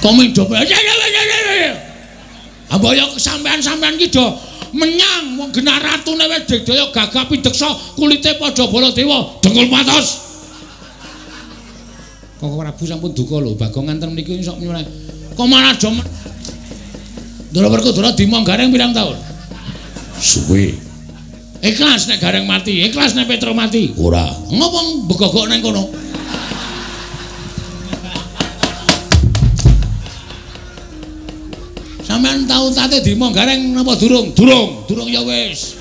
Komedo. Ambaya sampean-sampean ki do menyang wong genah ratune wis digdaya gagah pideksa kulite padha Baladewa dengkul patos. Kok Prabu sampun duka lho Bagong nganten mriki sok meneh. Kok malah do Ndara Werkudara dimong Gareng pirang taun? Suwe. Ikhlas nek Gareng mati, ikhlas nek Petro mati. Ora. Ngopo begogok nang kono? Sampeyan tau tate dimong Gareng napa durung? Durung ya wis.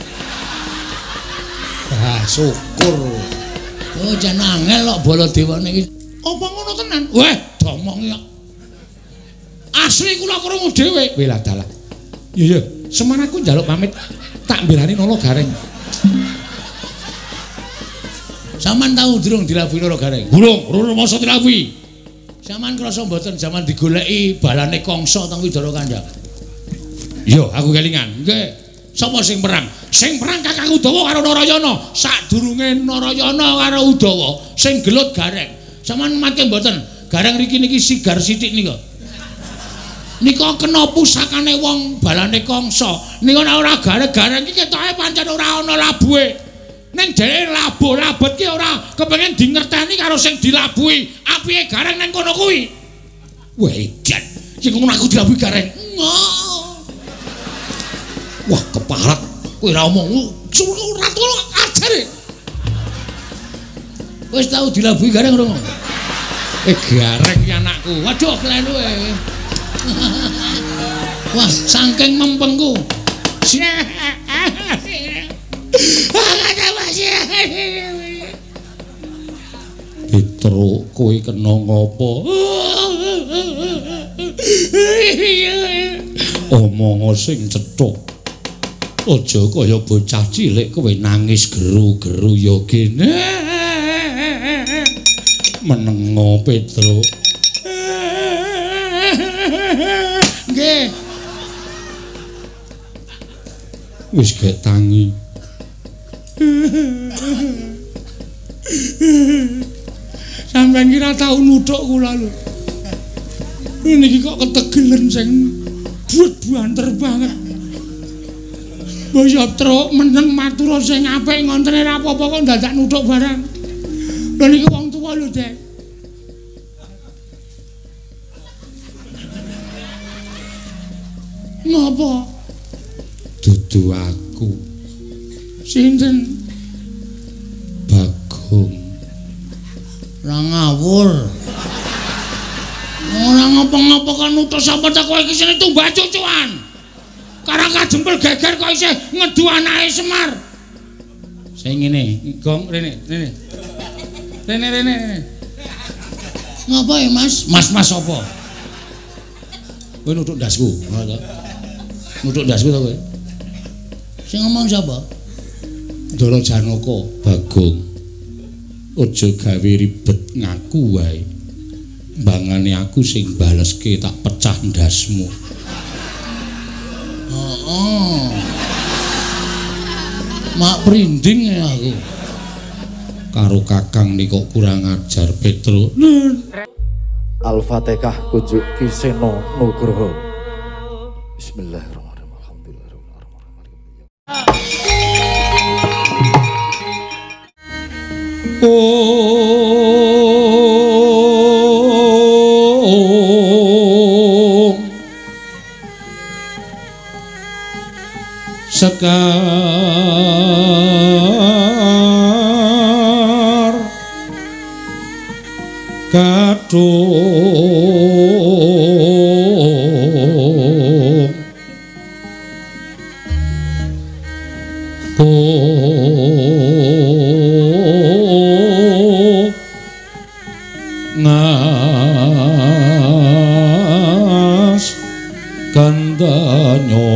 Ah, syukur. Oh, jan angel kok Baladewa niki. Apa ngono tenan? Weh, domong ya. Asli kula krungu dhewe. Kowe lah dalah. Iya, semana aku njaluk pamit tak mbelani Nala Gareng. Saman tahu durung dilabui Nala Gareng? Durung masa dilabui. Saman krasa mboten jaman digoleki balane Kangsa teng Widara Kandhang. Iya, aku kelingan. Nggih. Sapa sing perang? Sing perang Kakang Udawa karo Narayana. Sadurunge Narayana karo Udawa sing gelut Gareng. Saman mate mboten? Gareng riki niki sigar sithik nika. Nika kena pusakane wong balane Kangsa. Nika ora Gareng iki ketoke pancen ora ana labuhe. Ning dhewe labet ki ora kepengin dingerteni karo sing dilabuhi. Apike Gareng ning kono kuwi? Wah, edan. Sing ngono aku dilabuhi Gareng. Wah, keparat. Kowe ora omong ora tolong ajare. Wis tau dilabuhi Gareng ora? Gareng ki anakku. Waduh, klenu e. Wah, saking mempengku. Petro, kowe kena ngopo? Omong sing cethuk. Aja kaya bocah cilik kowe nangis geru-geru ya gene. Menengo Petro. Nggih. Wis gek tangi. Sampeyan kira tau nuthuk kula lho. Niki kok ketegelen sing buat-buanter banget. Mbaya truk meneng matur sing apik ngontene ra apa-apa kok dadak nuthuk barang. Lha niki wong tuwa lho, Dek. Napa? Dudu aku. Sinten? Bagong. Ora ngawur. Ora ngapa-ngapa kan utus apa ta kowe iki sine tumbak cucuan. Karang kajempel geger kok isih ngedu anake Semar. Sing ngene, Gong rene. Rene. Ngapa ya, Mas? Mas apa? Kowe nuthuk ndasku, ngono to. Nuthuk ndasku to kowe. Sing ngomong sapa? Ndara Janaka, Bagong. Aja gawe ribet ngaku wae. Mbangane aku sing baleske tak pecah ndasmu. Mak prinding aku. Karo Kakang nika kurang ajar Petro. Al-Fatihah kunjuk Kiseno Nugroho. Bismillahirrahmanirrahim. Sekar kadung ngas kandanyo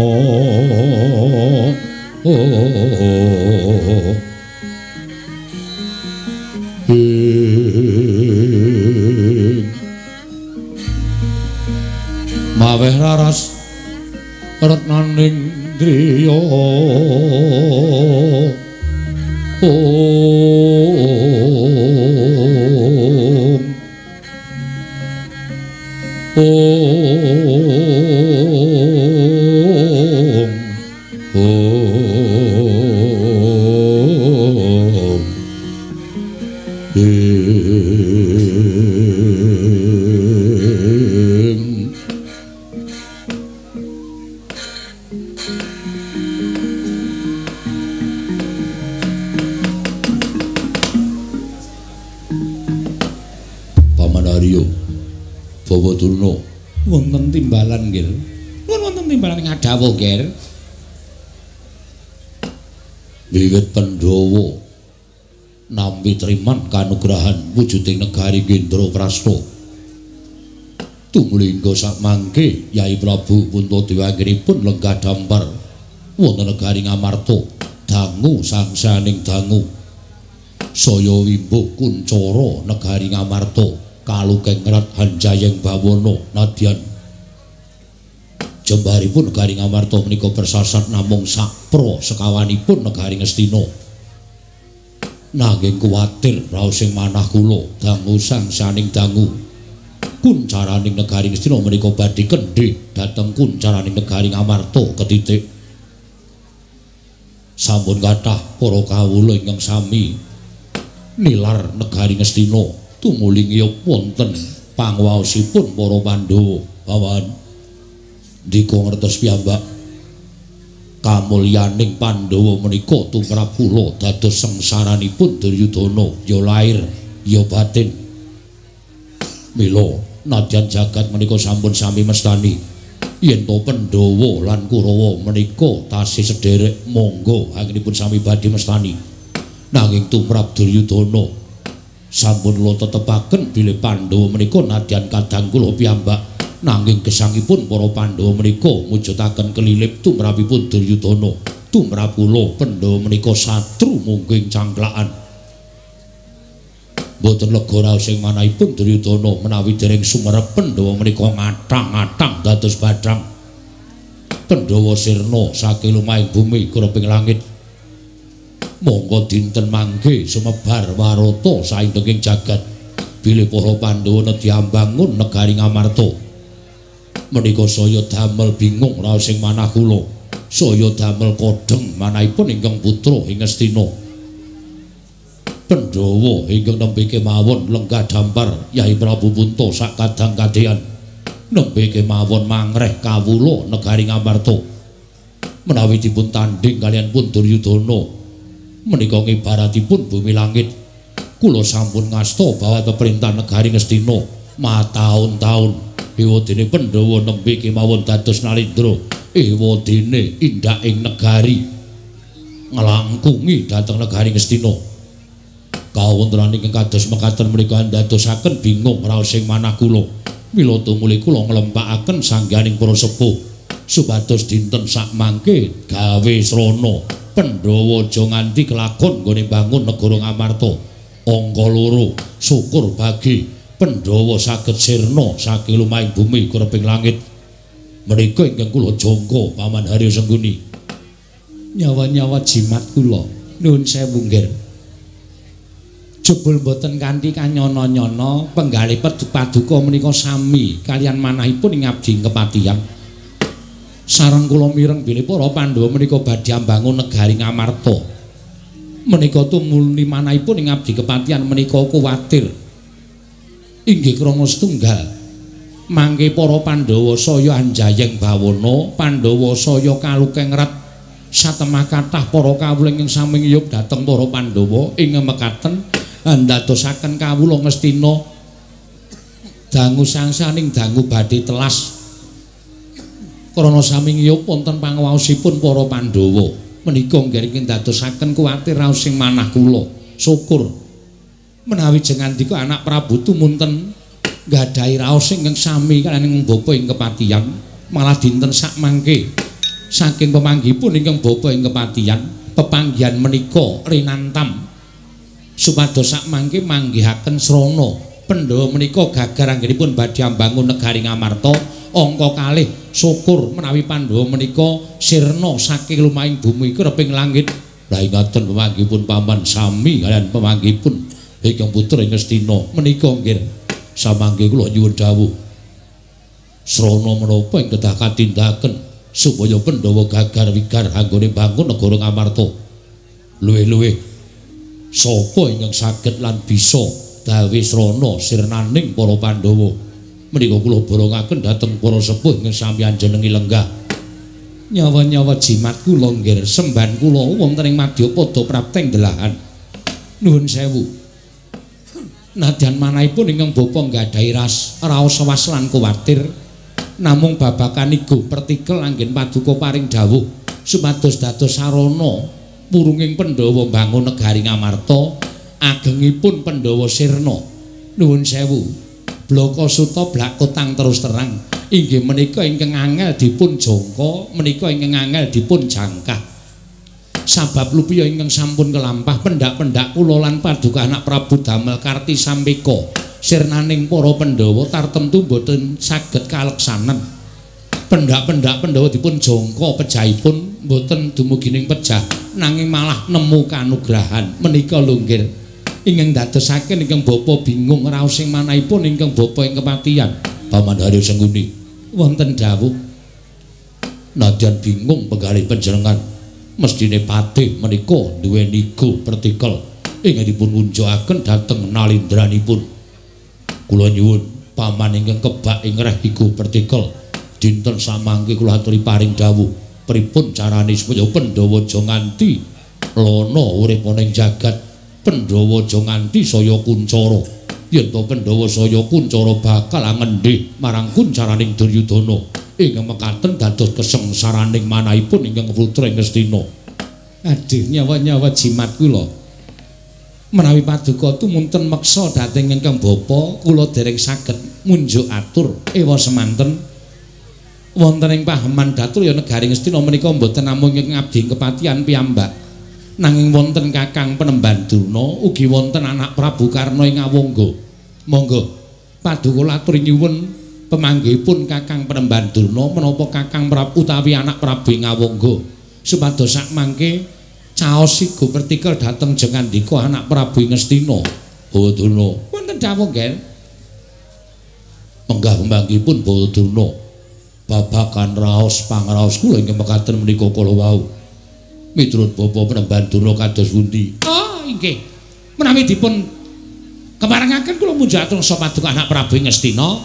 maweh raras retnaning driya Wonten timbalan nggih. Wonten timbalan ngadhawuh nggih. Wiwit Pandhawa nampi triman kanugrahan wujuding negari Gendra-Prasta. Tumlingga sakmangke Yai Prabu Puntadewa anggenipun lenggah dampar wonten negari Ngamarta, dangu sangsaning dangu. Saya wimbuh kuncara negari Ngamarta. Kalukengrat Hanjayeng Bawana nadyan jembaripun negari Ngamarta menika bersasat namung sapra sekawanipun negari Ngastina. Nanging kuwatir raosing manah kula dangu sangsaning dangu kuncaraning negari Ngastina menika badhe kendhe dhateng kuncaraning negari Ngamarta ketitik. Sampun kathah para kawula ingkang sami nilar negari Ngastina tumuling yop wonten pangwaosipun para Pandhawa bawan dika ngertos piyambak kamulyaning Pandhawa menika tumrap kula dados sengsaranipun Duryudana ya lair ya batin. Mila nadyan jagat menika sampun sami mestani yen to Pandhawa lan Kurawa menika tasih sederek monggo anggenipun sami badhe mestani nanging tumrap Duryudana sampun kula tetepaken bilih Pandhawa menika nadyan kadang kula piyambak nanging gesangipun para Pandhawa menika mujudaken kelilip tumrapipun Duryudana. Tumrap kula Pandhawa menika satru mungging cangklakan. Boten lega raosing manahipun Duryudana menawi dereng sumerep Pandhawa menika ngatang-atang dados badhang. Pandhawa sirna saking lumahing bumi kreping langit. Monggo dinten mangke sumebar warata saindenging jagat bilih para Pandhawa nedya mbangun negari Ngamarta. Menika saya damel bingung raosing manah kula. Saya damel kodheng manahipun ingkang putra ing Ngastina. Pandhawa ingkang nembe kemawon lenggah dampar Yai Prabu Punta sak kadang kadhean nembe kemawon mangreh kawula negari Ngamarta. Menawi dipun tanding kaliyan pun Duryudana menika ngibaratipun bumi langit. Kula sampun ngasta bahwa perintah negari Ngastina mataun-taun ewadene Pandhawa nembe kemawon dados nalindra ewadene indak ing negari nglangkungi dhateng negari Ngastina. Kawontenan ingkang kados mekaten menika ndadosaken bingung raosing manah kula. Mila tumuli kula nglempakaken sangganing para sepuh supados dinten sakmangke gawe srana Pandhawa aja nganti kelakon nggone bangun negara Ngamarta. Angka 2 syukur bagi Pandhawa saged sirna saking lumahing bumi kreping langit. Menika ingkang kula jangka Paman Harya Sengguni. Nyawa-nyawa jimat kula nuwun sewu nggih. Jebul boten kanthi kanyana-nyana penggalih paduka menika sami kalian manahipun ing abdi kepatihan. Sareng kula mireng bilih para Pandhawa menika badhe mbangun negari Ngamarta. Menika tumuli manahipun ing abdi kepatihan menika kuwatir inggih krana setunggal. Mangke para Pandhawa saya Hanjayeng Bawana, Pandhawa saya Kalukengrat satemah kathah para kawula ingkang sami ngiyup dhateng para Pandhawa ing mekaten ndadosaken kawula Ngastina dangu sangsaning dangu badhe telas. Krana sami ngiyup wonten pangawaosipun para Pandhawa menika nggih ndadosaken kuwatir raosing manah kula. Syukur menawi jengandika anak Prabu tumunten nggadahi raos ingkang sami kaliyan bapa ing kepatihan, malah dinten sakmangke saking pemanggihipun ingkang bapa ing kepatihan pepanggihan menika rinantam supados sakmangke manggihaken srana Pandhawa menika gagar anggenipun badhe mbangun negari Ngamarta. Angka 2 syukur menawi Pandhawa menika sirna saking lumahing bumi kreping langit. Lah ingaten pemanggihipun paman sami kaliyan pemanggihipun ingkang putra ing Ngastina menika nggih samangke kula nyuwun dawuh Srana menapa ing kedah katindaken supaya Pandhawa gagar wigar anggone bangun negara Ngamarta. Luwih-luwih sapa ingkang saged lan bisa gawe srana sirnaning para Pandhawa. Menika kula borongaken dhateng para sepuh ingkang sampeyan jenengi lenggah. Nyawa-nyawa jimat kula nggih semban kula wonten ing Madyapada prapteng delahan. Nuwun sewu. Nadyan manahipun ingkang bapa nggadahi raos was lan kuwatir. Namung babakan iku pertikel anggen paduka paring dawuh supados dados sarana purunging Pandhawa mbangun negari Ngamarta agengipun Pandhawa sirna. Nuwun sewu. Blaka suta blak kotang terus terang inggih menika ingkang angel dipun jangka menika ingkang angel dipun jangkah. Sabab lupiya ingkang sampun kelampah pendak-pendak kula lan paduka anak Prabu damel karti sampeka sirnaning para Pandhawa tartemtu boten saged kaleksanan. Pendak-pendak Pandhawa dipun jangka pejahipun boten dumugining pejah nanging malah nemu kanugrahan. Menika lho nggih ingkang dadosaken ingkang bapa bingung raos sing manahipun ingkang bapa ing kematian. Paman Haryo Sengguni wonten dawuh nadyan bingung penggalih panjenengan mestine patih menika duweni go partikel ingkang dipun unjukaken dhateng nalindranipun. Kula nyuwun paman ingkang kebak ing reh iku partikel dinten samangke kula aturi paring dawuh pripun carane supaya Pandhawa aja nganti lono urip ana ing jagat. Pandhawa aja nganti saya kuncara. Yen to Pandhawa saya kuncara bakal ngendhih marang kuncaraning Duryudana ingkang mekaten dados kesengsaraning manahipun ingkang putra Ngastina. Aduh nyawa-nyawa jimat kula. Menawi paduka tumunten meksa dhateng ingkang bapa kula dereng saged munjuk atur ewa semanten wonten ing paheman datur ya negari Ngastina menika mboten namung ing abdi kepatihan piyambak nanging wonten Kakang Penemban Durna ugi wonten anak Prabu Karna ing Awangga. Monggo paduka atur nyuwun pemanggihipun Kakang Penemban Durna menapa Kakang Prabu utawi anak Prabu ing Awangga supados sak mangke caos iku pertikel dhateng jengandika anak Prabu Ngastina. Bawa Durna wonten dawuh nggih. Menggah pemanggihipun Bawa Durna babakan raos pangraos kula ingkang mekaten menika kala wau. Miturut Bapa Penemban Durna kados pundi? Oh, inggih. Menawi dipun keparengaken kula munjuk atur paduka anak Prabu Ngastina.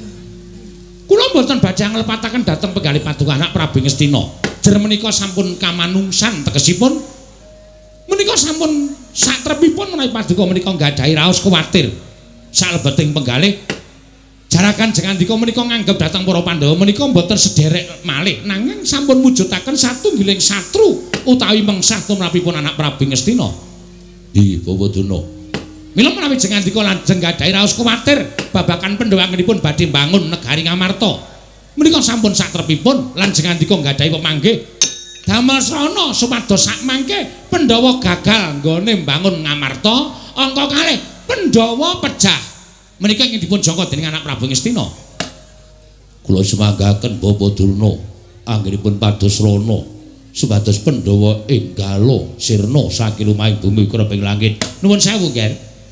Kula mboten badhe nglepataken dhateng penggalih paduka anak Prabu Ngastina. Jer menika sampun kamanungsan tegesipun. Menika sampun satrepipun menawi paduka menika nggadahi raos kuwatir. Salebeting penggalih jarakan jengandika menika nganggep dhateng para Pandhawa menika mboten sederek malih nanging sampun mujudaken satunggiling satru utawi mengsah tumrapipun anak Prabu Ngastina. Nggih, Bawa Durna. Mila menawi jengandika lajeng nggadahi raos kuwatir babakan Pandhawanipun badhe mbangun negari Ngamarta. Menika sampun satrepipun lan jengandika nggadahi pemanggih damel srana supados sak mangke Pandhawa gagal nggone mbangun Ngamarta. Angka kalih Pandhawa pejah. Menika ingin dipun jangka dening anak Prabu Ngastina. Kula semanggaken Bapa Durna anggenipun pados rana supados Pandhawa enggalo sirna saking lumahing bumi kreping langit. Nuwun sewu nggih.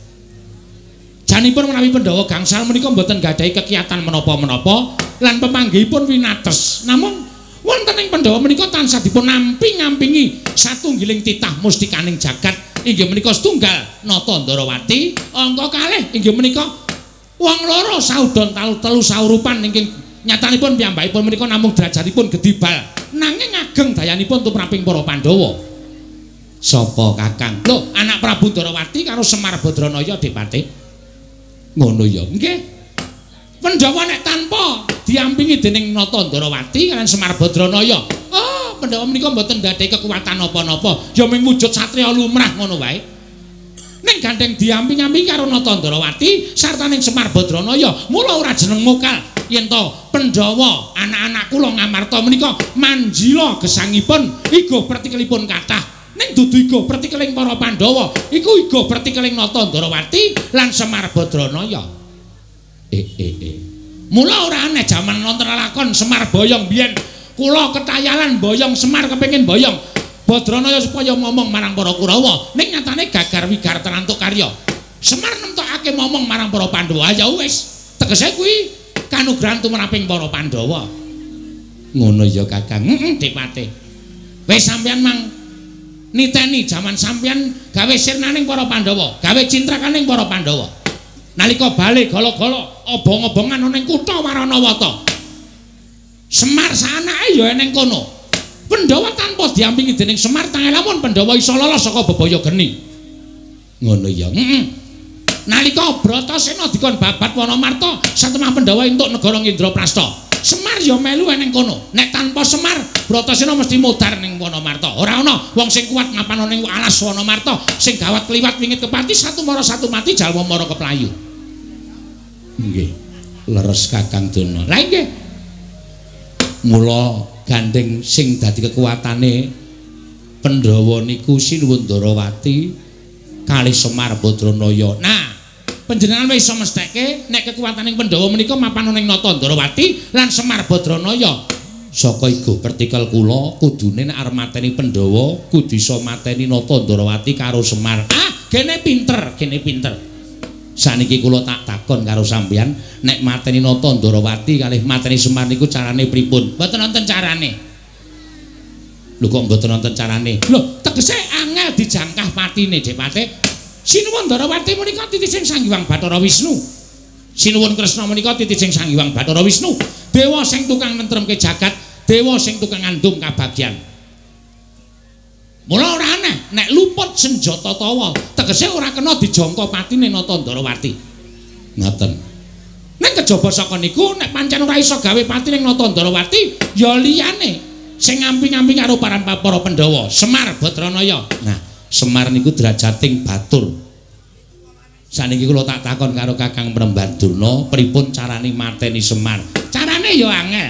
Janipun menawi Pandhawa gangsal menika mboten gadhahi kekiyatan menapa-menapa lan pemanggihipun winates. Namung wonten ing Pandhawa menika tansah dipun namping-nampingi satunggiling titah mustikaning jagat inggih menika setunggal Nata Ndarawati, angka kalih inggih menika wong loro saudon telu saurupan ingkang nyatanipun piyambakipun menika namung derajatipun gedibal nanging ageng dayanipun tumraping para Pandhawa. Sapa Kakang? Lho, anak Prabu Ndarawati karo Semar Badranaya Dipati. Ngono ya. Nggih. Pandhawa nek tanpa diampingi dening Nata Ndarawati lan Semar Badranaya, oh, Pandhawa menika mboten gadhahi kekuatan apa-napa, ya mung wujud satriya lumrah ngono wae. Ning gandeng diamping-ampingi karo Nata Ndarawati sarta ning Semar Badranaya, mula ora jeneng mokal yen to Pandhawa anak-anak kula Ngamarta menika manjila gesangipun igo pertikelipun kathah. Ning dudu igo pertikeling para Pandhawa, iku igo pertikeling Nata Ndarawati lan Semar Badranaya. Mula ora aneh jaman wonten lakon Semar Boyong biyen kula ketayalan boyong Semar kepengin boyong Badranaya supaya ngomong marang para Kurawa ning nyatane gagar wigar terantuk karya. Semar nemtokake ngomong marang para Pandhawa ya wis tegese kuwi kanugrahan tumraping para Pandhawa. Ngono ya Kakang. Dipate. Wis sampeyan mang niteni jaman sampeyan gawe sirnaning para Pandhawa, gawe cintrakaning para Pandhawa. Nalika bali gala-gala obong-obongan ana ning kutha Waranawata. Semar sanake ya eneng kono. Pandhawa tanpa diampingi dening Semar tangelamun Pandhawa iso lolos saka bebaya geni. Ngono ya. Nalika Bratasena dikon babat Wanamarta satemah Pandhawa entuk negara Indraprasta. Semar ya melu eneng kono. Nek tanpa Semar Bratasena mesti modar ning Wanamarta. Ora ana wong sing kuat mapan ning alas Wanamarta sing gawat kliwat wingit kepati satu mara satu mati jalma mara keplayu. Nggih. Leres Kakang Dono. Lah nggih. Mula gandeng sing dadi kekuatane Pandhawa niku Sinuwun Ndarawati kalih Semar Badranaya. Nah, panjenengan wis iso mestheke nek kekuwataning Pandhawa menika mapan ning Nata Ndarawati lan Semar Badranaya. Saka iku pertikel kula kudune nek arep mateni Pandhawa kudu iso mateni Nata Ndarawati karo Semar. Gene pinter, gene pinter. Saniki kula tak takon karo sampeyan, nek mateni Nata Ndarawati kalih mateni Semar niku carane pripun? Mboten wonten carane. Lho kok mboten wonten carane? Lho, tegese angel dijangkah patine, Depate. Sinuwun Ndarawati menika titising Sang Hyang Bathara Wisnu. Sinuwun Kresna menika titising Sang Hyang Bathara Wisnu. Dewa sing tukang nentremke jagat, dewa sing tukang ngandum kabagyan. Mula ora aneh nek luput senjata tawa, tegese ora kena dijangka patine Nata Ndarawati. Ngoten. Nek kejaba saka niku nek pancen ora iso gawe pati ning Nata Ndarawati, ya liyane sing ngamping-ngamping karo para Pandhawa, Semar Badranaya. Nah, Semar niku derajating batur. Saniki kula tak takon karo Kakang Prembadurna, pripun carane mateni Semar? Carane ya angel.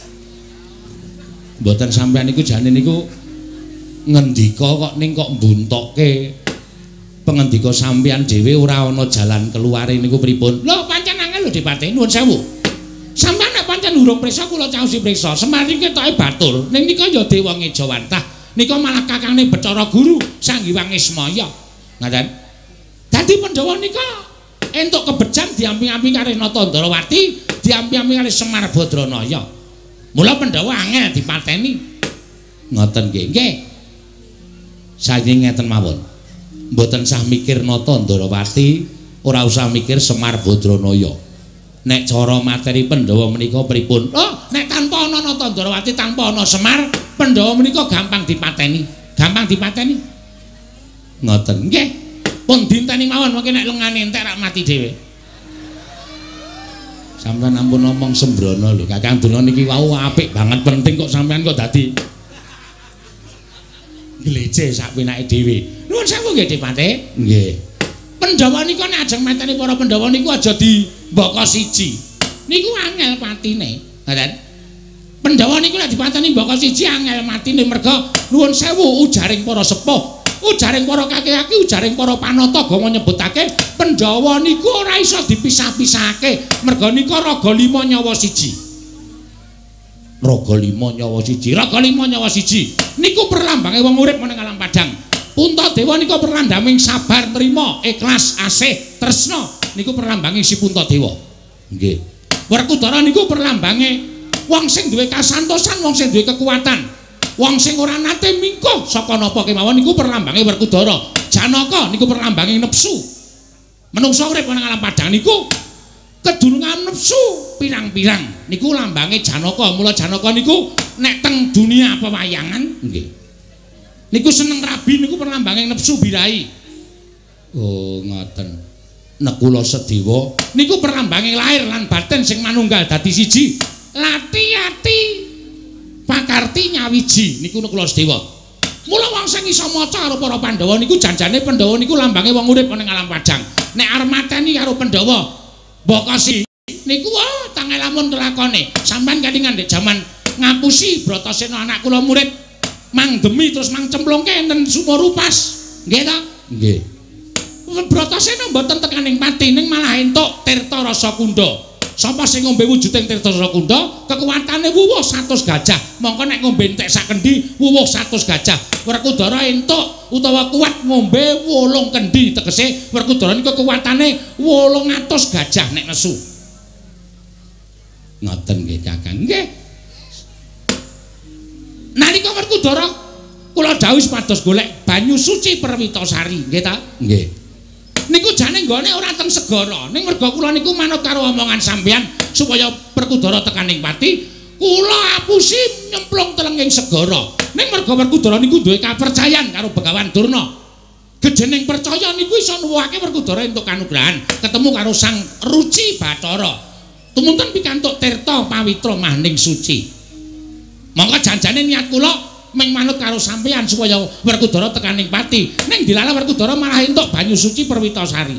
Mboten sampeyan niku jane niku ngendika kok ning kok mbuntokke pengendika sampeyan dhewe ora ana jalan keluare niku pripun? Lho pancen angel lho Dipate, nuwun sewu. Sampeyan nek pancen urung prisa kula caosi prisa. Semar iki ketoke batur. Ning nika ya dewa Ngejawantah. Nika malah kakangne Bathara Guru Sang Hyang Ismaya. Ngaten. Dadi Pandhawa nika entuk kebejan diamping-amping karo Nata Ndarawati, diamping-amping karo Semar Badranaya. Mula Pandhawa angel dipateni. Ngoten nggih. Nggih. Saking ngeten mawon. Mboten sah mikir Nata Ndarawati, ora usah mikir Semar Badranaya. Nek cara materi Pandhawa menika pripun? Oh, nek tanpa ana Nata Ndarawati, tanpa ana Semar, Pandhawa menika gampang dipateni. Gampang dipateni. Ngoten. Nggih. Pun dinteni mawon mengke nek lengane entek rak mati dhewe. Sampeyan ampun ngomong sembrono lho. Kakang Dono niki wau apik banget, penting kok sampeyan kok dadi glece sak penake dhewe. Nuwun sewu nggih Dipate. Nggih. Pandhawa niku nek ajeng mateni para Pandhawa niku aja dimbaka siji. Niku angel patine. Ngoten. Pandhawa niku nek dipateni mbaka siji angel matine merga nuwun sewu ujaring para sepuh, ujaring para kakek-kakek, ujaring para panata gama nyebutake Pandhawa niku ora iso dipisah-pisahake. Merga nika raga 5 nyawa siji. Raga 5 nyawa siji, raga 5 nyawa siji. Niku perlambange wong urip ning alam padang. Puntadewa niku perlambanging sabar, trima, ikhlas, asih, tresna. Niku perlambanging si Puntadewa. Nggih. Werkudara niku perlambange wong sing duwe kasantosan, wong sing duwe kekuatan. Wong sing ora nate mingkuh saka napa kemawon niku perlambange Werkudara. Janaka niku perlambanging nepsu. Menungsa urip ning alam padang niku kedurungan nepsu pirang-pirang niku lambange Janaka. Mula Janaka niku nek teng dunia pewayangan nggih niku seneng rabi niku perlambanging nepsu birahi. Oh ngoten. Nek kula Sedewa niku perlambanging lahir lan batin sing manunggal dadi siji. Lati-ati pakarti nyawiji niku kula Sedewa. Mula wong sing iso maca karo para Pandhawa niku janjane Pandhawa niku lambange wong urip ning alam padang. Nek arep mateni karo Pandhawa Bokasi niku tangelamun kelakone. Sampeyan kelingan ndek jaman ngapusi Bratasena anak kula murid mangdemi terus mangcemplungke enten Sumarupas. Nggih ta? Nggih. Bratasena mboten tekaning pati ning malah entuk tirta rasa kundha. Sapa sing ngombe wujuding tirta rasa kundha, kekuatane wuwuh 100 gajah. Mongko nek ngombe entek sak kendi wuwuh 100 gajah. Werkudara entuk utawa kuat ngombe 8 kendi, tegese Werkudara niku kekuatane 800 gajah nek nesu. Ngoten nggih Kakang. Nggih. Nalika Werkudara kula dawuh supados golek banyu suci Perwitasari, nggih ta? Nggih. Niku jane nggone ora teng segara. Ning merga kula niku manut karo omongan sampeyan supaya Werkudara tekaning pati, kula apusi nyemplung telenging segara. Ning merga Werkudara niku duwe kapercayan karo Begawan Durna. Gejening percaya niku iso nuwuhake Werkudara entuk kanugrahan ketemu karo Sang Ruci Bathara. Tumunten pikantuk tirta pawitra maning suci. Monggo janjane niat kula ming manut karo sampeyan supaya Werkudara tekaning pati. Ning dilala Werkudara malah entuk banyu suci Perwitasari.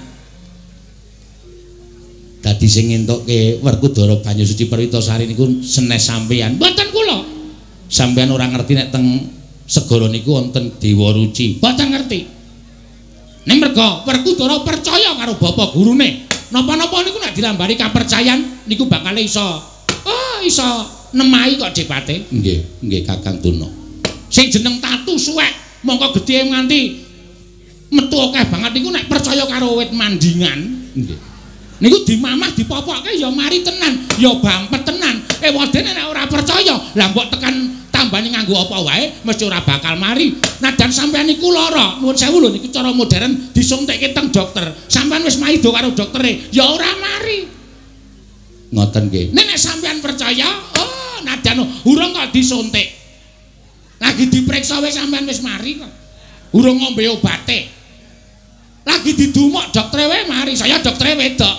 Dadi sing entukke Werkudara banyu suci Perwitasari niku senes sampeyan, mboten kula. Sampeyan ora ngerti nek teng segara niku wonten Dewa Ruci. Mboten ngerti. Ning merga Werkudara percaya karo bapa gurune. Napa-napa niku nek dilambari kapercayan niku bakal iso nemahi kok Dipate. Nggih Kakang Tuna. Sing jeneng tatu suwek mongko gedhe nganti metu akeh banget niku nek percaya karo wit mandingan. Nggih. Niku dimamah dipopokke ya mari tenan, ya bampet tenan. Wadene nek ora percaya, lah mbok tekan tambane nganggo apa wae mesti ora bakal mari. Nadan sampean niku lara, nuwun sewu lho niku cara modern disuntikke teng dokter. Sampean wis maido karo doktere, ya ora mari. Ngoten nggih. Nek sampean percaya, nadan urung kok disuntik. Lagi diperiksa wis sampean wis mari kok. Urung ngombe obate. Lagi didumuk doktere wae mari, saya doktere wedok.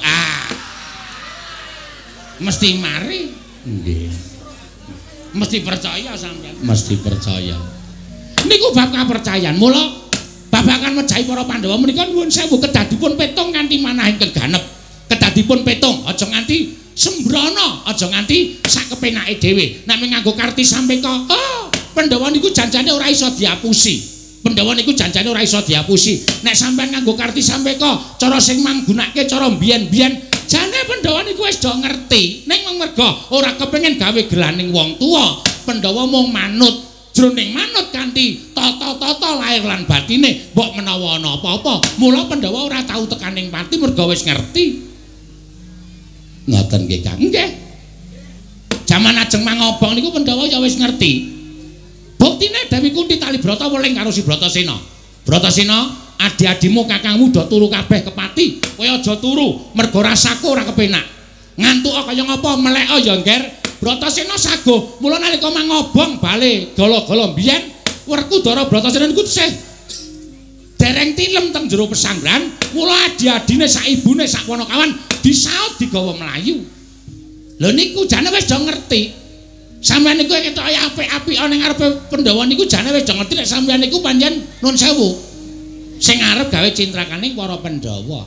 Mesti mari. Nggih. Mesti percaya sampean. Mesti percaya. Niku bab kapercayan. Mula babakan mejahi para Pandhawa menika nuwun sewu kedadipun petung kanthi manah ingkang ganep. Kedadipun petung aja nganti sembrono, aja nganti sak kepenake dhewe. Nek nganggo karti sampeka, Pandhawa niku janjane ora iso diapusi. Pandhawa niku janjane ora iso diapusi. Nek sampean nganggo karti sampeka, cara sing manggunake cara mbiyen-mbiyen, jane Pandhawa niku wis do ngerti. Ning merga ora kepengin gawe gelaning wong tuwa, Pandhawa mung manut. Jroning manut kanthi tata-tata lair lan batine, mbok menawa ana apa-apa, mula Pandhawa ora tau tekaning pati merga wis ngerti. Ngoten nggih Kang. Nggih. Jaman ajeng mangobong niku Pandhawa ya wis ngerti. Buktine Dewi Kunti Talibrata weling karo si Bratasena. Bratasena, adi-adimu kakangmu do turu kabeh ke pati. Kowe aja turu, merga rasaku ora kepenak. Ngantuk kaya ngapa melek ya ngger. Bratasena saguh, mula nalika mangobong bale gala-gala mbiyen, Werkudara Bratasena niku tesih dereng tilem teng jero pesanggrahan, mula adi-adine sak ibune sak ponokawan disaut digawa mlayu. Lho niku jane wis do ngerti. Sampeyan niku ketok apik-apik ning ngarepe Pandhawa niku jane wis do ngerti nek sampeyan niku pancen nuwun sewu. Sing arep gawe cintrakaning para Pandhawa.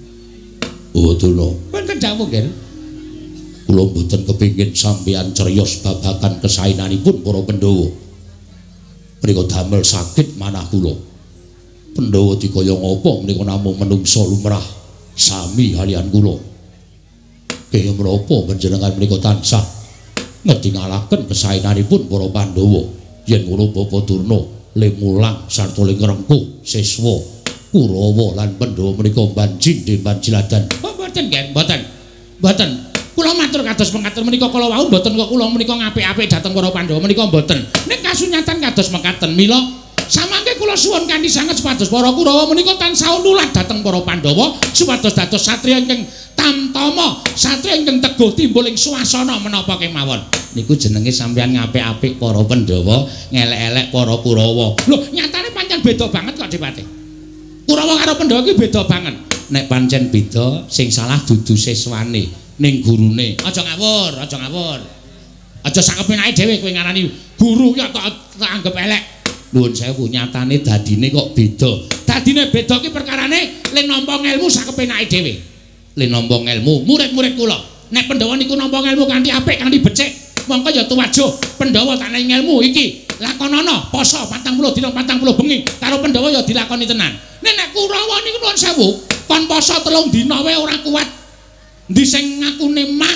Oh, Tuna. Wonten dawuh nggih. Kula mboten kepingin sampeyan criyos babagan kesaenanipun para Pandhawa. Menika damel sakit manah kula. Pandhawa dikaya ngapa menika namung menungsa lumrah sami kaliyan kula. Kaya menapa panjenengan menika tansah ngetingalaken kesaenanipun para Pandhawa yen kula Bapa Durna Lemulang sarta Lengrengkuh Siswa Kurawa lan Pandhawa menika banjing demban jiladan. Mboten nggih, mboten. Mboten. Kula matur kados mekaten menika kala wau mboten kok kula menika ngapik-apik dhateng para Pandhawa menika mboten. Nek kasunyatan kados mekaten mila samangke kula suwun kanthi sanget supados para Kurawa menika tansah nulat dhateng para Pandhawa supados dados satriya ingkang tamtama, satriya ingkang teguh timbul ing swasana menapa kemawon. Niku jenenge sampeyan ngapik-apik para Pandhawa, ngelek-elek para Kurawa. Lho, nyatane pancen beda banget kok Dipate. Kurawa karo Pandhawa ki beda banget. Nek pancen beda, sing salah dudu siswane. Ning gurune aja ngawur, aja ngawur. Aja sak kepenake dhewe kowe ngarani guru ya tak anggap elek. Nuwun sewu, nyatane dadine kok beda. Dadine beda ki perkarane le nampa ngelmu sak kepenake dhewe. Le nampa ngelmu murid-murid kula. Nek Pandhawa niku nampa ngelmu kanthi apik, kanthi becik, mongko ya tuwajuh Pandhawa tak nai ngelmu iki. Lakonana poso 40 dina 40 bengi karo Pandhawa ya dilakoni tenan. Nek Kurawa niku nuwun sewu, kon poso 3 dina wae ora kuat. Ndi sing ngakune mah,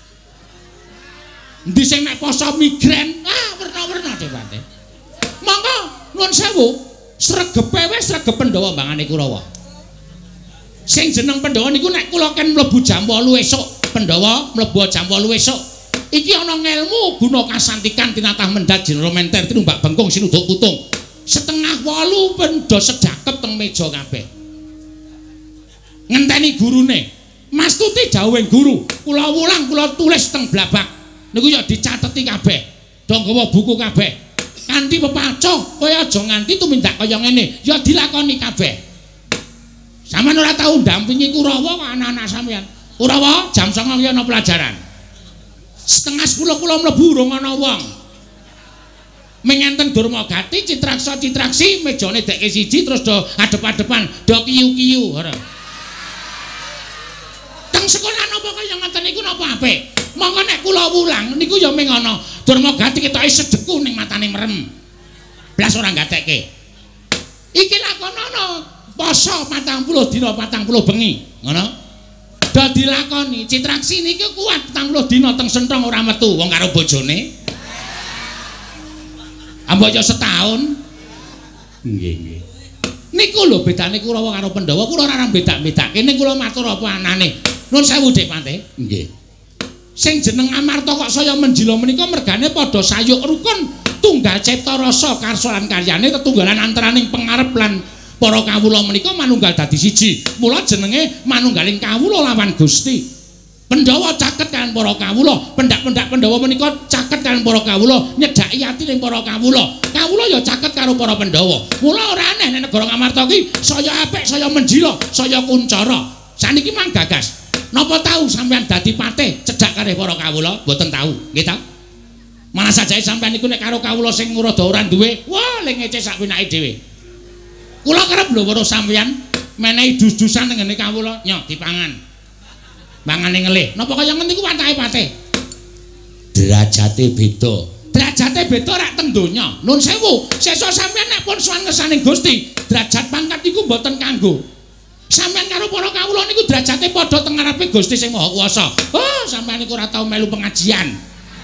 ndi sing nek poso migren, werna-werna Dipate. Monggo nuwun sewu, sregepe wis sregep Pandhawa mbangane Kurawa. Sing jeneng Pandhawa niku nek kula ken mlebu jam 8 esuk, Pandhawa mlebu jam 8 esuk. Iki ana ngelmu guna kasantikan tinatah mendhat jinromenter tinumbak bengkung sinuduk putung. Setengah 8 pendho sedakep teng meja kabeh. Ngenteni gurune. Mas Tuti dawuhing guru, kula wulang kula tulis teng blabak. Niku ya dicateti kabeh. Do nggawa buku kabeh. Kanthi pepacoh kaya aja nganti tumindak kaya ngene, ya dilakoni kabeh. Sampeyan ora tau ndampingi Kurawa kok anak-anak sampeyan. Kurawa jam 09.00 ki ana pelajaran. Setengah 10 kula mlebu urung ana wong. Mengenten Durmagati Citraksa Citraksi mejane dekke siji terus do adep-adepan do kiyu-kiyu ora. Teng sekolah napa kaya ngoten niku napa apik. Monggo nek kula wulang niku ya ming ana Durmagati ketoke sedeku ning matane merem. Blas ora gatekke. Iki lakonono poso 40 dina 40 bengi, ngono. Do dilakoni Citraksi niki kuat 40 dina teng senthong ora metu wong karo bojone. Amboyo setahun. Nggih, nggih. Niku lho bedane Kurawa karo Pandhawa, kula ora bedak-bedake ning kula matur apa anane. Nuwun sewu Dik Pante. Nggih. Sing jeneng Amarta kok saya menjila menika mergane padha sayuk rukun tunggal cipta rasa karsa lan karyane tetunggalan antaraning pengarep lan para kawula menika manunggal dadi siji. Mula jenenge manunggaling kawula lawan Gusti. Pandhawa caket kalian para kawula, pendak-pendak Pandhawa menika caket kalian para kawula, nyedhaki ati ning para kawula. Kawula ya caket karo para Pandhawa. Mula ora aneh nek negara Ngamarta ki saya apik, saya menjila, saya kuncara. Saniki mang gagas. Napa tahu sampean dadi patih cedhak karo para kawula? Mboten tahu, nggih ta? Malah sajae sampean niku nek karo kawula sing rada ora duwe, wah le ngece sak winake dhewe. Kula kerep lho weruh sampean menehi dus-dusan teng ngene kawula, nyok dipangan. Mangane ngelih. Napa kaya ngene iku watake patih? Derajate beda. Derajate beda rak teng donya. Nun sewu, sesuk sampeyan nek pun sowan ngersane Gusti, derajat pangkat iku mboten kanggo. Sampeyan karo para kawula niku derajate padha teng ngarepe Gusti sing Maha Kuwasa. Oh, sampeyan niku ora tau melu pengajian.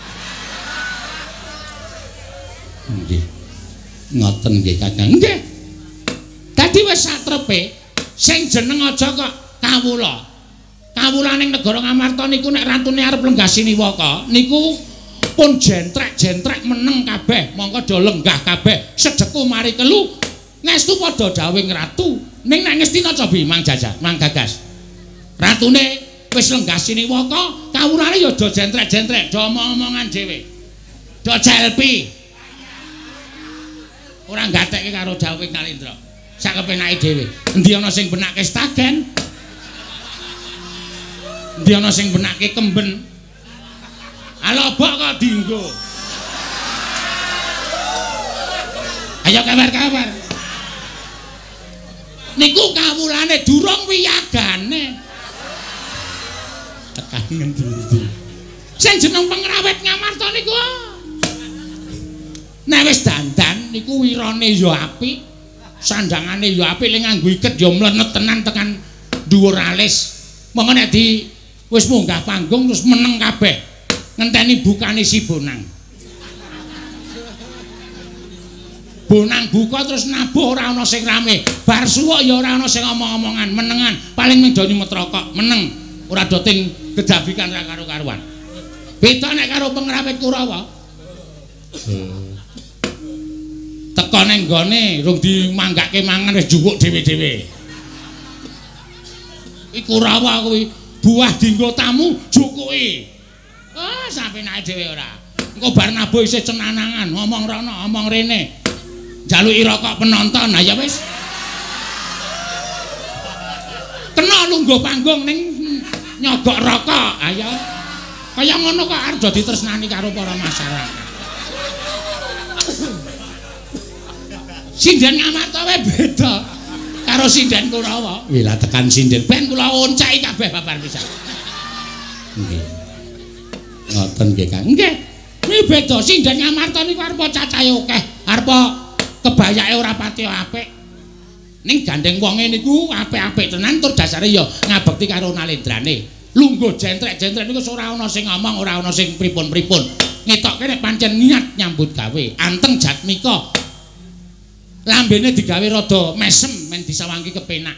Nggih. Ngoten nggih Kakang. Nggih. Dadi wis satrepe sing jeneng aja kok kawula. Kawulaning negara Ngamarta niku nek ratune arep lenggah siniwaka niku pun jentrek-jentrek meneng kabeh mongko do lenggah kabeh sedeku mari kelu ngestu padha dawing ratu ning nek ngestina cobi mang jajah mang gagas ratune wis lenggah siniwaka kawulane ya do jentrek-jentrek do omong-omongan dhewe do jelpi ora gatekke karo dawing Kalendra sak kepenake dhewe endi ana sing benake stagen dia ana sing benake kemben. Alobok kok dienggo. Ayo kabar-kabar. Niku kawulane durung wiyagane. Tekan ngendi. Sing jeneng pengrawit Ngamarta niku. Nek wis dandan niku wirane ya apik. Sandangane ya apik ning nganggo iket ya mlenet tenan tekan dhuwur alis. Monggo nek di wis munggah panggung terus meneng kabeh ngenteni bukane si Bonang. Bonang buka terus nabuh ora ana sing rame. Bar suwuk ya ora ana sing omong-omongan, menengan. Paling mung do nyumet rokok, meneng. Ora do ting gedabikan ra karo-karuan. Beda nek karo pengrawit Kurawa. Teko ning nggone rung dimanggake mangan wis jupuk dhewe-dhewe. Iki Kurawa kuwi buah dinggo tamu jukuki. Oh, sampe naik dhewe ora. Engko bar nabuh isih cenanangan, ngomong rono, ngomong rene. Jaluki rokok penonton. Ha ya wis. Kena lungguh panggung ning nyogok rokok. Ayo. Kaya ngono kok arep do ditresnani karo para masyarakat. Sinden Ngamarta wae beda. Karo sinden Kurawa. Wila tekan sinden ben kula oncaki kabeh babar pisan. Nggih. Ngoten nggih Kang. Nggih. Niki beda sinden Ngamarta niku arepa cacahe akeh, arepa kebayake ora pati apik. Ning gandeng wonge niku apik-apik tenan tur dasare ya ngabekti karo nalendrane. Lungguh jentrek-jentrek niku ora ana sing ngomong, ora ana sing pripun-pripun. Ngetokke nek pancen niat nyambut gawe, anteng jatmika. Lambene digawe rada mesem men disawangke kepenak.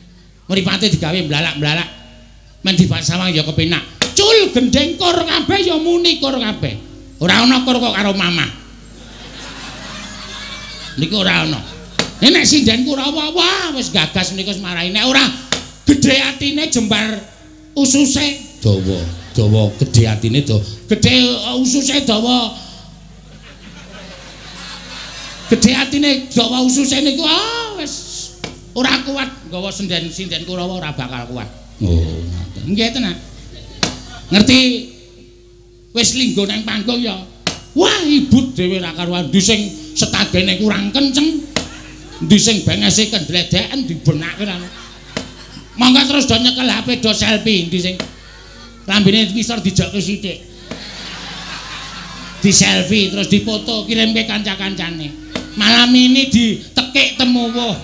Mripate digawe blalak-blalak. Men disawang ya kepenak. Cul gendeng kur kabeh ya ya muni kur kabeh. Ora ana kur kok karo mamah. Niku ora ana. Nek sinden Kurawa wah wis gagas niku wis marahi. Nek ora gedhe atine jembar ususe dawa gedhe atine dawa. Gedhe ususe dawa. Gedhe atine dawa ususe niku wis ora kuat nggawa sinden Kurawa ora bakal kuat. Oh, nggih tenan. Ngerti wis linggo nang panggung ya. Wah, ibut dhewe ra karuan ndi sing setagene kurang kenceng. Ndi sing bengese kendledeken dibenake ra. Mangga terus do nyekel HP do selfie ndi sing lambene ngisor dijokke sithik. Di selfie terus dipoto kirimke kanca-kancane. Malam ini ditekik temuwuh.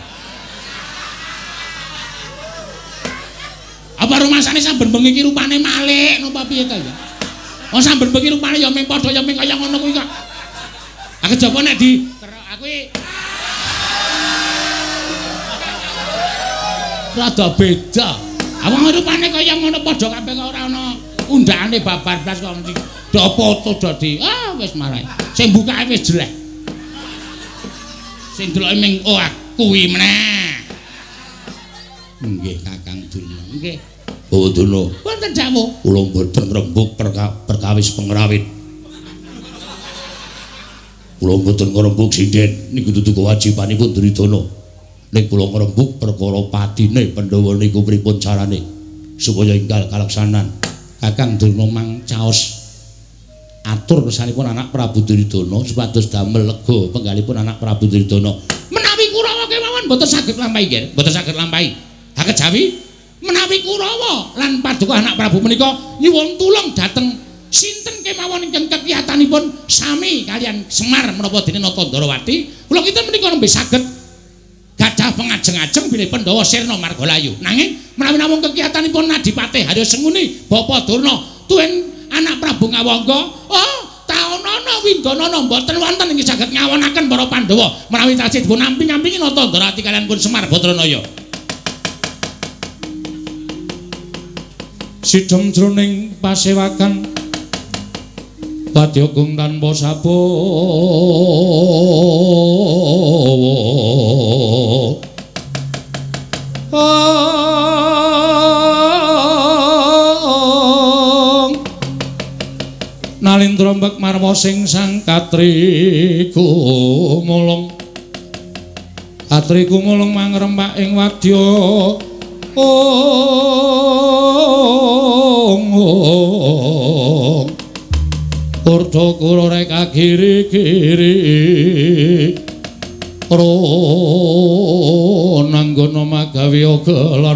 Apa rumasane samben bengi iki rupane malik napa piye ta ya? Oh samben bengi rupane ya mung padha ya mung kaya ngono kuwi kok. Aku jaba nek di aku rada beda. Awang rupane kaya ngono padha kabeh kok ora ana undhakane babar blas kok mesti do foto do di. Ah wis marahi. Sing bukake wis jelek. Sing deloke ming oh kuwi meneh. Nggih Kakang Durna. Nggih. Oh Durna. Wonten dawuh. Kula mboten ngrembug perkawis pengrawit. Kula mboten ngrembug sinden niku dudu kewajibanipun Duryudana. Ning kula ngrembug perkara patine Pandhawa niku pripun carane supaya enggal kalaksanan. Kakang Durna mang caos atur kersanipun anak Prabu Duryudana supados damel lega penggalipun anak Prabu Duryudana. Menawi Kurawa kemawon mboten saged lampahi nggih, mboten saged lampahi. Ha kejawi menawi Kurawa lan paduka anak Prabu menika nyuwun tulung dhateng sinten kemawon ingkang kekiyatanipun sami kalian Semar menapa dene Natandrawati, kula kinten menika nembe saged gadah pengajeng-ajeng bilih Pandhawa sirna margalayu. Nanging menawi namung kekiyatanipun Adipati Harya Senguni Bapa Durna tuwin anak Prabu Ngawangga, oh taunana windanana mboten wonten ingkang saged ngawonaken para Pandhawa menawi tasih dipun amping-ampingi Natandrawati kalian pun Semar Badranaya. Sidhem jroning pasewakan Padyagung tanpa sabawa Nalindra mbek marwa sing sang Katri kumulung mangrempak ing wadya Urda kula rek agiri-giri nanggana magawe gelar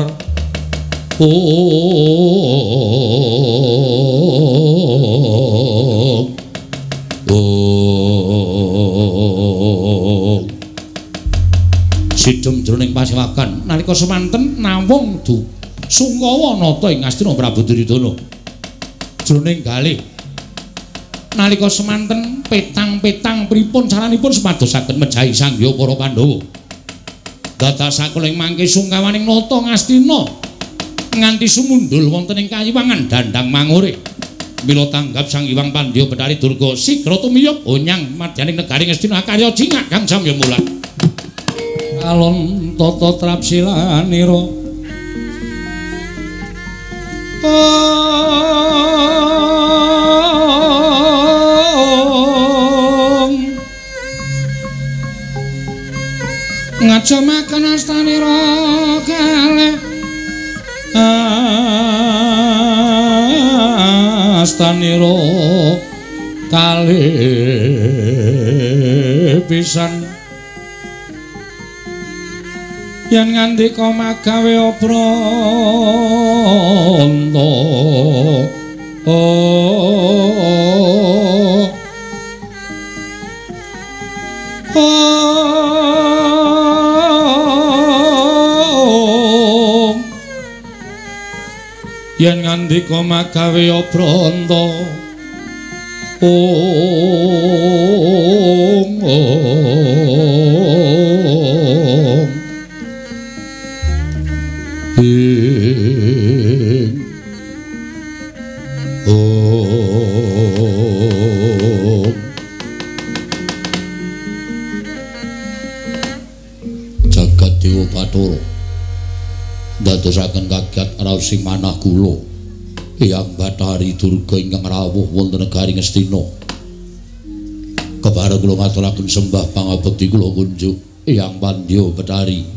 Sidhem jroning pasewakan nalika semanten namung Sungkawa nata ing Astina Prabu Duryudana jroning galih nalika semanten petang-petang pripun caranipun supadosaken mejahi sangya para Pandhawa dadasaken ing mangke sungkawaning nata Ngastina nganti sumundul wonten ing kayiwangan Dandang Mangure mila tanggap Sang Hyang Pandya Bathari Durga sigra tumiyup onyang madyaning negari Ngastina karya jingak kang samya mulat alon tata trapsilanira ngajamaken astanira kalih astanira kalih pisan yen ngandika magawe pranta yen ngandika magawe pranta dadosaken kagiat raosing manah kula Eyang Bathari Durga ingkang rawuh wonten negari Ngastina. Kepareng kula ngaturaken sembah pangabekti kula kunjuk Eyang Pandya Bathari.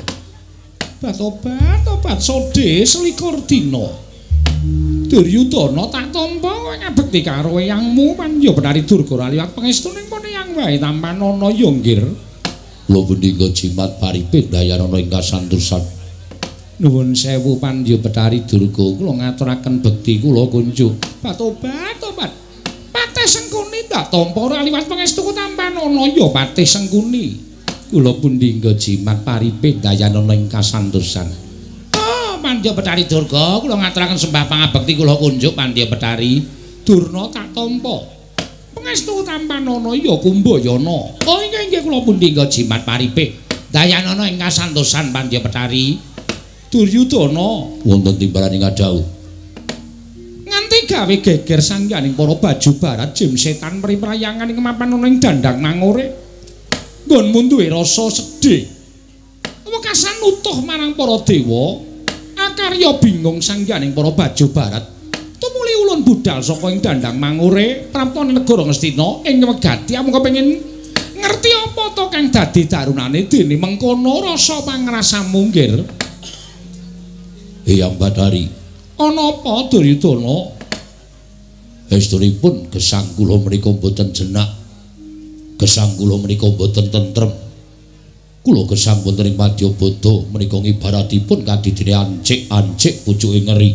Bat-obat sode selikur dina. Duryudana tak tampa kowe ngabekti karo eyangmu Pandya Bathari Durga liwat pangestuning pun eyang wae tampanana ya nggir. Kula pendhingga jimat paripe dayanana ing kasantosan. Nuwun sewu Pandya Bathari Durga kula ngaturaken bekti kula kunjuk. Bat-obat. Patih Sengkuni tak tampa ora liwat pangestuku tampanana ya Patih Sengkuni. Kula pendhingga jimat paripe dayanana ing kasantosan. Pandya Bathari Durga kula ngaturaken sembah pangabekti kula kunjuk Pandya Bathari Durna tak tampa pangestu tampanana ya Kumbayana. Oh inggih kula pundhingga jimat paripe dayanana ing kasantosan Pandya Bathari Duryudana wonten timbalaning adhau nganti gawe geger sangyaning para baju barat jim setan mriprayangan ing mapan ana ing dandang mangure nggon munduhe rasa sedih wekasan utuh marang para dewa akarya bingung sangyaning para baju barat tumuli ulun budal saka ing dandang mangure praptane negara Ngastina ing wegati amung kepengin ngerti apa to kang dadi darunane dene mengkono rasa pangrasa munggir. Eyang Bathari ana apa Duryudana? Estunipun gesang kula menika boten jenak, gesang kula menika boten tentrem. Kula gesang wonten ing Madyabada menika ngibaratipun kadidene ancik-ancik pucuke ngeri.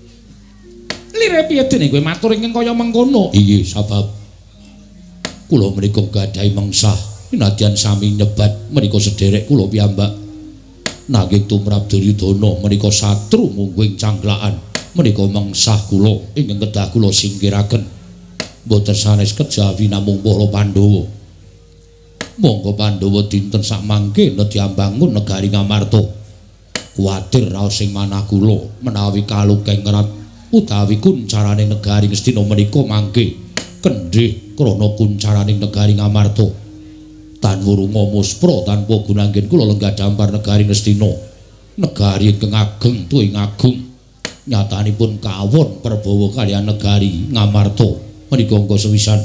Lire piye dene kowe matur ingkang kaya mengkono? Inggih, sabab kula menika gadhahi mengsah nadyan sami nyebat menika sederek kula piyambak. Nanging tumrap Duryudana menika satru mungguing cangklaan menika mengsah kula ingkang kedah kula singkiraken. Boten sanes kejawi namung para Pandhawa. Monggo Pandhawa dinten sak mangke nedya mbangun negari Ngamarta. Kuwatir raosing manah kula menawi kalukeng ngerat utawi kuncaraning negari Ngastina menika mangke kendhih krana kuncaraning negari Ngamarta. Tan wurunga muspra tanpa gunanggen kula lenggah dampar negari Ngastina. Negari ingkang ageng tuwing agung. Nyatanipun kawon perbawa kaliyan negari Ngamarta menika angka sewisan.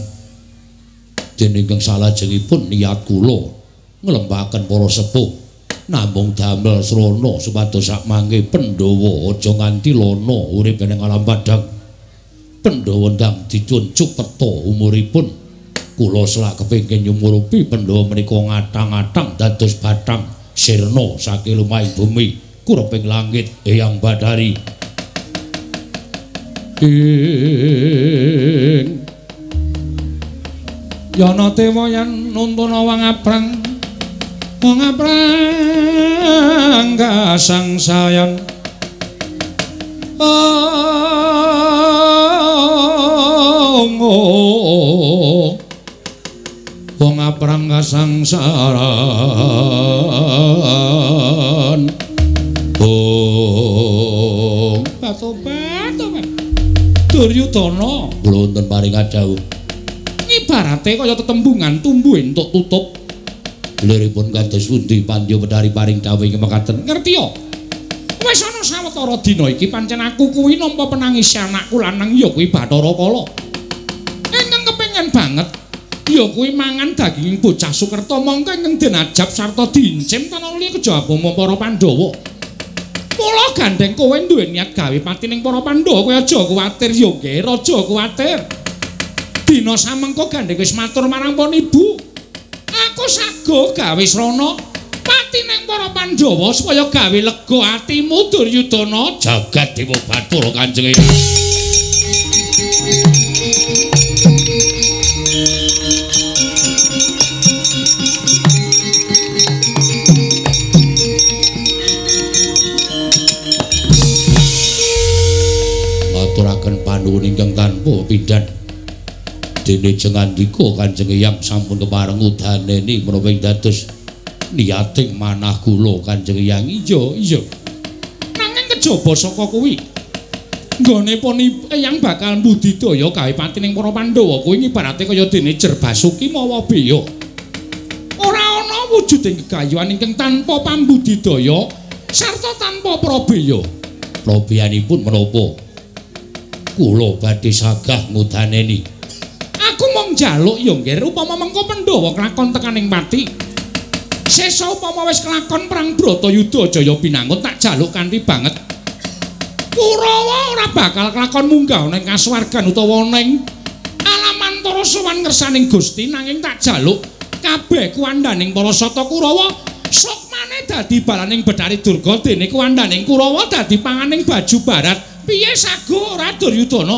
Dene ingkang salajengipun niat kula nglembahaken para sepuh namung damel srana supados sak mangke Pandhawa aja nganti lono urip ing alam padang. Pandhawa ndang dicuncup peta umuripun. Kula selak kepengin nyumurupi Pandhawa menika ngatang-atang dados batang sirna saking lumahing bumi kureping langit Eyang Bathari. Yana tewayan nuntuna wong aprang kasangsayan wong aprang kasangsaran batobat Duryudana kula wonten paring adhawuh ibarate kaya tetembungan tumbuh entuk tutup liripun kados pundi Pandya Bathari paring dawuh ing mekaten ngerti ya wis ana sawetara dina iki pancen aku kuwi nampa penangis anakku lanang ya kuwi Bathara Kala ingkang kepengin banget ya kuwi mangan daging bocah Sukerta mongko ingkang den ajab sarta diincim tanah liya kejaba para Pandhawa. Mula gandeng kowe duwe niat gawe patining para Pandhawa kowe aja kuwatir ya nggih aja kuwatir. Dina samengko gandeng wis matur marang pon ibu. Aku sago gawe srana patining para Pandhawa supaya gawe lega atimu Duryudana jagat Dewa Bathara Kanjeng. Ngaturaken panuwun ingkang tanpa pindhan. Dene jengandika Kanjeng Hyang sampun kepareng udaneni menawa dados niating manah kula Kanjeng Hyang. Iya. Nanging kejaba saka kuwi nggone pon Hyang bakal mbudidaya gawe patining para Pandhawa kuwi ibarate kaya dene Jer Basuki mawa beya. Ora ana wujuding gegayuhan ingkang tanpa pambudidaya sarta tanpa prabeya. Probianipun menapa? Kula badhe sagah ngudaneni. Aku mung njaluk ya nggih upama mengko Pandhawa kelakon tekaning pati. Sesa upama wis kelakon perang Bratayuda Jaya pinangun tak jaluk kanthi banget. Kurawa ora bakal kelakon munggah ning kasuwargan utawa ning alamantara sowan ngersaning Gusti nanging tak jaluk kabeh kuwandaning para sata Kurawa sok maneh dadi balaning Bathari Durga dene kuwandaning Kurawa dadi panganing baju barat. Piye sago ora Duryudana?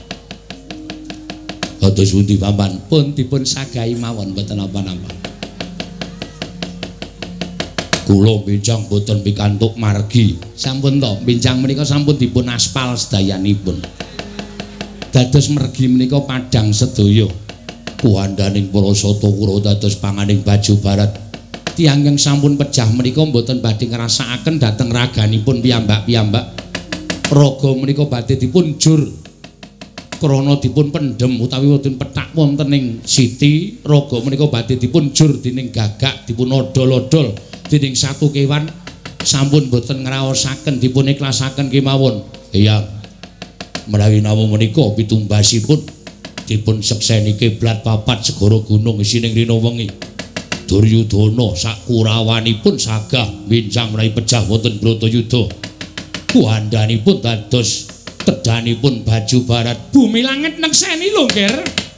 Kados pundi paman pun dipun sagahi mawon mboten apa-apa. Kula benjang boten pikantuk margi. Sampun to, benjang menika sampun dipun aspal sedayanipun. Dados mergi menika padhang sedaya. Kuwandaning para sata Kurawa dados panganing baju barat. Tiyang ingkang sampun pejah menika mboten badhe ngrasakaken dhateng raganipun piyambak-piyambak. Raga menika badhe dipun jur krana dipun pendhem utawi wonten petak wonten ing siti. Raga menika badhe dipun jur dening gagak dipun odol-odol dening satu kewan sampun boten ngraosaken dipun ikhlasaken kemawon. Eyang menawi namung menika pitumbasipun dipun sekseni kiblat papat segara gunung isining rina wengi. Duryudana sak kurawanipun sagah benjang menawi pejah wonten Bratayuda. Kuhandanipun dados tedanipun baju barat. Bumi langit nekseni lho, Nger.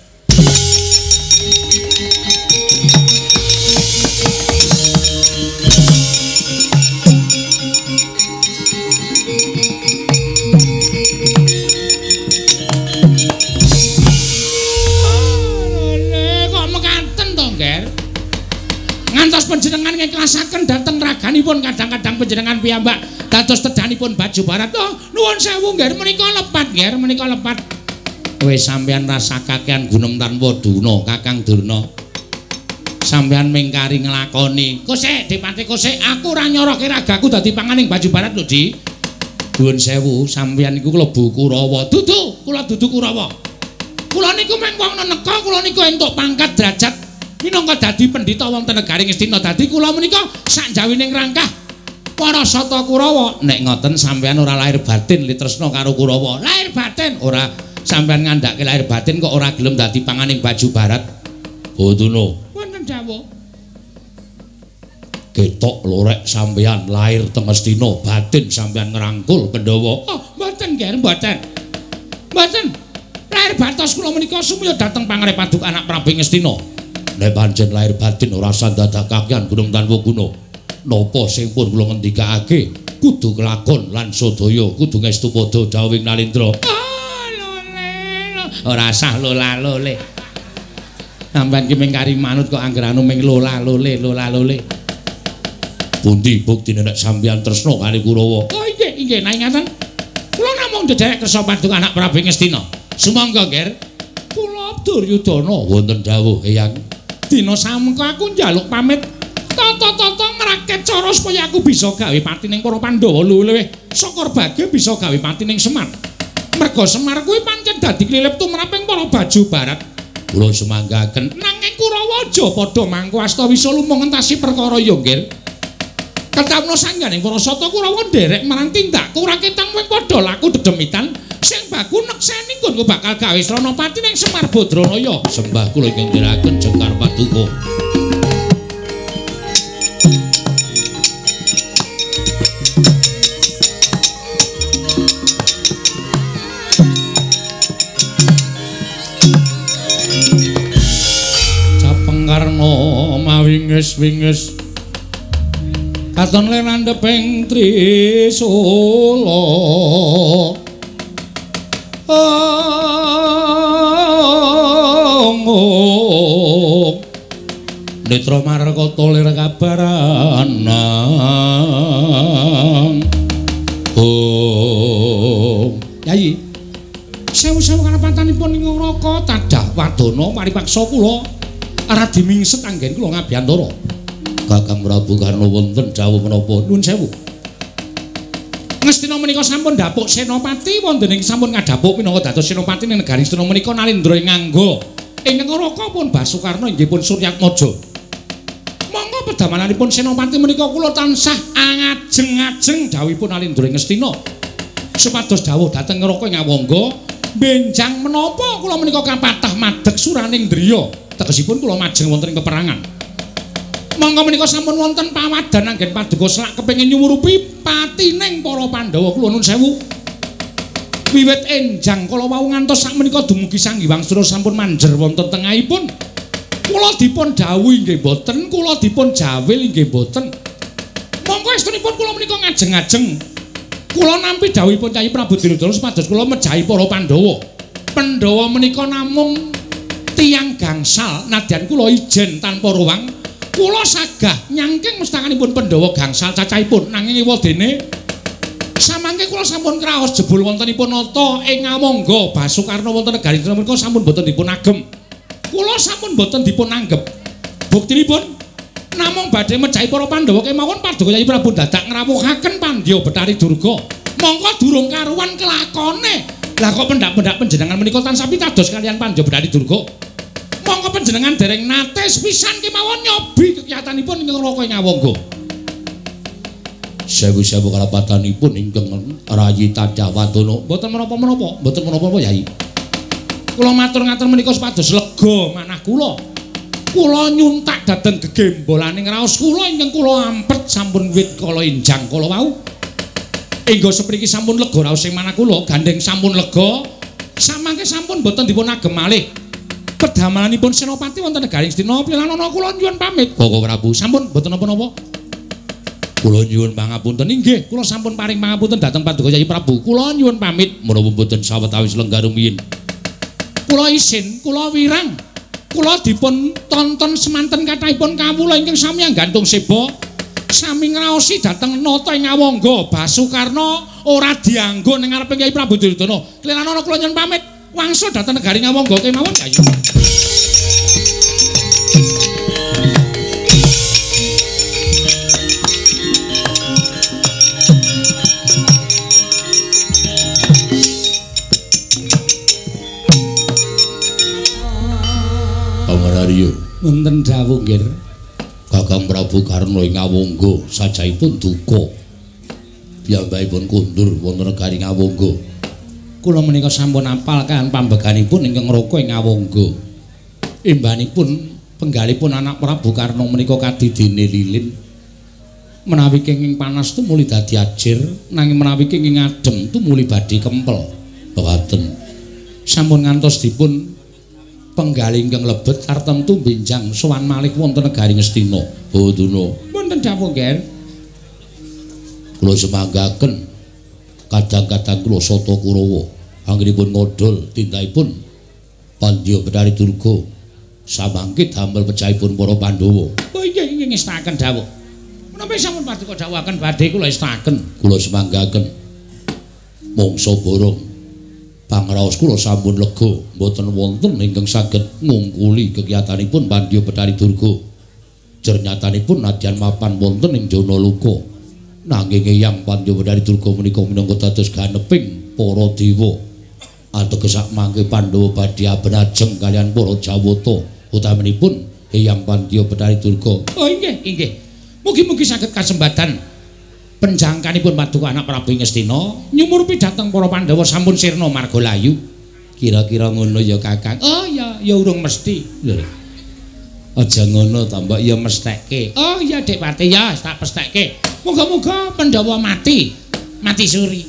Kok mekaten to, Nger? Ngantos panjenengan ngikhlasaken dhateng raganipun kadang-kadang panjenengan piyambak dados tedanipun baju barat. Oh, nuwun sewu nggih menika lepat nggih menika lepat. Wis sampeyan rasakaken gunung tanpa duna Kakang Durna. Sampeyan mingkari nglakoni. Kosek Dipati Kosek, aku ora nyoroke ragaku dadi panganing baju barat lho, Di. Nuwun sewu, sampeyan iku klebu Kurawa. Dudu, kula dudu Kurawa. Kula niku mung wong neneka, kula niku entuk pangkat derajat minangka dadi pendhita wonten negaring Astina. Dadi kula menika sak jawining rangkah para sata Kurawa. Nek ngoten sampeyan ora lahir batin litresna karo Kurawa. Lahir batin ora sampeyan ngandhake lahir batin kok ora gelem dadi panganing baju barat. Bodono. Wonten dawuh. Ketok lorek sampeyan lahir teng Astina, batin sampeyan ngrangkul Pandhawa. Oh, mboten nggih, mboten. Mboten. Lahir batos kula menika sumya dhateng pangrepaduk anak Prabu Astina. Nek pancen lahir batin ora sandadakaken gunung tanpa guna. Napa sing pun kula ngendikake kudu kelakon lan sadaya kudu ngestu padha dawuhing Nalendra. Ora sah lola-lole. Sampeyan ki mingkari manut kok angger anu ming lola-lole. Pundi buktine nek sampeyan tresna kali Kurawa? Oh inggih nggih ngaten. Kula namung dedherek kersa paduk anak Prabu Ngastina. Sumangga nggih. Kula Duryudana wonten dawuh Eyang. Dina samengko aku njaluk pamit tata-tata ngrakit cara supaya aku bisa gawe pati ning para Pandhawa luwih saka Bage bisa gawe pati ning Semar. Merga Semar kuwi pancen dadi klilip tumraping para baju barat. Kula sumanggaken nanging Kurawa aja padha mangko asta wisa lumung ngentasi perkara ya nggih. Ketamna sangganing para sata Kurawa nderek marang tindak ora ketang wing padha laku dedemitan sing baku nekseni nggonku bakal gawe srana pati ning Semar Badranaya. Sembah kula ingkang ndherekaken Jengkar Paduka. Karno mawinges-winges katon lenandheping Trisula Netra Markata lir kabaranang Yayi sewu-sewu kalepatanipun ing Raka tadah wadana paripaksa kula Radi mingset anggen kula ngabiyantara. Kakang Prabu Karna wonten dawuh menapa? Nuwun sewu. Ngastina menika sampun dapuk senopati wonten ing sampun ngadhapuk minangka dados senopati ing negari Astina menika Nalendra Ngangga. Ingkang Raka pun Basukarna inggih pun Suryatmaja. Monggo pedamananipun senopati menika kula tansah angajeng-ajeng dawuhipun Nalendra Ngastina. supados dawuh dhateng Ngraka Ngawangga benjang menapa kula menika kapatah madeg suraning driya tegesipun kula majeng wonten ing peperangan monggo menika sampun wonten pawadan anggen paduka selak kepengin nyumurupi patining para Pandhawa kula nuwun sewu wiwit enjang kala wau ngantos sakmenika dumugi Sanghyang Sura sampun manjer wonten tengahipun kula dipun dawuhi nggih boten kula dipun jawil nggih boten monggo estunipun kula menika ngajeng-ajeng kula nampi dawuhipun Kyai Prabu Dinodara supados kula mejahi para Pandhawa. Pandhawa menika namung tiyang gangsal nadyan kula ijen tanpa ruwang. Kula sagah nyangking mestakanipun Pandhawa gangsal cacahipun nanging ewadene samangke kula sampun kraos jebul wontenipun nata ing Ngawangga Basukarna wonten negari menika sampun boten dipun agem. Kula sampun boten dipun anggep. Buktinipun namung badhe mejahi para Pandhawa kemawon paduka Kyai Prabu dadak ngrawuhaken Pandya Betari Durga. Mongko durung karuwan kelakone. Lah kok pendak-pendak panjenengan menika tansah pitados kaliyan Pandya Betari Durga. Mongko panjenengan dereng nate sepisan kemawon nyobi kekiyatanipun ing Ngraka Ngawangga. Sewu-sewu kalapatanipun ingkang rayi Tadawatana. Mboten menapa-menapa, mboten menapa-menapa Yai. Kula matur ngaten menika supados lega manah kula. Kula nyuntak dhateng gegembolaning raos kula ingkang kula ampet sampun wit kala enjang kala wau. Engga sepriki sampun lega raos ing manah kula, gandeng sampun lega. Samangke sampun boten dipun agem malih. Pedamalanipun Senopati wonten negaring Astina Pilanana kula nyuwun pamit. Koko Prabu sampun boten napa-napa. Kula nyuwun pangapunten inggih, kula sampun paring pangapunten dhateng Paduka Kyai Prabu. Kula nyuwun pamit menawa boten sawetawis lenggar rumiyin. Kula isin, kula wirang. Kula dipun tonton semanten kathahipun kawula ingkang sami nggantung seba sami ngraosi dhateng nata ing Ngawangga Basukarna ora dianggo ning ngareping Kyai Prabu Duryudana. Klelanana kula nyuwun pamit wangsul dhateng negari Ngawangga kemawon Kyai. Amararya wonten dawuh nggih Kakang Prabu Karna ing Ngawangga sajahipun duka piyambakipun kundur wonten negari Ngawangga. Kula menika sampun apal kan pambeganipun ingkang Ngraka ing Ngawangga. Imbanipun penggalipun anak Prabu Karna menika kadidene lilin. Menawi kenging panas tumuli dadi ajir, nanging menawi kenging adem tumuli badhe kempel. Boten. Sampun ngantos dipun penggali ingkang lebet tartemtu benjang sowan malih wonten negari Ngastina. Boduna. Wonten dawuh nggih. Kula semanggaken kadang-kadang kula Sata Kurawa anggenipun ngodol tindakipun Pandya Betari Durga samangke damel pecahipun para Pandhawa. Oh iya inggih ngestaken dawuh. Menapa sampun paduka dawuhaken badhe kula istaken. Kula semanggaken mangsa borong pangraos kula sampun lega mboten wonten ingkang saged ngungkuli kegiatanipun Pandya Betari Durga. Jernyatanipun nadyan mapan wonten ing jana luka nanging Eyang Pandya Betari Durga menika minangka dados ganeping para dewa. Ateges sak mangke Pandhawa badhe abenajeng kaliyan para Jawata utaminipun Eyang Pandya Betari Durga. Oh inggih inggih. Mugi-mugi saged kasembatan penjangkanipun paduka anak Prabu Ngastina nyumurupi dhateng para Pandhawa sampun sirna marga layu. Kira-kira ngono ya Kakang. Oh ya urung mesti. Lho. Aja ngono ta, Mbak, ya mestekke. Oh iya Dek Pati ya tak pestekke. Muga-muga Pandhawa mati suri.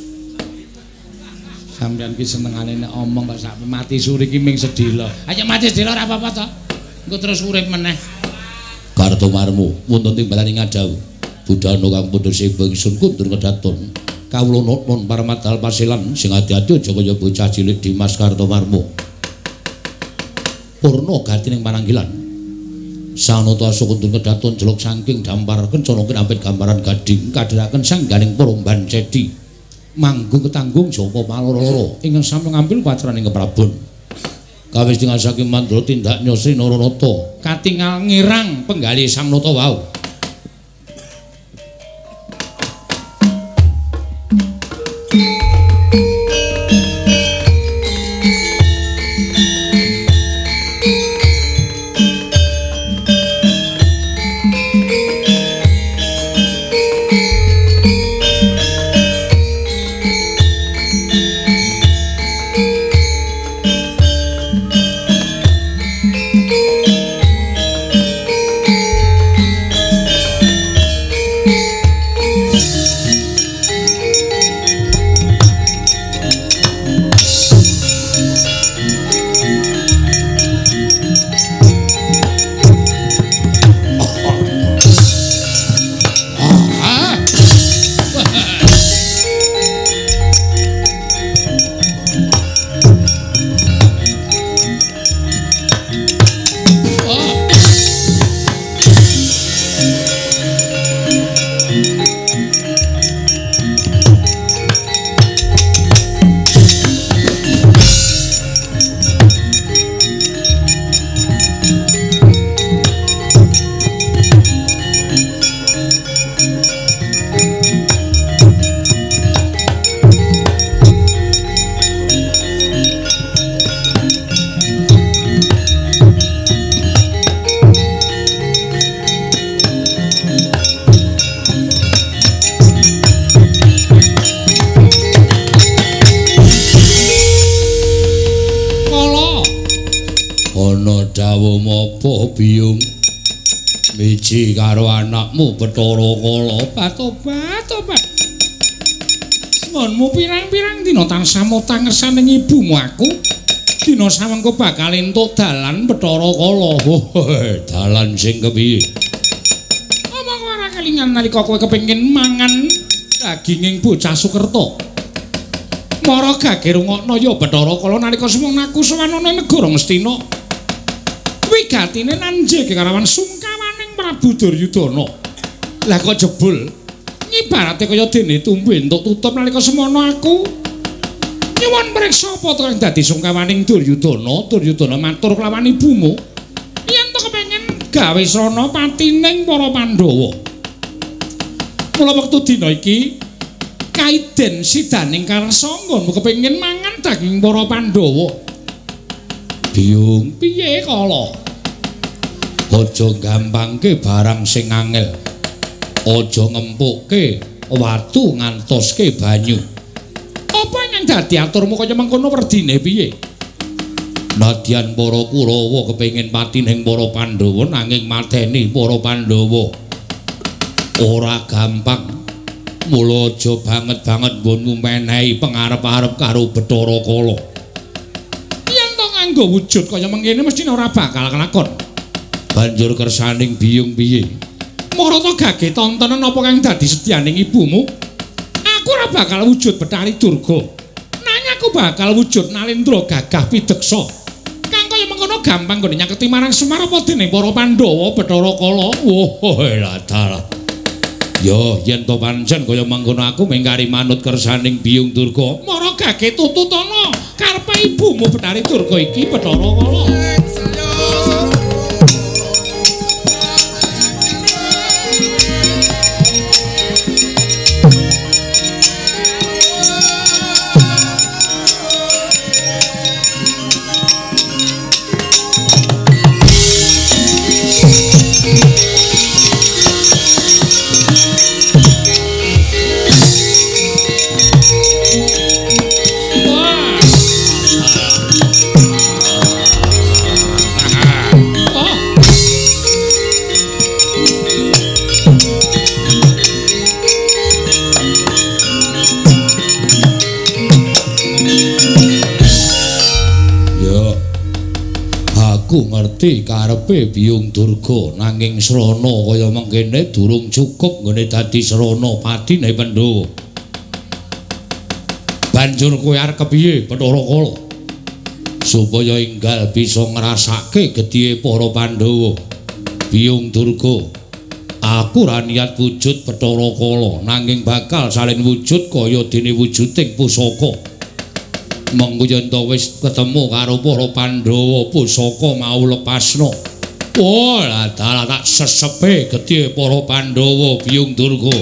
Sampeyan ki senengane nek omong kok sak mati suri ki ming sedila. Ayo mati sedila ora apa-apa to. Engko terus urip meneh. Kartomarmu wonten timbalan ing Ngadawu. Budhana kang pundhut sembah ingsun kundur ngedaton. Kawula nuwun paramadal pasilan sing ati-ati aja kaya bocah cilik Dimas Kartomarmu. Purna gatining pananggilan. Sanata sukundur ngedaton jeluk saking dampar kencana kinampit gambaran gading kadhiraken sangganing Promban Cedi. Manggung ketanggung japa paloro-loro ingkang sami ngambil patraning keprabon. Kawis tinggal saking mandra tindak nyosri Naranata katingal ngirang penggali sang nata wau. ana dawuh apa Biyung? Miji karo anakmu Bathara Kala. Tobat. Monmu pirang-pirang dina tansah motang ngersaning ibumu aku. Dina samengko bakal entuk dalan Bathara Kala. Dalan sing kepiye? Omong ora kelingan nalika kowe kepengin mangan daginging bocah Sukerta. Mara gage rungokno ya Bathara Kala nalika semana aku sowan ana negara Ngastina. Wigatine nanjek karawan sungkawaning Prabu Duryudana. Lah kok jebul ngibarate kaya dene tumbuh entuk tutup nalika semana aku nyuwun mreksa apa to kang dadi sungkawaning Duryudana. Duryudana matur kelawan ibumu yen to kepengin gawe srana patining para Pandhawa. Mula wektu dina iki kaiden sidaning karsa nggonmu kepengin mangan daging para Pandhawa. Biyung piye Kala? Aja gampangke barang sing angel. Aja ngempukke watu ngantoske banyu. Apa yang dadi aturmu kaya mengkono werdine piye? Nadyan para Kurawa kepengin patining para Pandhawa nanging mateni para Pandhawa ora gampang. Mula aja banget-banget nggonmu menehi pengarep-arep karo Bathara Kala. Yen to nganggo wujud kaya mengkene mesti ora bakal kelakon. Banjur kersaning Biyung piye? Marata gage tontonan apa kang dadi sedyaning ibumu? Aku ora bakal wujud Betari Durga. Nanging aku bakal wujud Nalendra gagah pideksa. Kang kaya mengkono gampang nggone nyaketi marang Semar apa dene para Pandhawa Bathara Kala. Woh, lah dalah. Yo, yen to pancen kaya mengkono aku mengkari manut kersaning Biyung Durga. Mara gage tututana karepe ibumu Betari Durga iki Bathara Kala. Aku ngerti karepe Biyung Durga nanging srana kaya mengkene durung cukup nggone dadi srana patine Pandhawa. Banjur kowe arep kepiye Bathara Kala? Supaya enggal bisa ngrasake gedhe para Pandhawa. Biyung Durga, aku ra niat wujud Bathara Kala nanging bakal salin wujud kaya dene wujuding pusaka. Mengko yen to wis ketemu karo para Pandhawa pusaka mau lepasno. Oh, lah dalah tak sesepe gedhe para Pandhawa Biyung Durga.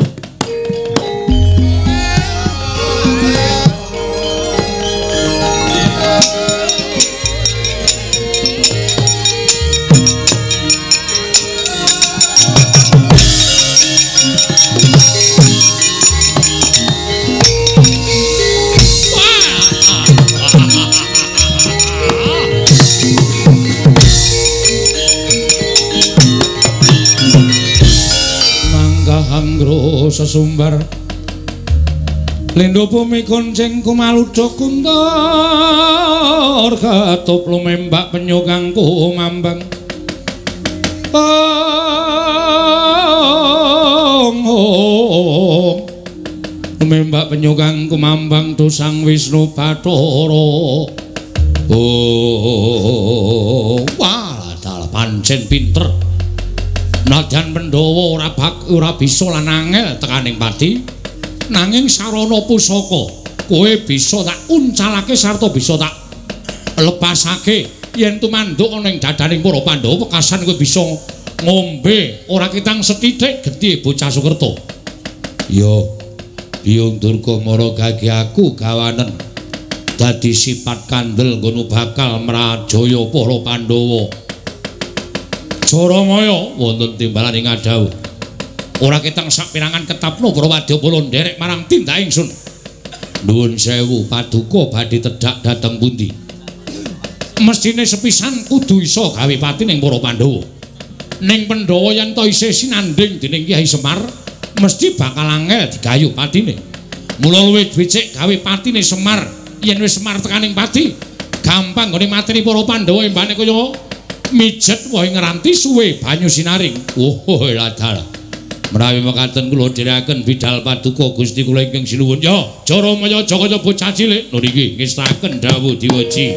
Sesumbar lendo bumi konceng kumaludha kuntur katup lumembak penyugang kumambang lumembak penyugang kumambang dosang Wisnu Bathara. Wah dalah pancen pinter. Nadyan Pandhawa ora bisa lan angel tekaning pati nanging sarana pusaka kowe bisa tak uncalake sarta bisa tak lepasake yen tumanduk ana ing dadaning para Pandhawa wekasan kowe bisa ngombe ora kitang sethithik gedhe bocah Sukerta. Yo Biyung Durga mara gage aku gawanen dadi sipat kandel ngono bakal mrajaya para Pandhawa. Jaramaya wonten timbalan ing Adau. Ora ketang sapirangan ketapno para wadyabala nderek marang tindak ingsun. Nuwun sewu paduka badhe tedhak dhateng pundi? Mestine sepisan kudu iso gawe pati ning para Pandhawa. Ning Pandhawa yen to isih sinanding dening Kyai Semar, mesti bakal angel digayu patine. Mula luwih becik gawe patine Semar. Yen wis Semar tekaning pati, gampang nggone mateni para Pandhawa embane kaya mijet wae ngeranti suwe banyu sinaring. Oh, ladal. Menawi mekaten kula dherekaken bidhal paduka Gusti kula ingkang sinuwun. Ya, Jaramaya Jagaya bocah cilik niki ngestaken dawuh diwaji.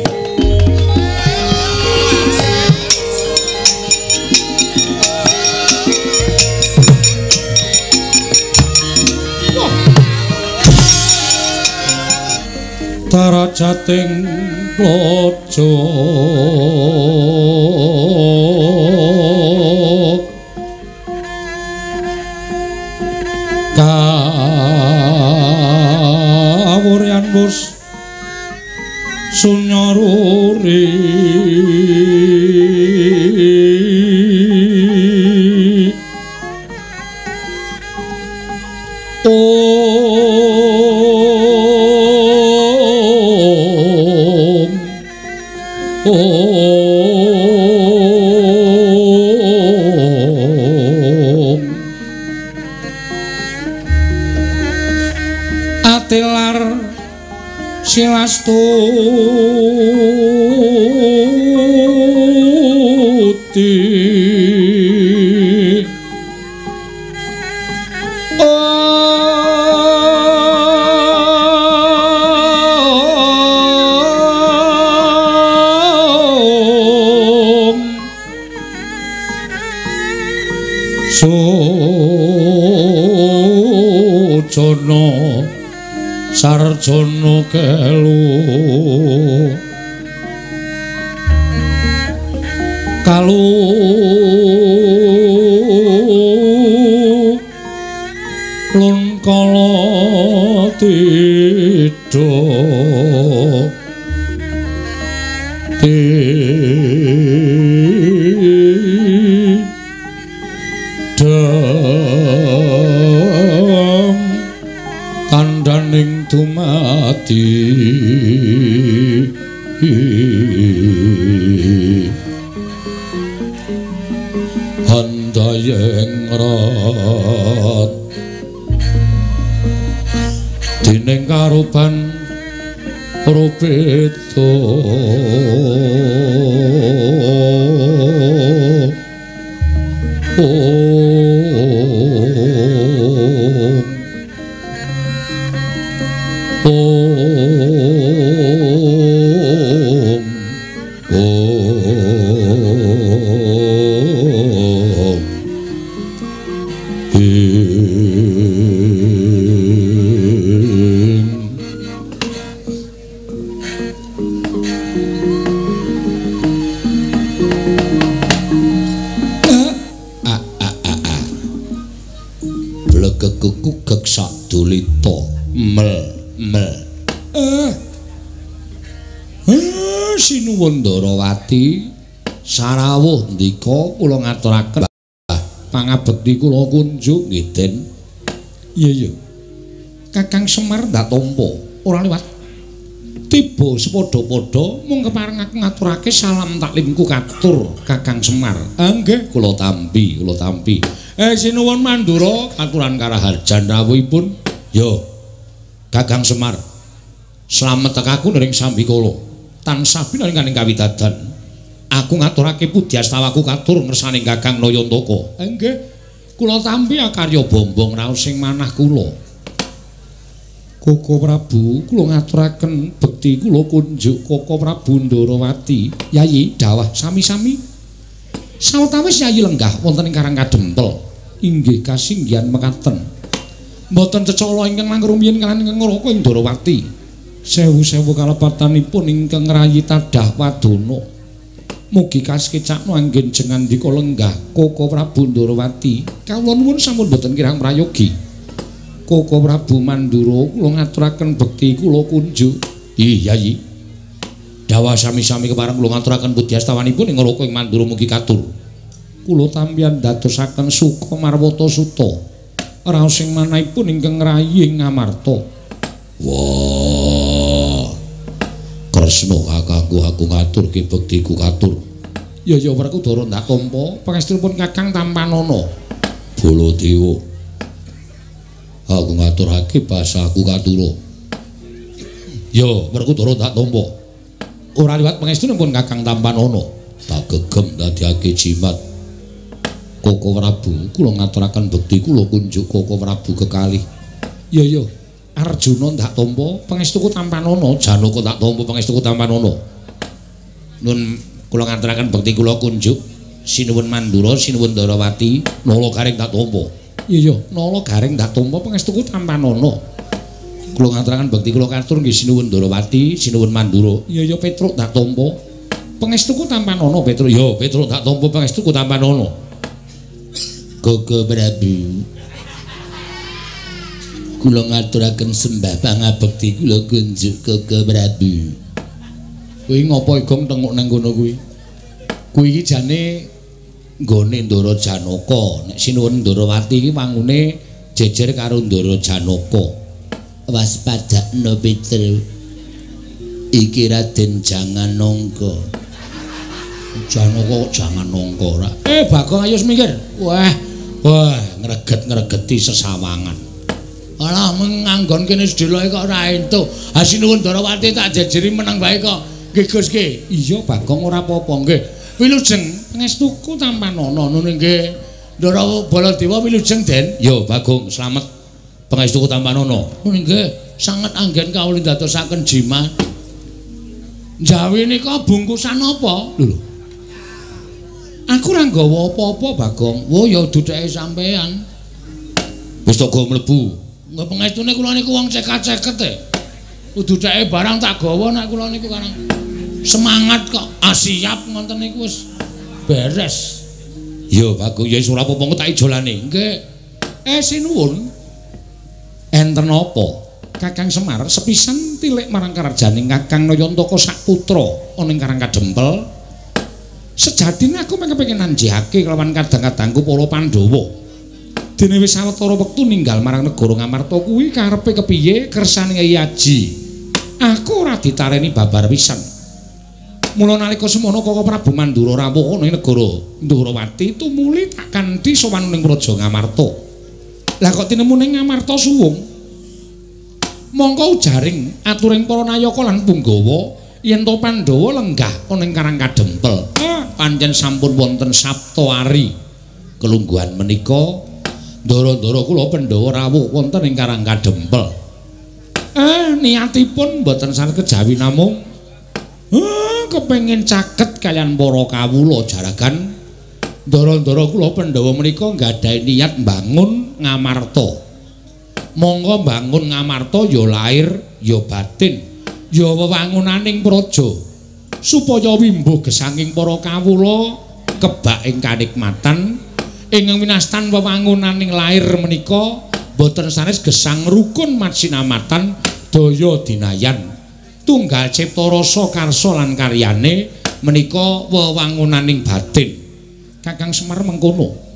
Tarajating plaja kawuryan mus sunyaruri atilar silastuti Sujono Sarjana kelu kalu lun kala tidha kandaning dumati handayeng rat dening karuban rupita Sinuwun Ndarawati sarawuh ndika kula ngaturaken pangabekti kula kunjuk nggih Den. Iya. Kakang Semar ndak tampa ora liwat. Tiba sepadha-padha mung kepareng aku ngaturake salam taklimku katur Kakang Semar. Nggih kula tampi. Sinuwun Mandura katuran karaharjan rawuhipun. Yo. Kakang Semar. Slamet tekaku nering Sambikala. Tansah pinaringaning kawidadan aku ngaturake pudyastawaku katur ngersane Kakang Nayantaka. Nggih kula tampi karya bombong raos sing manah kula. Koko Prabu kula ngaturaken bekti kula kunjuk Koko Prabu Ndarawati. Yayi dawah sami-sami sawetawis Yayi lenggah wonten ing Karang Kadempel inggih kasinggihan mekaten mboten cecala ingkang langrumiyin kaliyan Ingkang Raka ing Ndarawati. Sewu-sewu kalepatanipun ingkang rayi tadah wadana. Mugi kasekecakno anggen jengandika lenggah Koko Prabu Ndarawati. Kawula nuwun sampun boten kirang prayogi. Koko Prabu Mandura kula ngaturaken bekti kula kunjuk. Yayi. Dawa sami-sami kepareng kula ngaturaken pudyastawanipun ing Raka ing Mandura mugi katur. Kula tampian dadosaken suka marwata suta. Raos sing manahipun ingkang rayi ing Ngamarta. Wah. Kresna kakangku aku ngaturke bektiku katur. Ya Werkudara ndak tampa pangestunipun Kakang Tampanana. Baladewa. Aku ngaturake basaku katura. Ya Werkudara ndak tampa. Ora liwat pangestunipun Kakang Tampanana. Tak gegem dadiake jimat. Koko Prabu, kula ngaturaken bekti kula kunjuk Koko Prabu kekalih. Ya Arjuna ndak tampa pangestuku Tampanana, Janaka tak tampa pangestuku Tampanana. Nun kula ngaturaken bekti kula kunjuk Sinuwun Mandura, Sinuwun Darawati, Nala Garing tak tampa. Iya, Nala Garing ndak tampa pangestuku Tampanana. Kula ngaturaken bekti kula katur nggih Sinuwun Darawati, Sinuwun Mandura. Iya Petruk tak tampa pangestuku Tampanana, Petruk. Ya, Petruk tak tampa pangestuku Tampanana. Koko Prabu. Kula ngaturaken sembah pangabekti kula kunjuk Koko Prabu. Kuwi ngopo Igong tenguk nang kono kuwi? Kuwi iki jane nggone Ndara Janaka. Nek Sinuwun Ndarawati iki wangune jejer karo Ndara Janaka. Waspadakna Petruk. Iki Raden Janganangka. Janaka kok jangan nangka ora. Bagong ayo mikir. Wah, ngreget-ngregeti sesawangan. Alah menganggon kene sedeloke kok ora entuk. Ha Sinuwun Darawati tak jejeri meneng bae kok. Nggih Gus nggih. Iya Bagong ora apa-apa nggih. Wilujeng pangestuku Tampanana ngono nggih. Ndara Baladewa wilujeng Den. Ya Bagong slamet pangestuku Tampanana. Ngono nggih. Sanget anggen kawula ndadosaken jimat. Jawi nika bungkusan apa? Lho. Aku ora nggawa apa-apa Bagong. Wo ya duduke sampean. Wis tega mlebu. Nggih pangestune kula niku wong cekat-ceket e. Duduke barang tak gawa nek kula niku karang semangat kok. Siap ngoten niku wis beres. Ya Bagong ya ora apa-apa tak ijolane. Nggih. Sinuwun. Enten apa? Kakang Semar sepisan tilik marang karjaning Kakang Nayantaka saputra ana ing Karang Kadempel. Sejatine aku kepengin nanjihake kelawan kadang-kadangku para Pandhawa. Dene wis sawetara wektu ninggal marang negara Ngamarta kuwi karepe kepiye kersane Kyai Aji. Aku ora ditareni babar pisan. Mula nalika semono Koko Prabu Mandura rawuh ana ing negara Ndarawati tumuli tak kanthi sowan ning Praja Ngamarta. Lah kok tinemu ning Ngamarta suwung. Mongko ujaring aturing para nayaka lan punggawa yen to Pandhawa lenggah ana ing Karang Kadempel. Pancen sampun wonten sabta ari kelungguhan menika ndara-ndara kula Pandhawa rawuh wonten ing Karang Kadempel. Niatipun mboten saged kejawi namung kepengin caket kalian para kawula jaragan ndara-ndara kula Pandhawa menika nggadahi niat mbangun Ngamarta. Monggo mbangun Ngamarta ya lair ya batin ya wewangunaning praja supaya wimbuh gesanging para kawula kebak ing kanikmatan ing winastan wewangunaning lair menika boten sanes gesang rukun matsinamatan daya dinayan tunggal cipta rasa karsa lan karyane menika wewangunaning batin. Kakang Semar mengkono.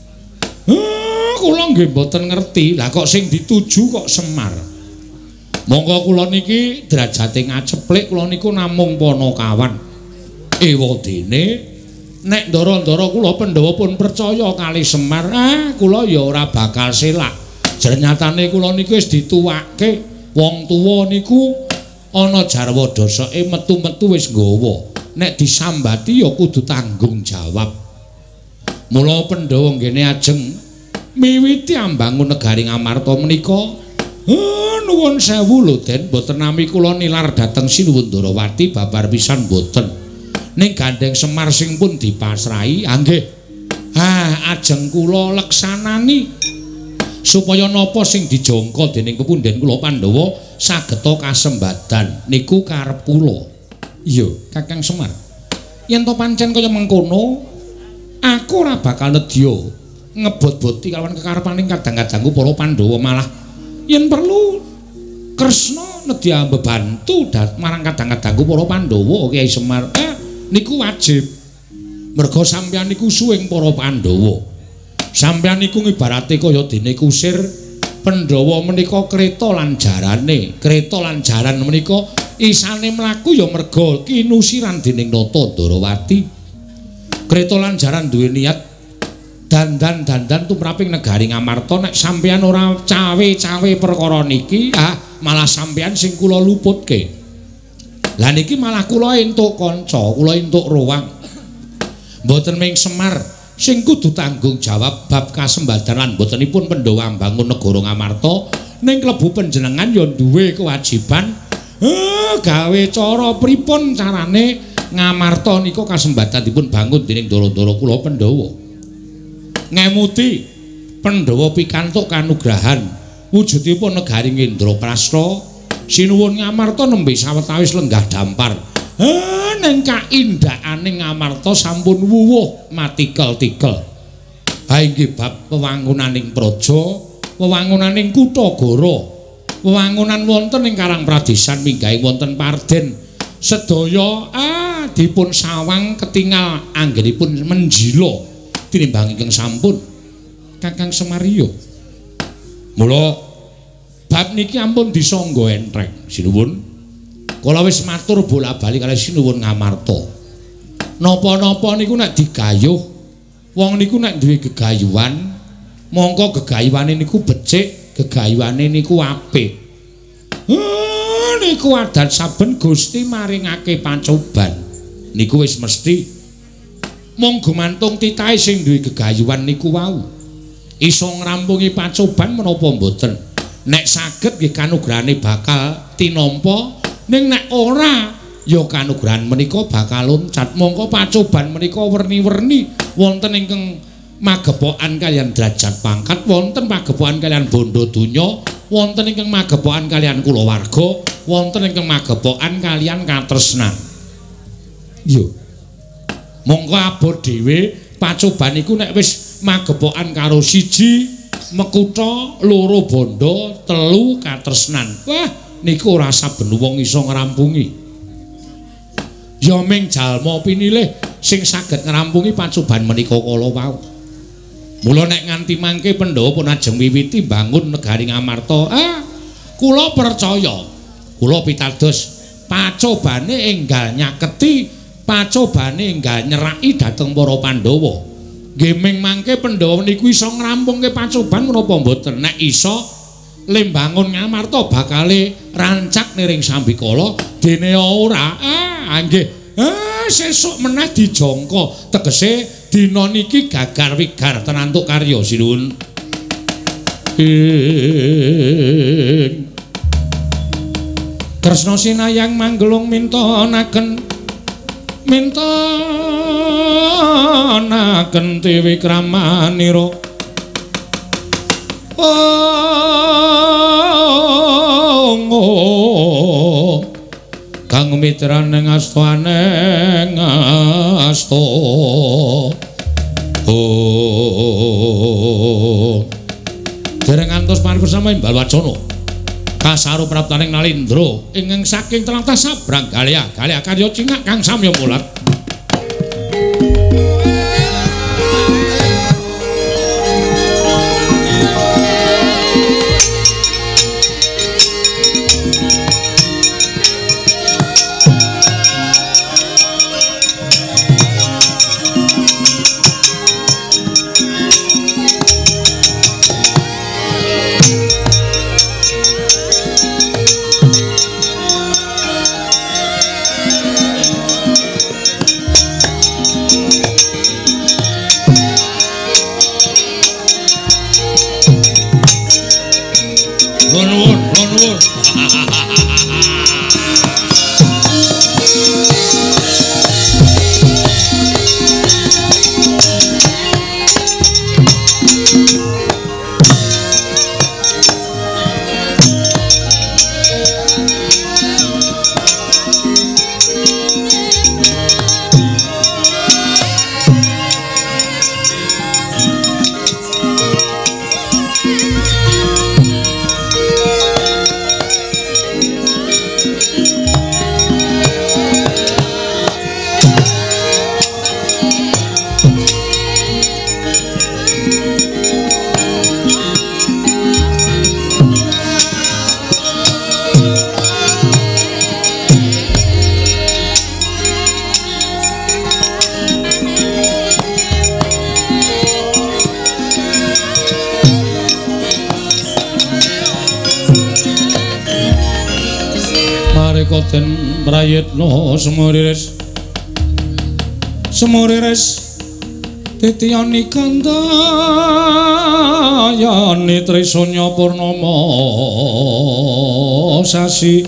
Kula nggih mboten ngerti. Lah kok sing dituju kok Semar. Monggo kula niki derajate ngaceplik kula niku namung Panakawan. Ewadene nek ndara-ndara kula Pandhawa pun percaya kali Semar, kula ya ora bakal selak. Jernyatane kula niku wis dituwake. Wong tuwa niku ana jarwa dosake metu-metu wis nggawa. Nek disambati ya kudu tanggung jawab. Mula Pandhawa nggene ajeng miwiti ambangun negari Ngamarta menika nuwun sewu lho Den, boten nami kula nilar dhateng Sinuwun Darawati babar pisan boten. Ning gandeng Semar sing pun dipasrahi, nggih. Ajeng kula leksanani supaya napa sing dijangka dening pepunden kula Pandhawa sageta kasembadan niku karep kula. Iya, Kakang Semar. Yen to pancen kaya mengkono, aku ora bakal nedya ngebot-boti kalawan kekarepaning kadang-kadangku para Pandhawa, malah yen perlu Kresna nedya mbebantu marang kadang-kadangku para Pandhawa Kyai Semar. Niku wajib. Merga sampeyan niku suwing para Pandhawa. Sampeyan niku ibarate kaya dene kusir Pandhawa menika kreta lan jarane. Kreta lan jaran menika isane mlaku ya merga kinusiran dening Nata Ndarawati. Kreta lan jaran duwe niat dandan tumraping negari Ngamarta. Nek sampeyan ora cawe-cawe perkara niki, malah sampeyan sing kula luputke. Lah niki malah kula entuk kanca, kula entuk ruang. Mboten ming Semar sing kudu tanggung jawab bab kasembadan lan mbotenipun Pandhawa mbangun negara Ngamarta, ning klebu panjenengan ya duwe kewajiban gawe cara pripun carane Ngamarta nika kasembatan dipun bangun dening ndara-ndara kula Pandhawa. Ngemuti Pandhawa pikantuk kanugrahan wujudipun negari Ngendraprasta sinuwun Ngamarta nembe sawetawis lenggah dampar. Ning kaindhakane Ngamarta sampun wuwuh matikel-tikel. Ha inggih bab wewangunaning praja, wewangunaning kutha goro, wewangunan wonten ing Karang Pradesan minggahi wonten Parden sedaya dipun sawang ketingal anggenipun menjila tinimbang ingkang sampun Kakang Semariya. Mula bab niki ampun disangga entreng sinuwun. Kula wis matur bola-bali kalih sinuwun Ngamarta. Napa-napa niku nek digayuh wong niku nek duwe gegayuhan, mongko gegayuhane niku becik, gegayuhane niku apik. Niku adat saben Gusti maringake pancoban. Niku wis mesti. Mung gumantung titahe sing duwe gegayuhan niku wau. Iso ngrampungi pancoban menapa mboten. Nek saged nggih kanugrahane bakal tinampa, ning nek ora ya kanugrahan menika bakal loncat. Mongko pancoban menika werni-werni wonten ingkang magepokan kalian derajat pangkat, wonten magepokan kalian bondo donya, wonten ingkang magepokan kalian kulawarga, wonten ingkang magepokan kalian katresnan. Yo. Mongko abot dhewe pacoban iku nek wis magepokan karo siji mekutha, loro bondo, telu katresnan. Wah, niku ora saben wong iso ngrampungi. Ya ming jalma pinilih sing saged ngrampungi pacoban menika kala wau. Mula nek nganti mangke Pandhawa pun ajeng wiwiti bangun negari Ngamarta, kula percaya, kula pitados pacobane enggal nyaketi, pacobane enggal nyeraki dhateng para Pandhawa. Nggih ming mangke Pandhawa niku iso ngrampungke pacoban menapa mboten. Nek iso lembangun Ngamarta bakale rancak niring Sambikala, dene ora nggih sesuk meneh dijangka tegese dina niki gagar wigar tenantuk karya sinuwun. Tresna sinayang manggelung mintonaken dewi kramanira. Kang mitraning asta aneng asta. Dereng ngantos paripurna Mbal Wacana kasaru praptaning Nalindra ingkang saking tlatah Sabrang Galya karya cingak kang samya mulat. Raden Prayitna semuriris Tityani Kandayani Trisanya Purnama sasi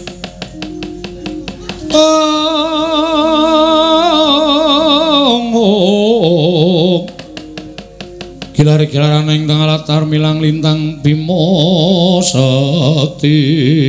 Gilar-gilaran ingkang latar milang lintang Bima Sakti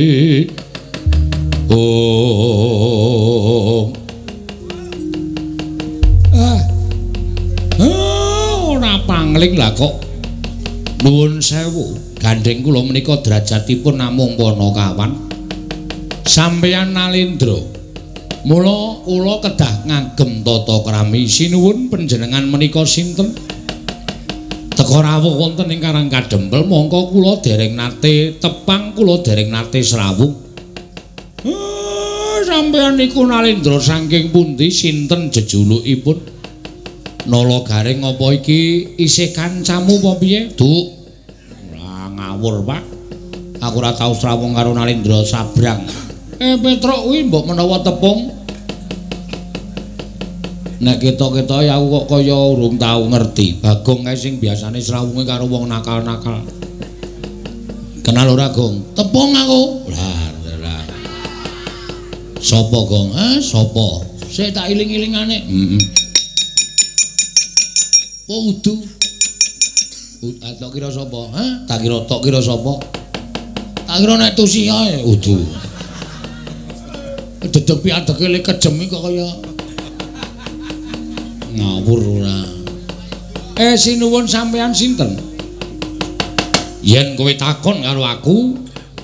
ora pangling lah kok nuwun sewu gandeng kula menika derajatipun namung Panakawan sampeyan Nalendra mula kula kedah ngagem tata krami sinuwun panjenengan menika sinten teka rawuh wonten ing Karang Kadempel mongko kula dereng nate tepang kula dereng nate srawung sampeyan niku Nalendra saking pundi sinten jejulukipun Nala Garing apa iki isih kancamu apa piye Duk ora ngawur Pak aku ora tau srawung karo Nalendra sabrang Petruk kuwi mbok menawa tepung nek ketok-ketok ya aku kok kaya urung tau ngerti Bagong kae sing biasane srawunge karo wong nakal-nakal kenal ora Gong tepung aku lah sapa Gong sapa sik tak iling-ilingane udu tak kira sapa tak kira sapa tak kira nek tusi ae udu dedepi adeke le kejem kok kaya ngawur ora sinuwun sampean sinten yen kowe takon karo aku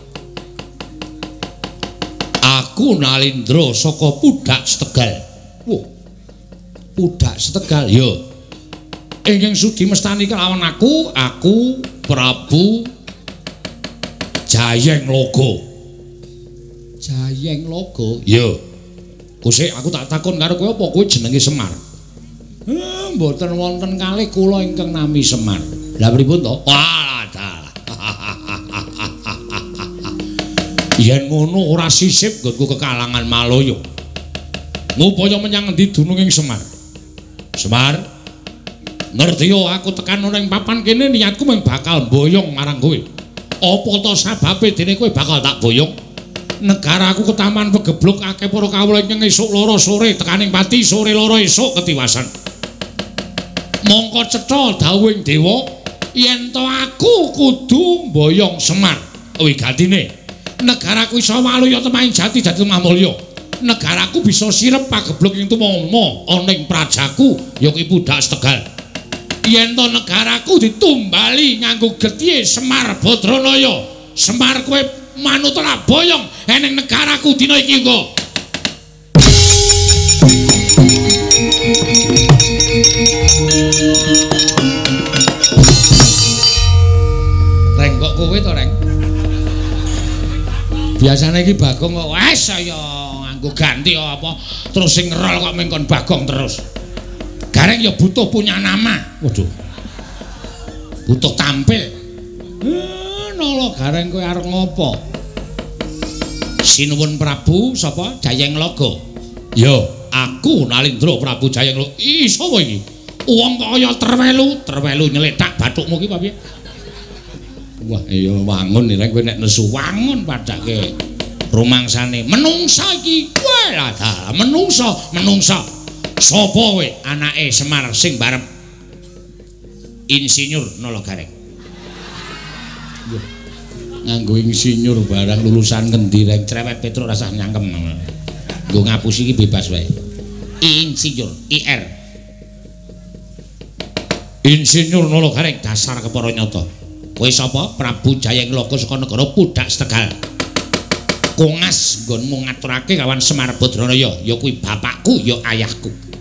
Nalendra saka Pudak Setegal Pudak Setegal yo ingkang sudi mestani kelawan aku Prabu Jayeng Logo yo kusik aku tak takon karo kowe apa kowe jenenge Semar mboten wonten kalih kula ingkang nami Semar lha pripun to yen ngono ora sisip nggonku kekalangan Maloyo ngupaya menyang endi dununging Semar ngerti yo aku tekan ana ing papan kene niatku mung bakal boyong marang kowe. Apa to sababe dene kowe bakal tak boyong? Negaraku ketaman pegeblok akeh para kawula ingkang esuk loro sore tekaning pati sore loro esuk ketiwasan. Mongko cetha dawuhing dewa yen to aku kudu boyong Semar. Wigatine negaraku iso waluya temaing jati dadi mamulya. Negaraku bisa sirep pageblok ing tumama ana ing prajaku ya kuwi Pudak Setegal. Yen to negaraku ditumbali nganggo getih Semar Badranaya, Semar kowe manut ora boyong eneng negaraku dina iki engko. Reng kok kowe to, Reng? Biasane iki Bagong kok wes saya nganggo ganti apa terus sing ngerol kok mengkon Bagong terus. Gareng ya butuh punya nama. Waduh. Butuh tampil. Nala Gareng kowe arep ngopo? Sinuwun Prabu sapa? Jayeng Logo. Ya, aku Nalendra Prabu Jayeng Logo. Ih, sapa iki? Wong kaya terwelu nyeletak bathukmu ki apa piye? Wah, iya wangun nek kowe nek nesu wangun padake rumangsane menungsa iki. Wah, lah menungsa. Sapa kowe anake Semar sing barep insinyur Nala Gareng? Nganggo insinyur barang lulusan ngendi rek cerewet Petro rasah nyangkem. Nggo ngapusi iki bebas wae. Insinyur IR. Insinyur Nala Gareng dasar kepara nyata. Kowe sapa? Prabu Jayeng Logo saka negara Pudak Setegal. Kongas nggonmu ngaturake kawan Semar Badranaya, ya kuwi bapakku ya ayahku.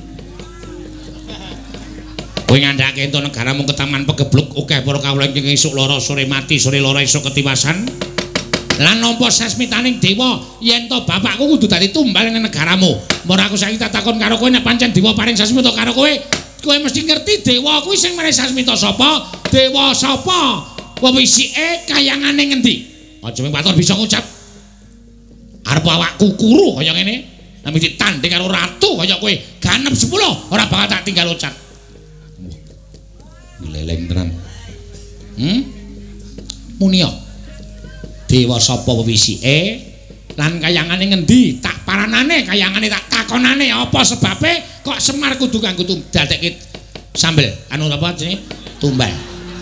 Kowe ngandhake ento negaramu ketaman pegeblok akeh para kawula ing esuk lara sore mati sore lara esuk ketiwasan. Lan nampa sasmitaning dewa yen to bapakku kudu dadi tumbal ning negaramu. Ora aku saiki tak takon karo kowe nek pancen dewa paring sasmita karo kowe, kowe mesti ngerti dewa kuwi sing maring sasmita sapa? Dewa sapa? Wewisike kayangane ngendi? Aja mung paton bisa ngucap. Arep awakku kuru kaya ngene. Nek ditanding karo ratu kaya kowe ganep 10 ora bakal tak tinggal ucat. Gleleng tenan. Muni yo. Dewa sapa wisike lan kayangane ngendi? Tak paranane, kayangane tak takonane apa sebabe kok Semar kudu kanggo dadekke sambel anu apa jenenge? Tumbal.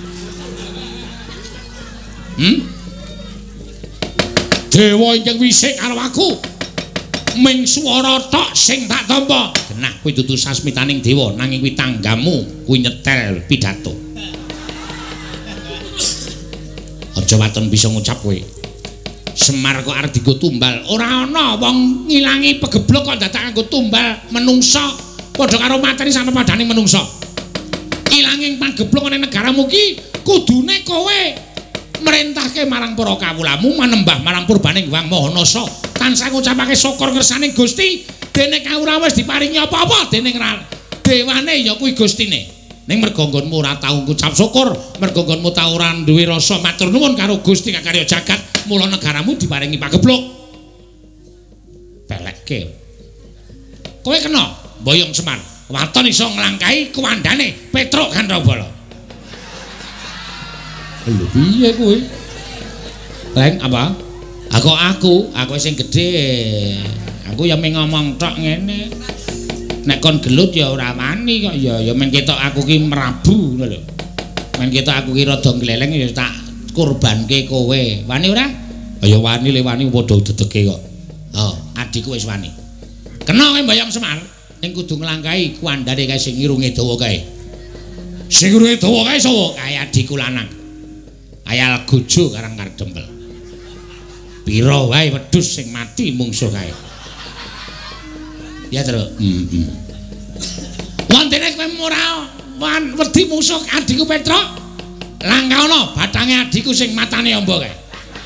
Dewa ingkang wisik karo aku. Ming swara tok sing tak tampa. Genah kuwi dudu sasmitaning dewa nanging kuwi tanggamu, kuwi nyetel pidato. Aja waton bisa ngucap kowe. Semar kok arep dienggo tumbal. Ora ana wong ngilangi pegeblok kok dadak nganggo tumbal menungsa padha karo mateni sampe padane menungsa. Ilanging pageblok ning negaramu ki kudune kowe merintahke marang para kawulamu manembah marang purbaning Wang Mahanasa tansah ngucapake syukur ngersaning Gusti dene kawula wis diparingi apa-apa dening dewane ya kuwi Gustine ning mergo nggonmu ora tau ngucap syukur mergo nggonmu tau ora duwe rasa matur nuwun karo Gusti Kakarya Jagat mula negaramu diparingi pageblok pelekke kowe kena Boyong Semar waton iso nglangkahi kuwandane Petruk Gandrawala. Lho piye kuwi? Leng apa? Aku sing gedhe. Aku ya mung ngomong tok ngene. Nek kon gelut ya ora wani kok ya men ketok aku ki merabu ngono lho. Men ketok aku ki rada gleleng ya tak kurbanke kowe. Wani ora? Ya wani le wani padha dedeke kok. Oh, adikku wis wani. Kena kowe Boyong Semar ning kudu nglangkahi kuandane kae sing irunge dawa kae. Sing irunge dawa kae sapa? Kae adikku lanang. Ayal Gojo Karang Kardempel. Pira wae wedhus sing mati mungsuh kae. Ya, Tru. Wontene kowe ora wedi mungsuh adikku Petruk. Langkauna bathange adikku sing matane amba kae.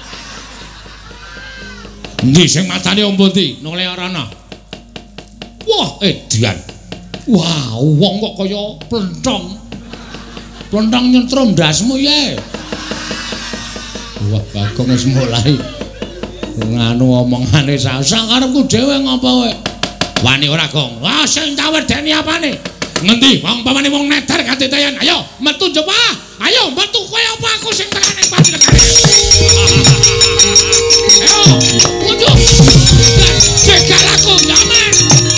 Endi sing matane amba ndi? Nole ora ana. Wah, edian. Wah, wong kok kaya plentong. Plentong nyentrum ndasmu ya. Wah, Bagong wis mulai nganu omongane sakarepku dhewe ngopo kowe? Wani ora, Gong? Wah, sing tak wedeni apane? Ngendi? Wong pamane wong neder kateteyan. Ayo, metu njoba. Ayo, metu kowe apa aku sing tekane panjenengan. Ayo, metu. Cegal aku nyaman.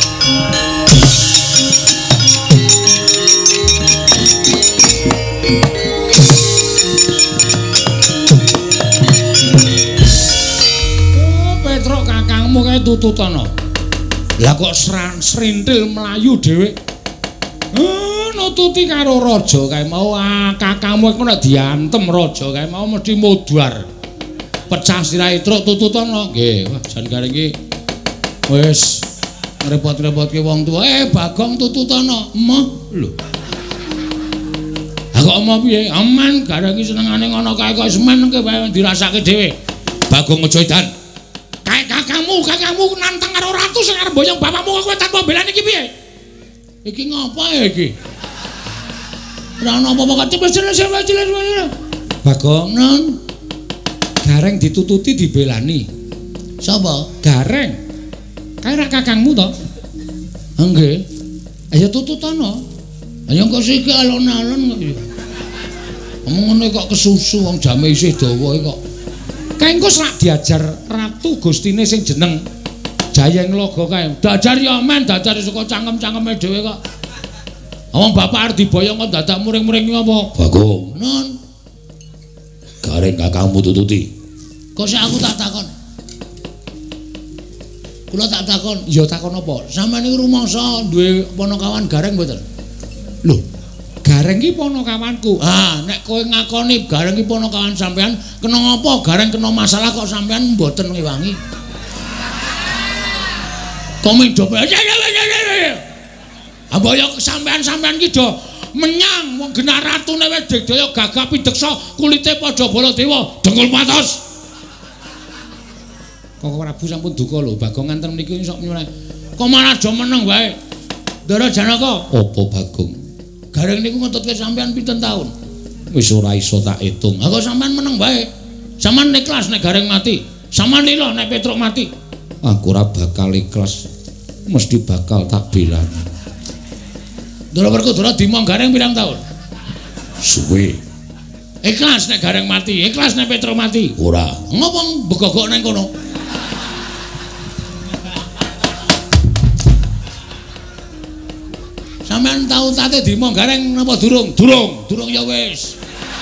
Kae tututana. Lah kok srintil mlayu dhewe. Nututi karo raja kae mau kakangmu kok nek diantem raja kae mau mesti modar. Pecah sirahe truk tututana. Nggih, wah jan kare iki wis ngrepot-repotke wong tuwa. Bagong tututana. Emoh lho. Ha kok emoh piye? Aman gareng iki senengane ngono kae kok semen wae dirasake dhewe. Bagong aja edan. Kakangmu nantang karo ratu sing arep boyong bapakmu kok kowe tanpa belani iki piye? Iki ngapa iki? Ora ana apa-apa kok cilik. Bagong non. Gareng ditututi dibelani. Sapa? Gareng. Kae rak kakangmu to? Nggih. Ayo tututana. Ayo kok sik alon-alon kok. Omong ngene kok kesusu wong jame isih dawa kok. Kae engko sak diajar ratu Gustine sing jeneng Jayeng Loga kae. Dajar ya men, dajar saka cangkem-cangkeme dhewe kok. Wong bapak arep diboyong kok dadak muring-muring apa? Bagong. Non. Gareng kakangmu tututi. Kok sik aku tak takon. Kula tak takon, ya takon apa? Sampeyan iki rumangsa duwe ponokawan Gareng mboten? Lho, Gareng iki ponokawanku. Nek kowe ngakoni Gareng iki ponokawan sampean, kena apa? Gareng kena masalah kok sampean mboten ngewangi. Komedo. Apa ya sampean iki do menyang wong genah ratune wis digdaya gagah pideksa kulite padha Baladewa dengkul patos. Kok Prabu sampun duka lho, Bagong nganten mriki sok nyuwun. Kok malah do meneng wae. Ndara Janaka. Apa Bagong? Gareng niku ngetutke sampean pinten taun? Wis ora iso tak itung. Ha kok sampean meneng wae. Sampean ikhlas nek Gareng mati. Sampean lila nek Petruk mati. Aku ora bakal ikhlas. Mesti bakal tak belani. Ndara Werkudara dimong Gareng pirang taun? Suwe. Ikhlas nek Gareng mati, ikhlas nek Petro mati. Ora. Ngopo begogok nang kono? Sampeyan tau tate dimong Gareng napa durung? Durung ya wis.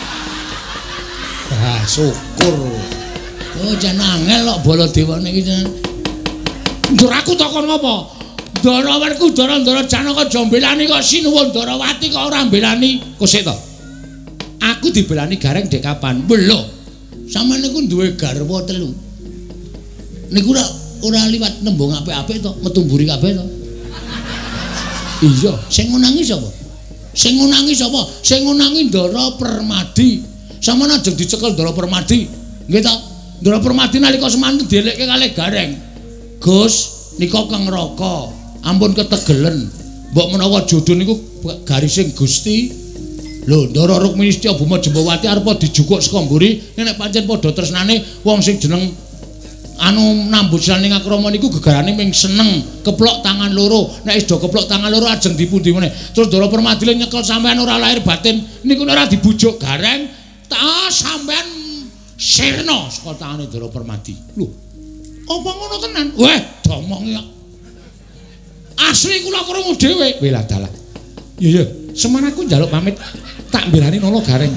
Ah, syukur. Oh, jan angel kok Baladewane iki jan. Ndur aku takon ngopo? Ndara Werkudara, Ndara Janaka aja mbelani kok Sinuwun Ndarawati kok ora mbelani. Kosek to. Aku dibelani Gareng dek kapan? Lho. Sampeyan niku duwe garwa 3. Niku ora liwat nembung apik-apik to, metu mburi kabeh to. Iya, sing ngunangi sapa? Sing ngunangi sapa? Sing ngunangi Ndara Permadi. Sampeyan aja dicekel Ndara Permadi. Nggih to? Ndara Permadi nalika semanten dielekke kalih Gareng. Gus, nika Kang Raka, ampun ketegelen. Mbok menawa jodoh niku garising Gusti. Lho, Ndara Rukmini Setya Buma Jembawati arep dijukuk saka mburi, nek pancen padha tresnane wong sing jeneng anu nambut saning akrama niku gegarane ming seneng keplok tangan loro. Nek wis do keplok tangan loro ajeng dipundi meneh. Terus Ndara Permadi nyekel sampean ora lahir batin niku ora dibujuk Gareng, ta sampean sirna saka tangane Ndara Permadi. Lho, apa ngono tenan? Weh, domong ya. Asli kula krungu dhewe. Wela dalah. Iya, semen aku njaluk pamit tak mbelani nolo Gareng.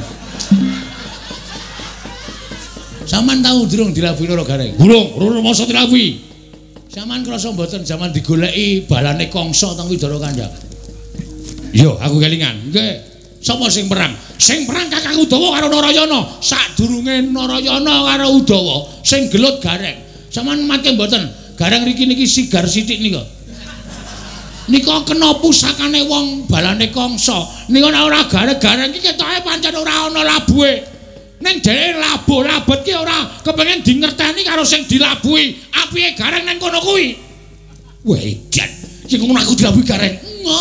Saman tahu durung dilabui nolo Gareng? Durung masa dilabui. Saman krasa mboten zaman digoleki balane Kangsa teng Widara Kanjang. Iya, aku kelingan. Nggih. Sapa sing perang? Sing perang Kakang Udawa karo Narayana. Sadurunge Narayana karo Udawa sing gelut Gareng. Saman mate mboten. Gareng riki niki sigar sithik nika. Nika kena pusakane wong balane Kangsa. Nika ora Gareng iki ketoke pancen ora ana labuhe. Ning dhewe labuh labet ki ora kepengin dingerteni karo sing dilabuhi. Apike Gareng nang kono kuwi? Wah, edan. Sing ngono aku dilabuhi Gareng.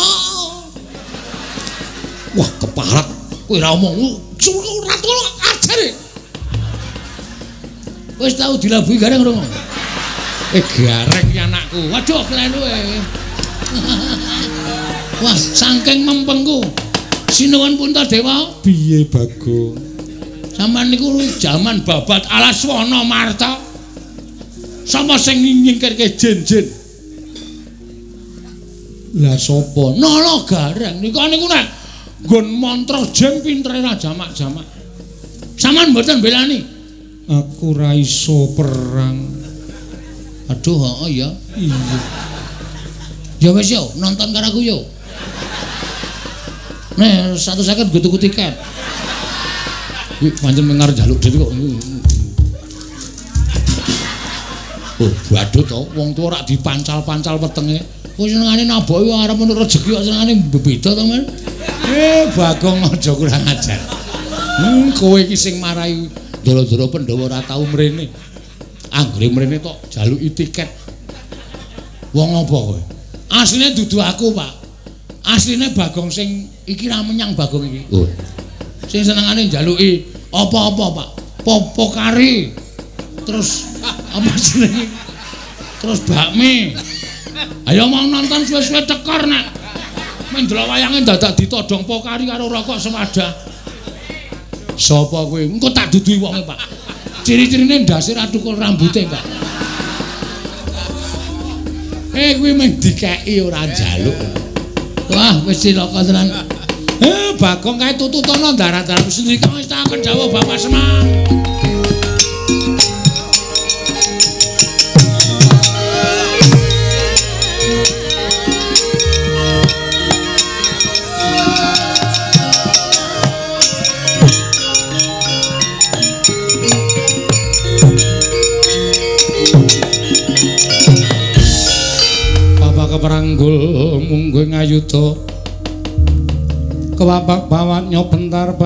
Wah, keparat. Kowe ora omong ora tolo ajare. Wis tau dilabuhi Gareng ora? Gareng ki anakku. Waduh, klenu Wah, saking mempengku. Sinuwun Puntadewa. Piye Bagong? Sampeyan niku jaman babat Alaswana Marta. Sapa sing nyingkirke jin-jin? Lah sapa? Nala Gareng. Nika niku nek nggon mantra jin pintere ra jamak-jamak. Sampeyan mboten belani. Aku ra iso perang. Aduh, heeh ya. Iya. Ya wis yo, nonton karo aku yo. Nek 150 go tuku tiket. Iki pancen mengar njaluk dhewe kok. Oh, badut to, wong tuwa rak dipancal-pancal wetenge. Kowe senengane naboki arep menurut rejeki kok senengane beda to, Men. Bagong aja kurang ajar. Kowe iki sing marai Ndara Pandhawa ora tau mrene. Anggere mrene tok jaluki tiket. Wong apa kowe? Asline dudu aku, Pak. Asline Bagong sing iki ra menyang Bagong iki. Oh. Sing senengane njaluki apa-apa, Pak. Popo kari. Terus apa jenenge? Terus bakmi. Ayo mau nonton suwe-suwe tekor nek. Men delok wayange dadak ditodong pokari karo rokok sewadah. Sapa kowe? Engko tak duduhi wonge, Pak. Ciri-cirine ndase ra tukul rambute, Pak. Kuwi mung dikeki ora njaluk. Wah, wis cilaka tenan. Bagong kae tututana darat-darat sendiri kang wis tak dawuh Bapak Semar. Keperanggul mungguh ngayuda kewapak bawatnya bentar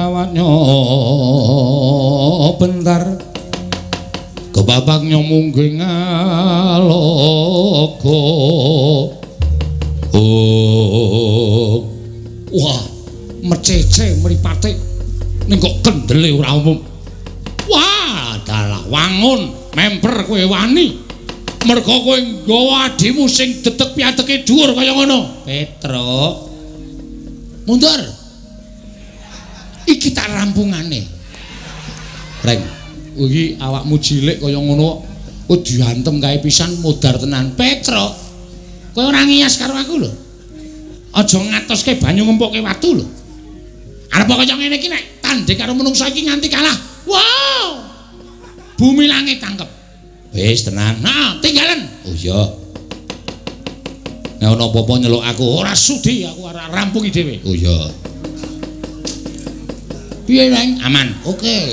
kebabaknya mungguh ngalogo. Oh, wah mecece mripate ning kok kendele ora umum. Wah dalah wangun memper kowe wani Mergo kowe nggawa adimu sing detek piateke dhuwur kaya ngono. Petro. Mundur. Iki tak rampungane. Reng, iki awakmu cilik kaya ngono kok diantem kae pisan modar tenan. Petro. Kowe ora ngiyas karo aku lho. Aja ngatoske banyu ngempukke watu lho. Arep kaya ngene iki nek tandhe karo menungsa iki nganti kalah. Wow. Bumi langit tangkep. Wis tenan. Nah, tinggalan. Oh iya. Nek ana apa-apa nyeluk aku, ora sudi aku ora rampungi dhewe. Oh iya. Piye, Neng? Aman. Oke.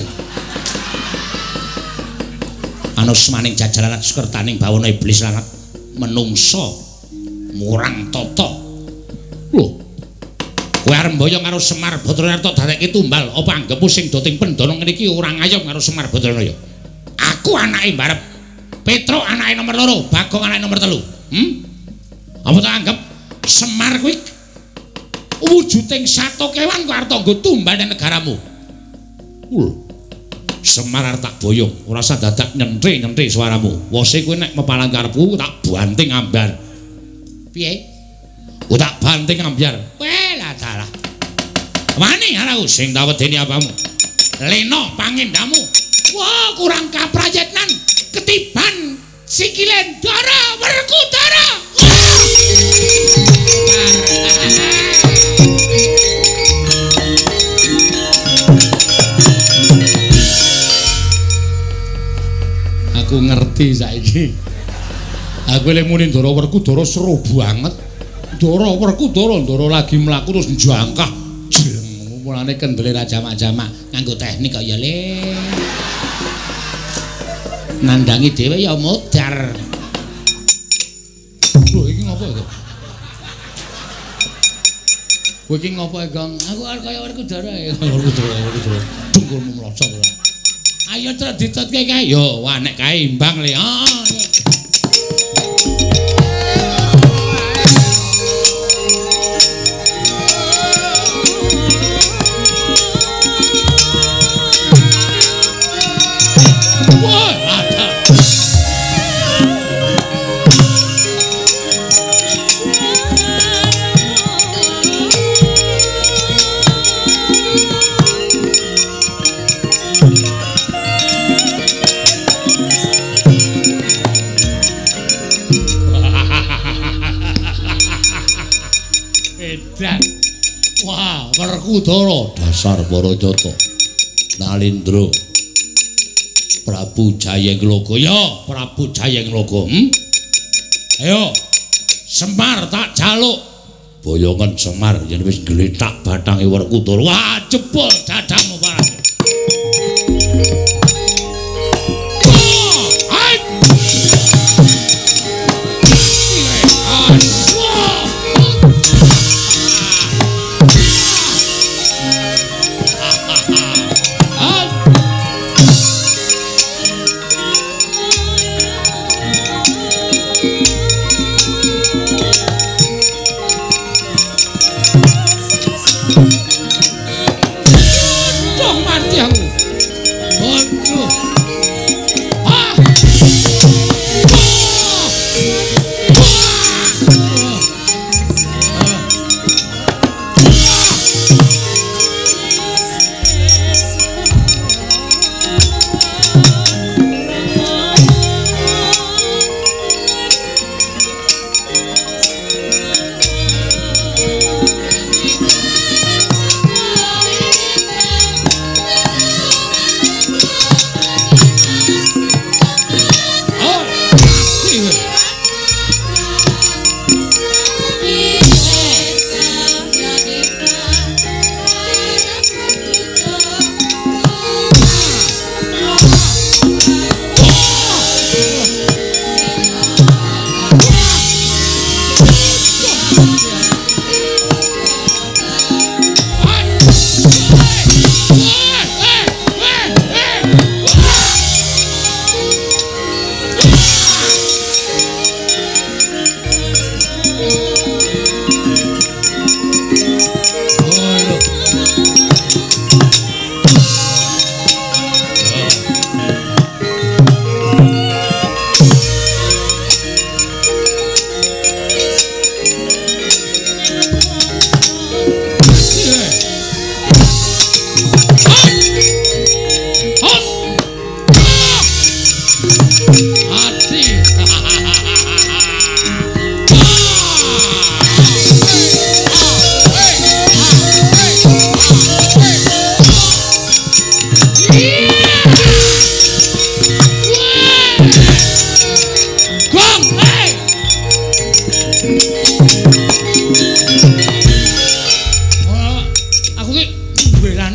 Anus maning jajaran sekertaning bawana iblis lan menungso murang tata. Lho. Kowe arep mboyong karo Semar Badrayanto dadekke tumbal, apa anggepmu sing doting pendana ngene iki ora ngayom karo Semar Badrayanto ya? Aku anake mbarep. Petro anake nomor 2, Bagong anake nomor 3. Apa tak anggap Semar kuwi wujuding sato kewan kok arep nggo tumbal ning negaramu? Semar arep tak boyong, ora usah dadak nyentri-nyentri suaramu. Wose kowe nek mepalang karepku tak banting ambyar. Piye? Ku tak banting ambyar. Lah dalah. Wani aku sing tak wedeni apamu. Leno pangendamu. Wah, kurang kaprayitnan ketiban sikilen Dara Werkudara. Aku ngerti saiki. Aku lek muni Dara Werkudara seru banget. Dara Werkudara Ndara lagi mlaku terus njangkah. Mulane kendele ra jamak-jamak nganggo teknik kok ya le. Nandangi dhewe ya modar. Lho iki ngopo iki? Kowe iki ngopo Gong? Aku arep kaya Werkudara ya. Werkudara. Dungkulmu mlosot ora. Ayo terus ditutke kae. Yo, wah nek kae imbang le. Wah, Werkudara dasar para jata. Nalindra. Prabu Jayengloga ya, Prabu Jayengloga. Ayo. Semar tak jaluk. Boyongan Semar yen wis gletak bathange Werkudara. Wah, jebol dadamu parane.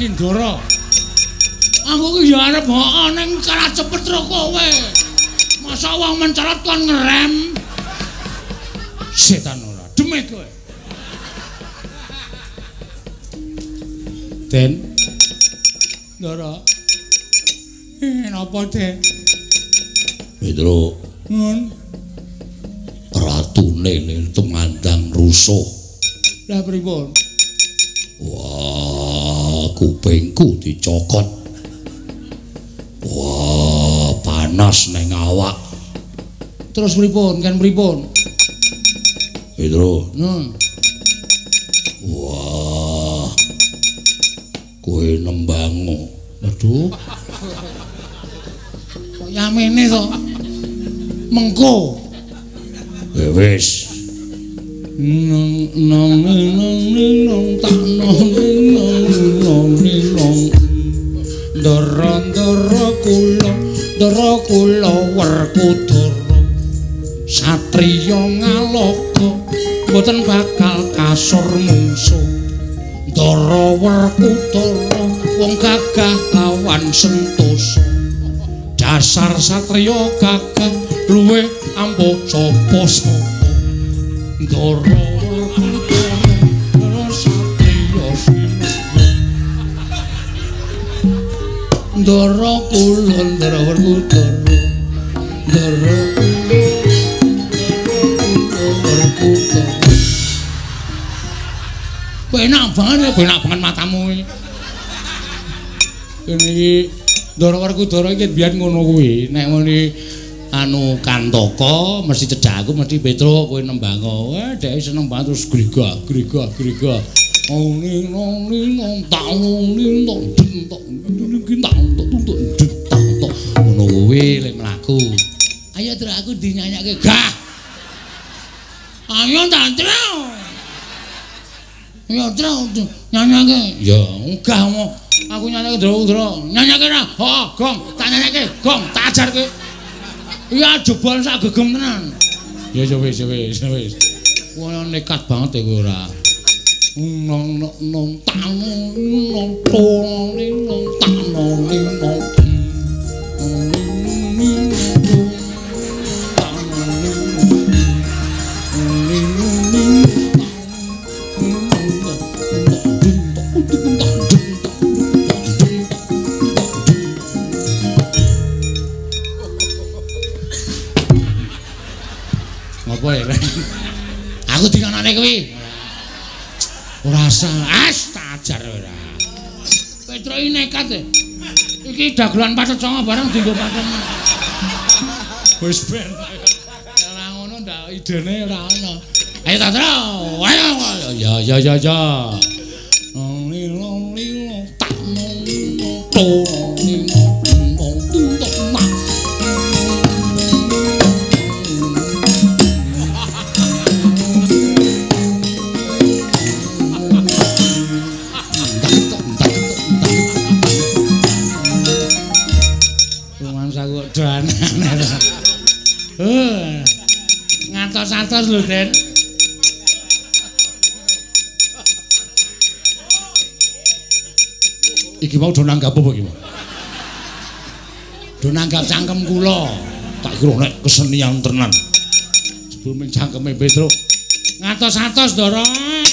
kandhani Ndara. Aku ki ya arep hooh ning kalah cepet karo kowe. Masa wong mencolot kon ngerem. Setan ora, demit kowe. Den. Ndara. Napa, Den? Petro. Nun. Ratune tumandang rusuh. Lah pripun? Wah, kupingku dicokot. Wah, panas neng awak. Terus pripun? Kan pripun? Petro. Nun. Wah. Kowe nembango. Waduh. Kok yamene to? Mengko. Wis. Nong tak nong Ndara kula Werkudara satriya ngaloka mboten bakal kasur mungsuh. Ndara Werkudara wong gagah lawan sentosa. Dasar satriya gagah luwih ampuh sapa-sapa. Ndara Werkudara satriya Ndara kula Ndara Werkudara Ndara Werkudara. Penak banget matamu iki. Kene iki Ndara Werkudara iki biyen ngono kuwi. Nek ngene anu Kantaka mesti cedhak aku mesti Petro kowe nembango. Wah, dhek seneng banget terus grigah. Ning ngono kuwi lek mlaku. Ayo Tru aku dinyanyake gah. Ayo ta Tru. Ya Tru nyanyake. Ya enggak aku nyanyake Tru. Nyanyake ra. Hooh, gong, tak nyanyake. Gong, tak ajarke. Iya jebol sak gegem tenan. Ya wis. Kowe nekat banget kowe ora. Nong apa ya? Aku dikanane kuwi. Ora usah, tak ajar ora. Petro iki nekat e. Iki dagelan pacet songo barang dienggo paten. Wis ben. Ora ngono ndak idene ora ono. Ayo ta, Tru. Ayo. Ya. Ngatos-atos lho, Den. Iki mau do nanggap apa iki, Mas? Do nanggap cangkem kula. Tak kira nek kesenian tenan. Sebelum cangkeme Petro. Ngatos-atos, Ndara.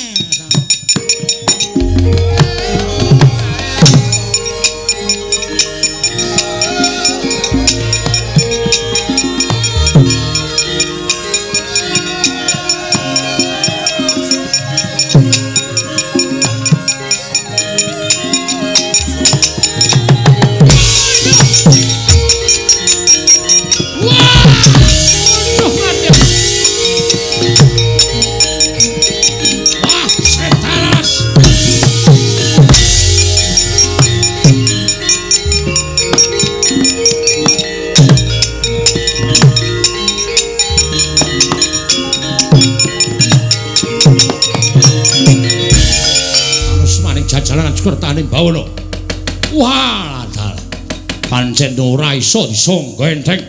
Kertane bawana. Wah, dal. Pancen ora iso disangga enteng.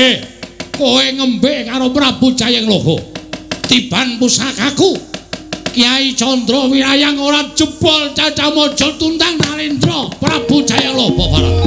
Kowe ngembe karo Prabu Jayeng Loho. Tiban pusakaku. Kyai Candra Wirayang ora jebol Cacamaja tuntang Nalendra Prabu Jayalaba Barat.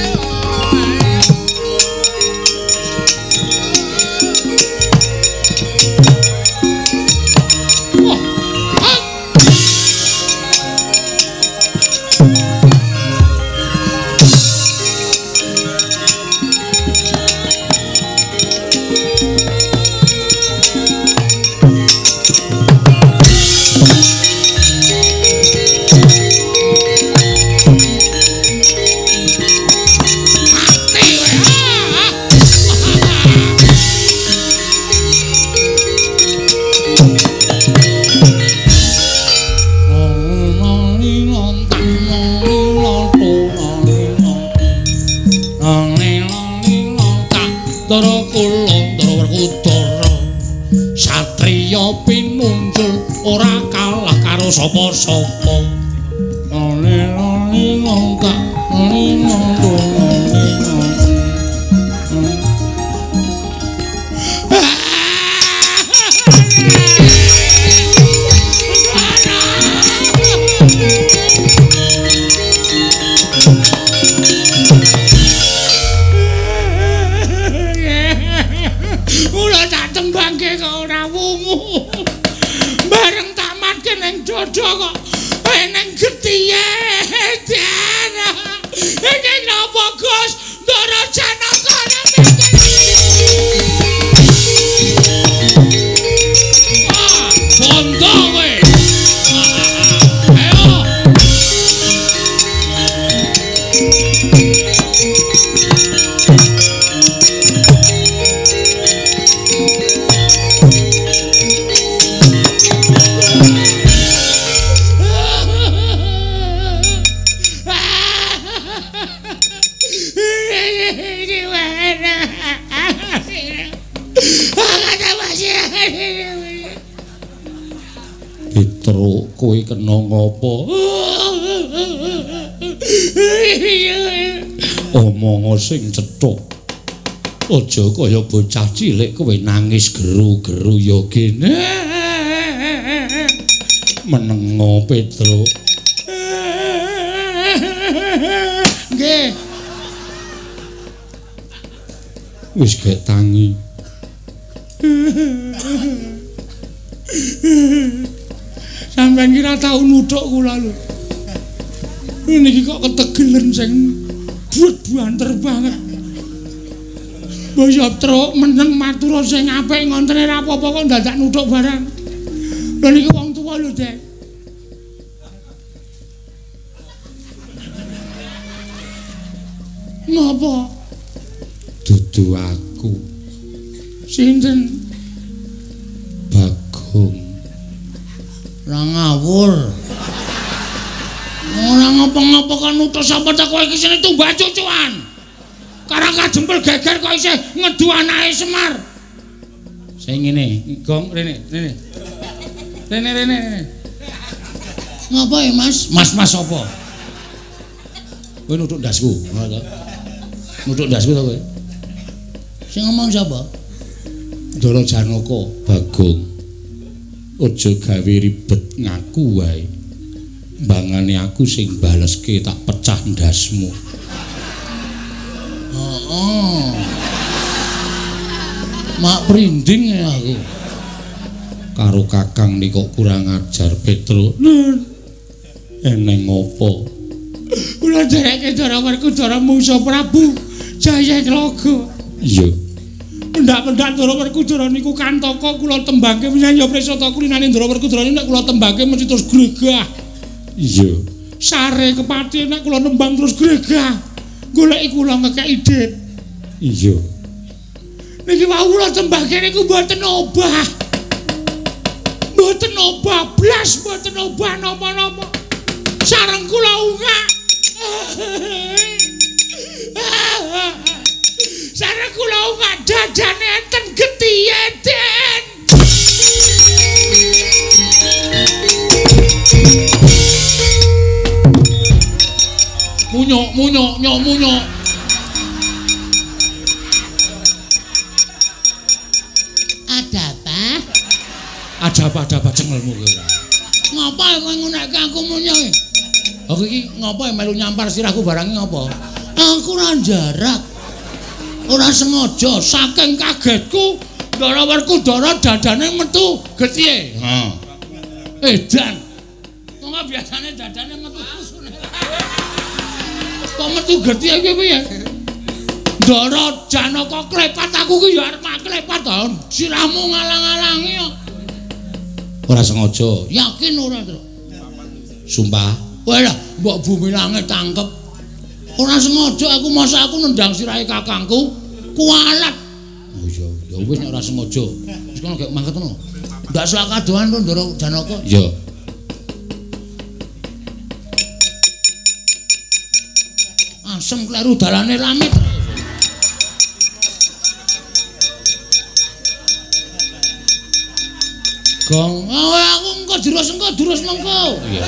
Sapa-sapa Ula tak tembangke kok ora wungu. Bareng tamatke ning dodo kok ning getihe. Iki napa Gus? Ndara Janaka bondo kowe. Ayo. Petro, kowe kena ngopo? Omong sing cethuk. Aja kaya bocah cilik kowe nangis geru-geru ya kene. Menengo Petro. Nggih. Wis gek tangi. Sampeyan kira tau nuthuk kula lho. Niki kok ketegelen sing buat-buanter banget. Boyo truk meneng matur sing apik ngontene ra apa-apa kok dadak nuthuk barang. Lha niki wong tuwa lho, Dek. Napa? Dudu aku. Sinten? Bagong. Ra ngawur. Ora ngapa-ngapa kan utus sampe tak kowe iki sine tumbak cucuan. Karang kajempel geger kok isih ngedu anake Semar. Sing ngene, Gong rene. Rene. Ngapa ya, Mas? Mas apa? Kowe nuthuk ndasku, ngono to. Nuthuk ndasku to kowe. Sing ngomong sapa? Ndara Janaka, Bagong. Aja gawe ribet ngaku wae. Mbangane aku sing baleske tak pecah ndasmu. Heeh. Mak prinding ya aku. Karo Kakang nika kurang ajar Petro. Eneng opo? Kula dereke Dara Werkudara mungsuh Prabu Jayalaga. Iya. Pendak-pendak Dara Werkudara niku kantaka kula tembangke menyang Presata kulinane Dara Werkudara nek kula tembangke mesti terus gregah. Iya. Sare kepati nek kula nembang terus gregah. Goleki kula ngekeki dit. Iya. Niki wau kula tembangke niku mboten obah. Mboten obah blas, mboten obah napa-napa. Sareng kula ungak. Sareng kula ungak dadane enten getihe den. Munyok. Ada apa? Ada apa cengelmu kowe ora? Ngapa kowe ngunekke aku munyo? Aku iki ngapa melu nyampar sirahku barang ngapa? Aku ora jarak. Ora sengaja saking kagetku Ndara Werkudara dadane metu getih. Heeh. Edan. Wong biasane dadane metu kusune. Kok metu getih iki piye? Ndara Janaka klepat aku ki ya arep klepat to. Sirahmu ngalang-alangi kok. Ora sengaja. Yakin ora, Tru? Sumpah. Kowe lho mbok bumi langit tangkep. Ora sengaja aku masa aku nendang sirahe kakangku kualat. Oh iya, ya wis nek ora sengaja. Wis kono gek mangket ngono. Ndak salah kadohan to Ndara Janaka. Iya. Asem kleru dalane rame. Gong, aku engko durus mengko. Iya.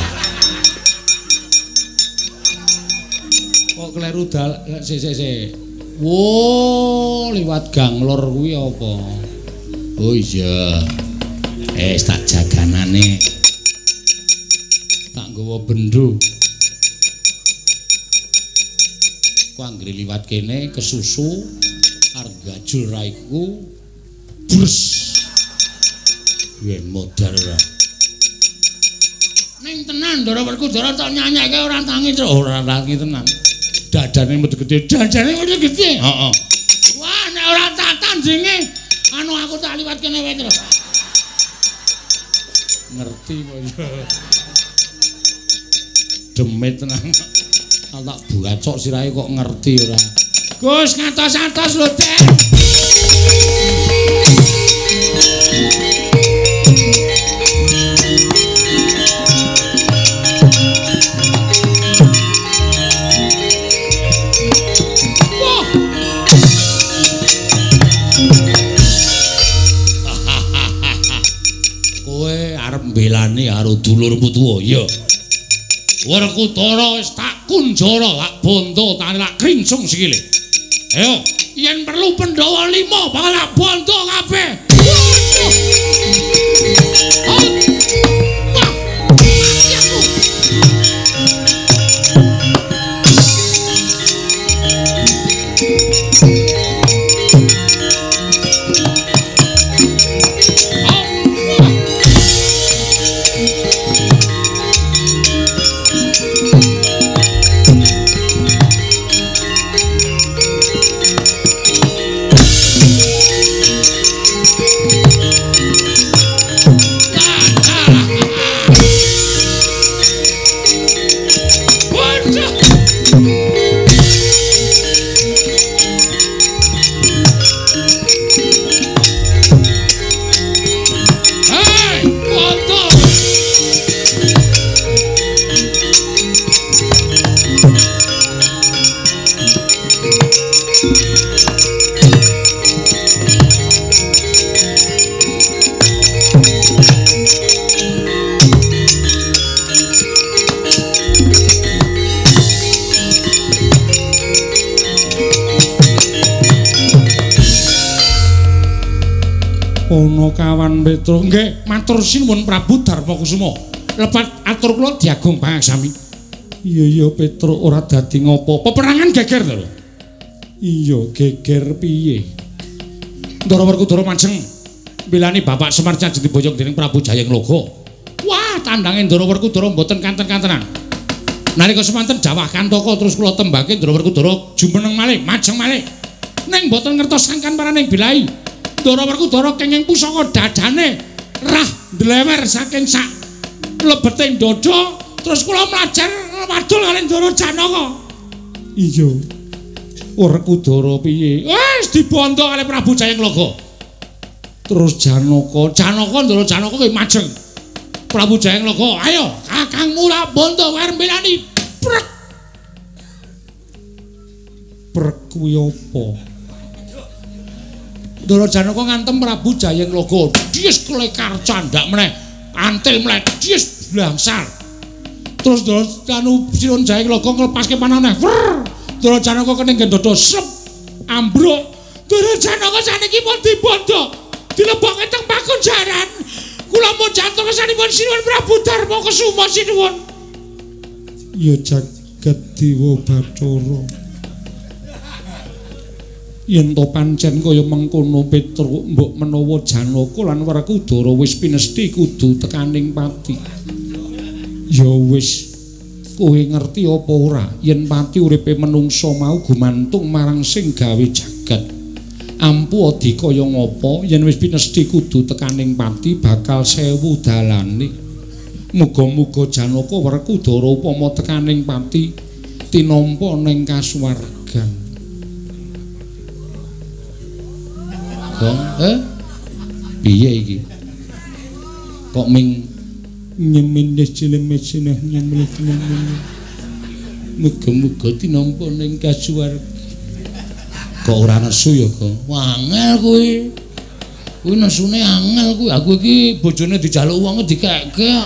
Kok kleru sik. Wo, liwat gang lor kuwi apa? Oh iya. Tak jaganane. Tak nggawa bendho. Ku anggere liwat kene kesusu arep gajul raiku. Bres. Yen modal ora. Ning tenan Ndara Werkudara tak nyanyekke ora tangi, Tru. Ora tangi tenan. Dadane metu gedhe, dadane metu gedhe. Heeh. Wah, nek ora tak tandinge, anu aku tak liwat kene wae, Tru. Ngerti kok ya. Demit tenan. Tak buacok sirahe kok ngerti ora. Gus ngatos-atos lho, Dek. Belani karo dulurmu tuwa ya. Werkudara wis tak kunjara, tak bondo, tak kringsung sikile. Ayo, yen perlu Pandhawa 5 bakal tak bondo kabeh. Ono kawan Petro nggih matur sinuwun Prabu Darmakusuma lepat atur kula diagung pangaksami. Iya Petro ora dadi ngopo peperangan geger to lho. Iya geger piye Ndara Werkudara manjeng milani Bapak Semar Cajeng diboyong dening Prabu Jayeng Loga. Wah tandange Ndara Werkudara mboten kanten-kantenan. Nalika semanten jawah kantaka terus kula tembake Ndara Werkudara jumeneng malih majeng malih ning mboten ngertos sangkan paraning bilai. Ndara Werkudara kenging pusaka dadane rah ndlewer saking sak lebeting dada terus kula mlajar wadul kali Ndara Janaka. Iya. Werkudara piye? Wis dibondo kali Prabu Jayeng Loga. Terus Janaka Ndara Janaka kuwi majeng. Prabu Jayeng Loga, ayo kakangmu lak bondo arep milani. Prek. Prek kuwi apa? Ndara Janaka ngantem Prabu Jayeng Loga, dies klekar candak meneh, antil meneh, dies blangsar. Terus Ndara anu Sinuwun Jayeng Loga nglepaske panahne. Ndara Janaka kening gendhodo sep ambruk. Ndara Janaka saniki pun dibondo, dilebokke teng Pakunjaran. Kula pun jantung kesanipun sinuwun Prabu Darma Kesuma sinuwun. Ya jagat Dewa Bathara. Yen to pancen kaya mengkono Petruk mbok menawa Janaka lan Werkudara wis pinesti kudu tekaning pati. Ya wis kowe ngerti apa ora yen pati uripe menungsa mau gumantung marang sing gawe jagat. Ampu adikaya ngapa yen wis pinesti kudu tekaning pati bakal 1000 dalane. Muga-muga Janaka Werkudara upama tekaning pati tinampa ning kasuwargan. Gong, piye iki? Kok ming nyemin jelemesenah nyemlet nyemin. Muga-muga tinampa ning kasuwarga. Kok ora nesu ya, Kok? Wangel kuwi. Kuwi nesune angel kuwi. Aku iki bojone dijaluk wong dikekke.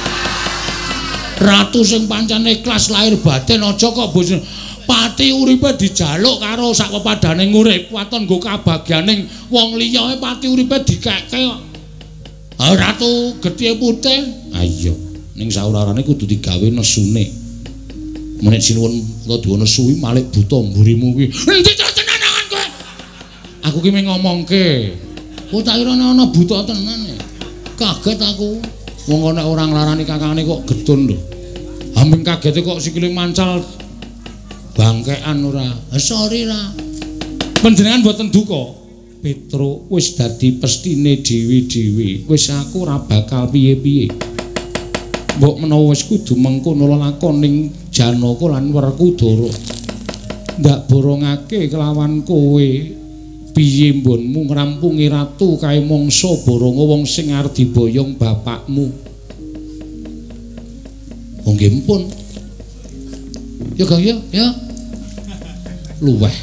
Ratu sing pancen ikhlas lahir batin aja kok bojone pati uripe dijaluk karo sak pepadaning urip, waton nggo kabagyaning wong liya pati uripe dikekke kok. Ratu getih putih. Ah iya, ning saurarane kudu digawe nesune. Menek sinuwun kula duwe nesu malik buta mburimu kuwi. Endi tenan kowe? Aku ki mung ngomongke. Oh tak kira ana buta tenan. Kaget aku. Wong nek ora nglarani kakangane kok gedun lho. Hampir kagete kok sikile mancal bangkean ora. Sorry ra. Panjenengan boten duka. Petruk wis dadi pestine dhewe-dhewe. Wis aku ora bakal piye-piye. Mbok menawa wis kudu mengkono lelakoning Janaka lan Werkudara. Ndak borongake kelawan kowe. Piye mbonmu ngrampungi ratu kae mangsa boronga wong sing arep diboyong bapakmu. Oh nggih mpun. Ya Kang ya. Luweh.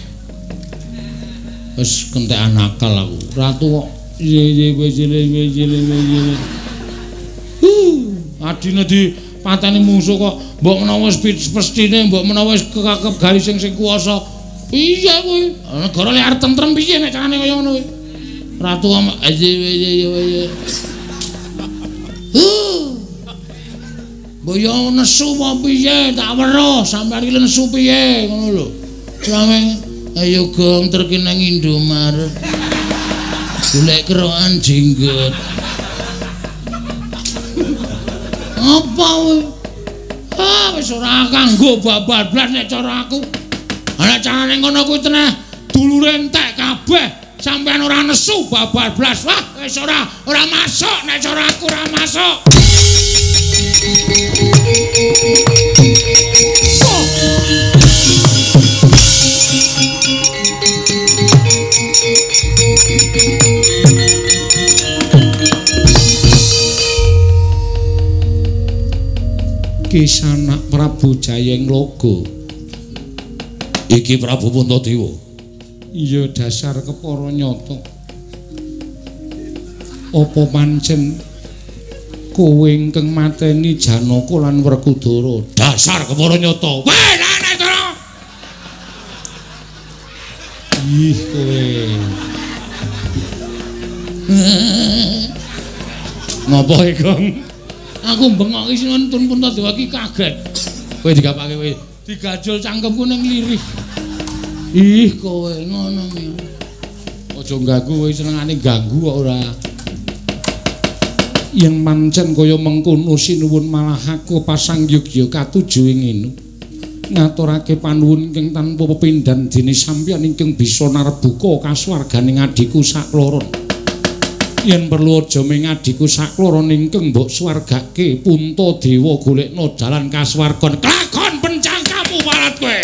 Wis kentekan akal aku. Ratu kok adine dipateni musuh kok mbok menawa wis pestine mbok menawa wis kekakep gawe sing kuwasa. Piye kuwi? Negara lek arep tentrem piye nek carane kaya ngono kuwi? Ratu Boyo nesu apa piye? Tak weruh sampeyan iki nesu piye ngono lho. Sampe ayo gong terkenang Indomaret. Golek kerokan jenggot. Apa kuwi? Wis ora kanggo bablas nek cara aku. Ana carane ngono kuwi teneh dulure entek kabeh. Sampeyan ora nesu bablas. Wah, wis ora masuk nek cara aku ora masuk. Kisanak Prabu Jayeng Logo. Iki Prabu Puntadewa. Iya dasar kepara nyata. Apa pancen kowe ingkang mateni Janaka lan Werkudara? Dasar kepara nyata. Weh, nek to. Ih kowe. Napa iki, Kang? Aku bengok iki nuntun Puntadewa iki kaget. Kowe digapake kowe. Digajul cangkemku ning lirih. Ih kowe ngono ya. Aja ganggu kowe senengane ganggu kok ora. Yen pancen kaya mengkono sinuwun malah aku pasang yogya katuju ing ngaturake panuwun ingkang tanpa pepindhan dene sampeyan ingkang bisa narbuka kasuwarganing adiku sakloron. Yen perlu aja ming adiku sakloron ingkang mbok suwargake Puntadewa golekno dalan kasuwargan. Klakon pencangkamu parat kowe.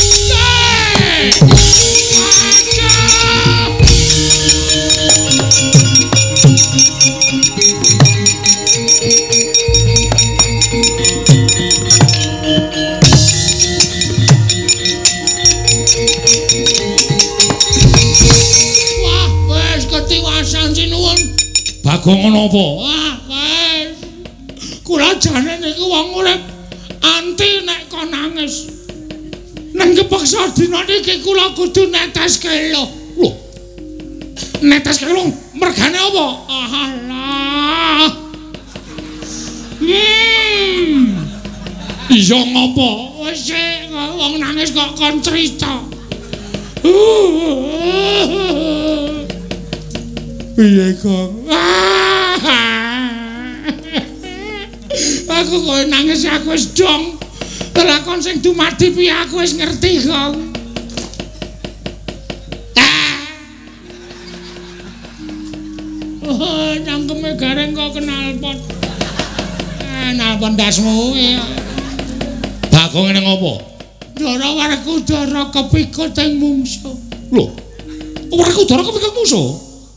Bagong napa? Wah, wis. Kula jane niku wong urip anti nek kon nangis. Nang kepeksa dina niki kula kudu netes kelo. Lho. Netes kelo mergane apa? Alah. Iya ngopo? Wis wong nangis kok kon crita. Piye kok? Aku kok nangis aku wis dong. Lakon sing dumadi piye aku wis ngerti kok. Cangkeme gareng kok kenalpot. Nalpon dasmu ya. Bagong ngene ngopo? Dara warku dara kepikut ing mungsuh. Lho. Warku dara kepikut mungsuh.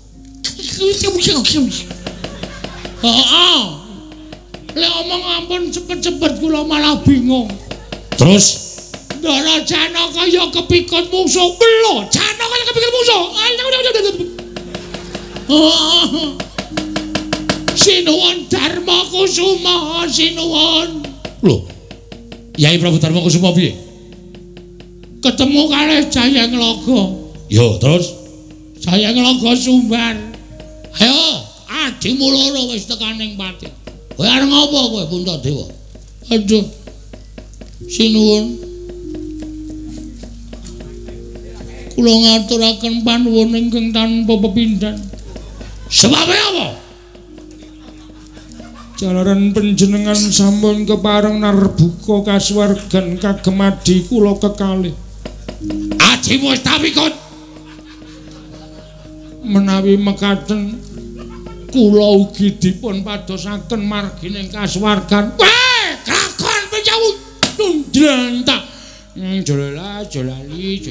Heeh. Lek omong ampun cepet-cepet kula malah bingung. Terus Dara Janaka ya kepikut mungsuh. Lho, Janaka ya kepikut mungsuh. Sinuwun Dharma Kusuma, sinuwun. lho. Yai Prabu Darma Kusuma piye? Ketemu kalih Jayeng Laga. Yo, terus Jayeng Laga sumbar. Ayo, adimu loro wis tekaning pati. Kowe arep ngopo kowe Puntadewa? Aduh. Sinuwun. Kula ngaturaken panuwun ingkang tanpa pepindhan. sebab apa? Jalaran panjenengan sampun kepareng narbuka kasuwargan kagem adi kula kekalih. Adimu wis tapikut. Menawi mekaten kula ugi dipun padosaken margining kasuwargan. Weh, lakon penyawut ndrantak. Jolali.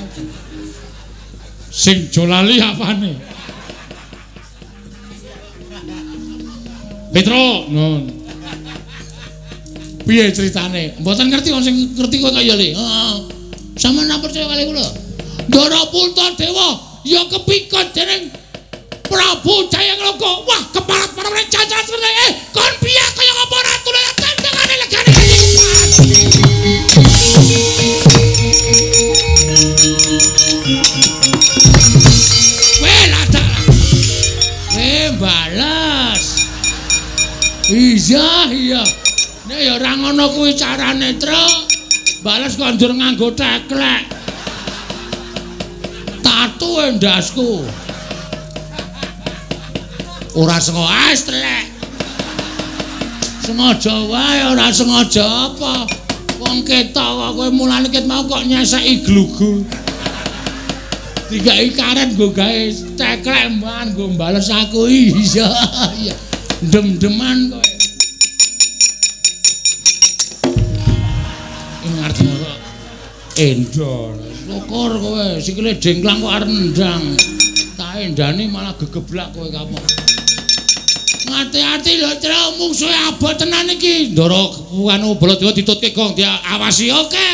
Sing jolali apane? Petro, Nun. Piye ceritane? mboten ngerti wong sing ngerti kok kaya le. Heeh. Sampeyan ora percaya kali kula. Ndara Puntadewa ya kepikut dening Prabu Jayeng Laga. Wah, keparat para jajan seperti kon piye kaya ngapa ratune tandangane legane. Weh, lada. Balas. Iya. Nek ya ora ngono kuwi carane, Truk. Bales kondur nganggo teklek. Tatu endasku. Ora sengaja telek. Sengaja wae ora sengaja apa. Wong ketok kok kowe mulane ket mau kok nyeseki glugu. Digawe karet nggo gawe teklek mban nggo bales aku. Iya. Dem-deman kowe. Ini ngerti ora? Endol. Syukur kowe sikile dengklang kok arep ndang. Tak endani malah gegeblak kowe kapok. Hati-hati lho, Tru, mungsuhe abot tenan iki. Ndara anu Baladewa ditutke gong diawasi. Oke.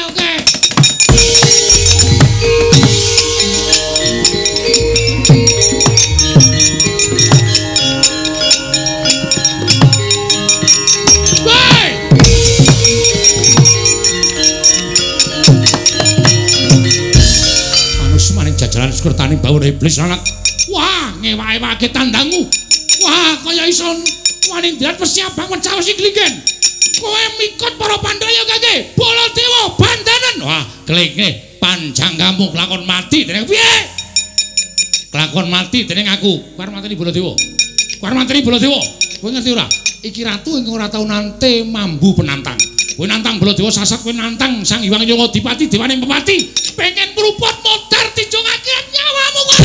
Jajaran sekretaning bawur iblis anak. Wah, ngewake tandangmu. Wah, kaya iso wani ndiat pesiap bangun caos iki glingen. Kowe mikut para Pandhawa kake. Baladewa bandanen. Wah, klinge panjang kamu kelakon mati dening piye? Kelakon mati dening aku. Kuwi mateni Baladewa. Kowe ngerti ora? Iki ratu ingkang ora tau nante mambu penantang. Kowe nantang Baladewa sasat, kowe nantang Sang Hyang Yamadipati dewaning pepati. Pengen mruput modar tinjungake nyawamu kowe.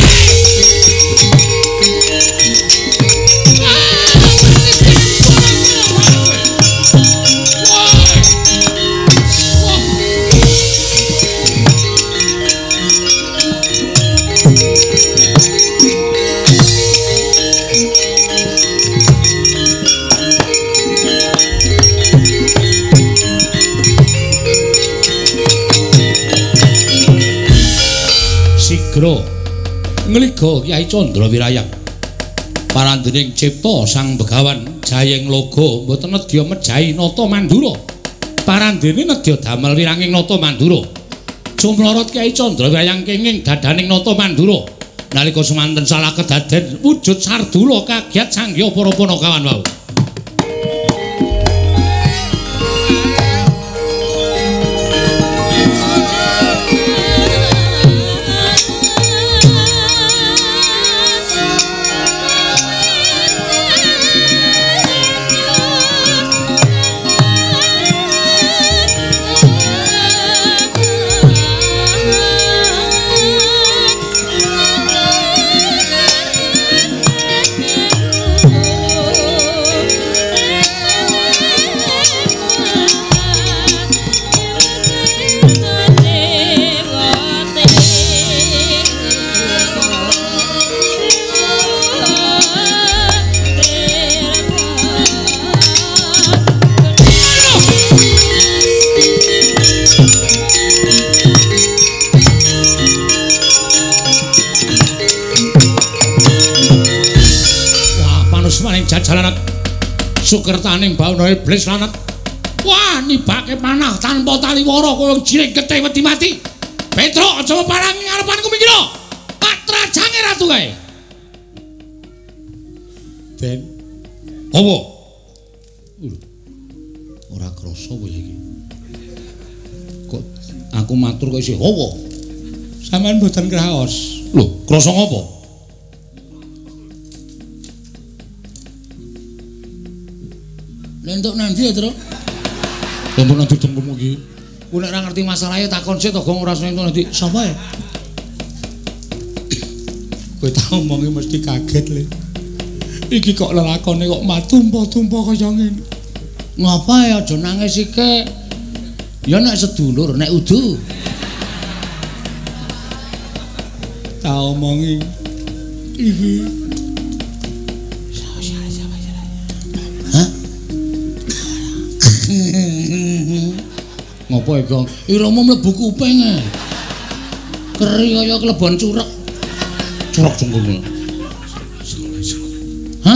Ngliga Kyai Candra Wirayang parandening cipta Sang Begawan Jayeng Laga mboten nedya mejahi nata Mandura parandene nedya damel wiranging nata Mandura jumlorot Kyai Candra Wirayang kenging dadaning nata Mandura nalika semanten salah kedaden wujud sardula kagiat sangya para Panakawan wau sukertaning bawana iblis lanat. Wah, nibake panah tanpa taliwara kaya jiring getih wedi mati. Petro aja parangi ngarepanku mikira. Tak trajange ratu kae. Den. Apa? Ora krasa kowe iki. Kok aku matur kok isih apa? Sampeyan mboten kraos. Lho, krasa ngapa? Lentuk nanti ya, Tru? Lentuk nanti tembung iki. Ku nek ora ngerti masalahe takon sik to, Gong, ora sentuk nanti. Sapa ya? Kowe tak omongi mesti kaget, Le. Iki kok lelakone kok matumpa-tumpa kaya ngene. Ngapa ya aja nangis iki? Ya nek sedulur, nek udu. Tak omongi iki. Hah? Ngopo iki, Gong? Iramu mlebu kuping e. Keri kaya klebon curek. Curek jengkulmu. Hah?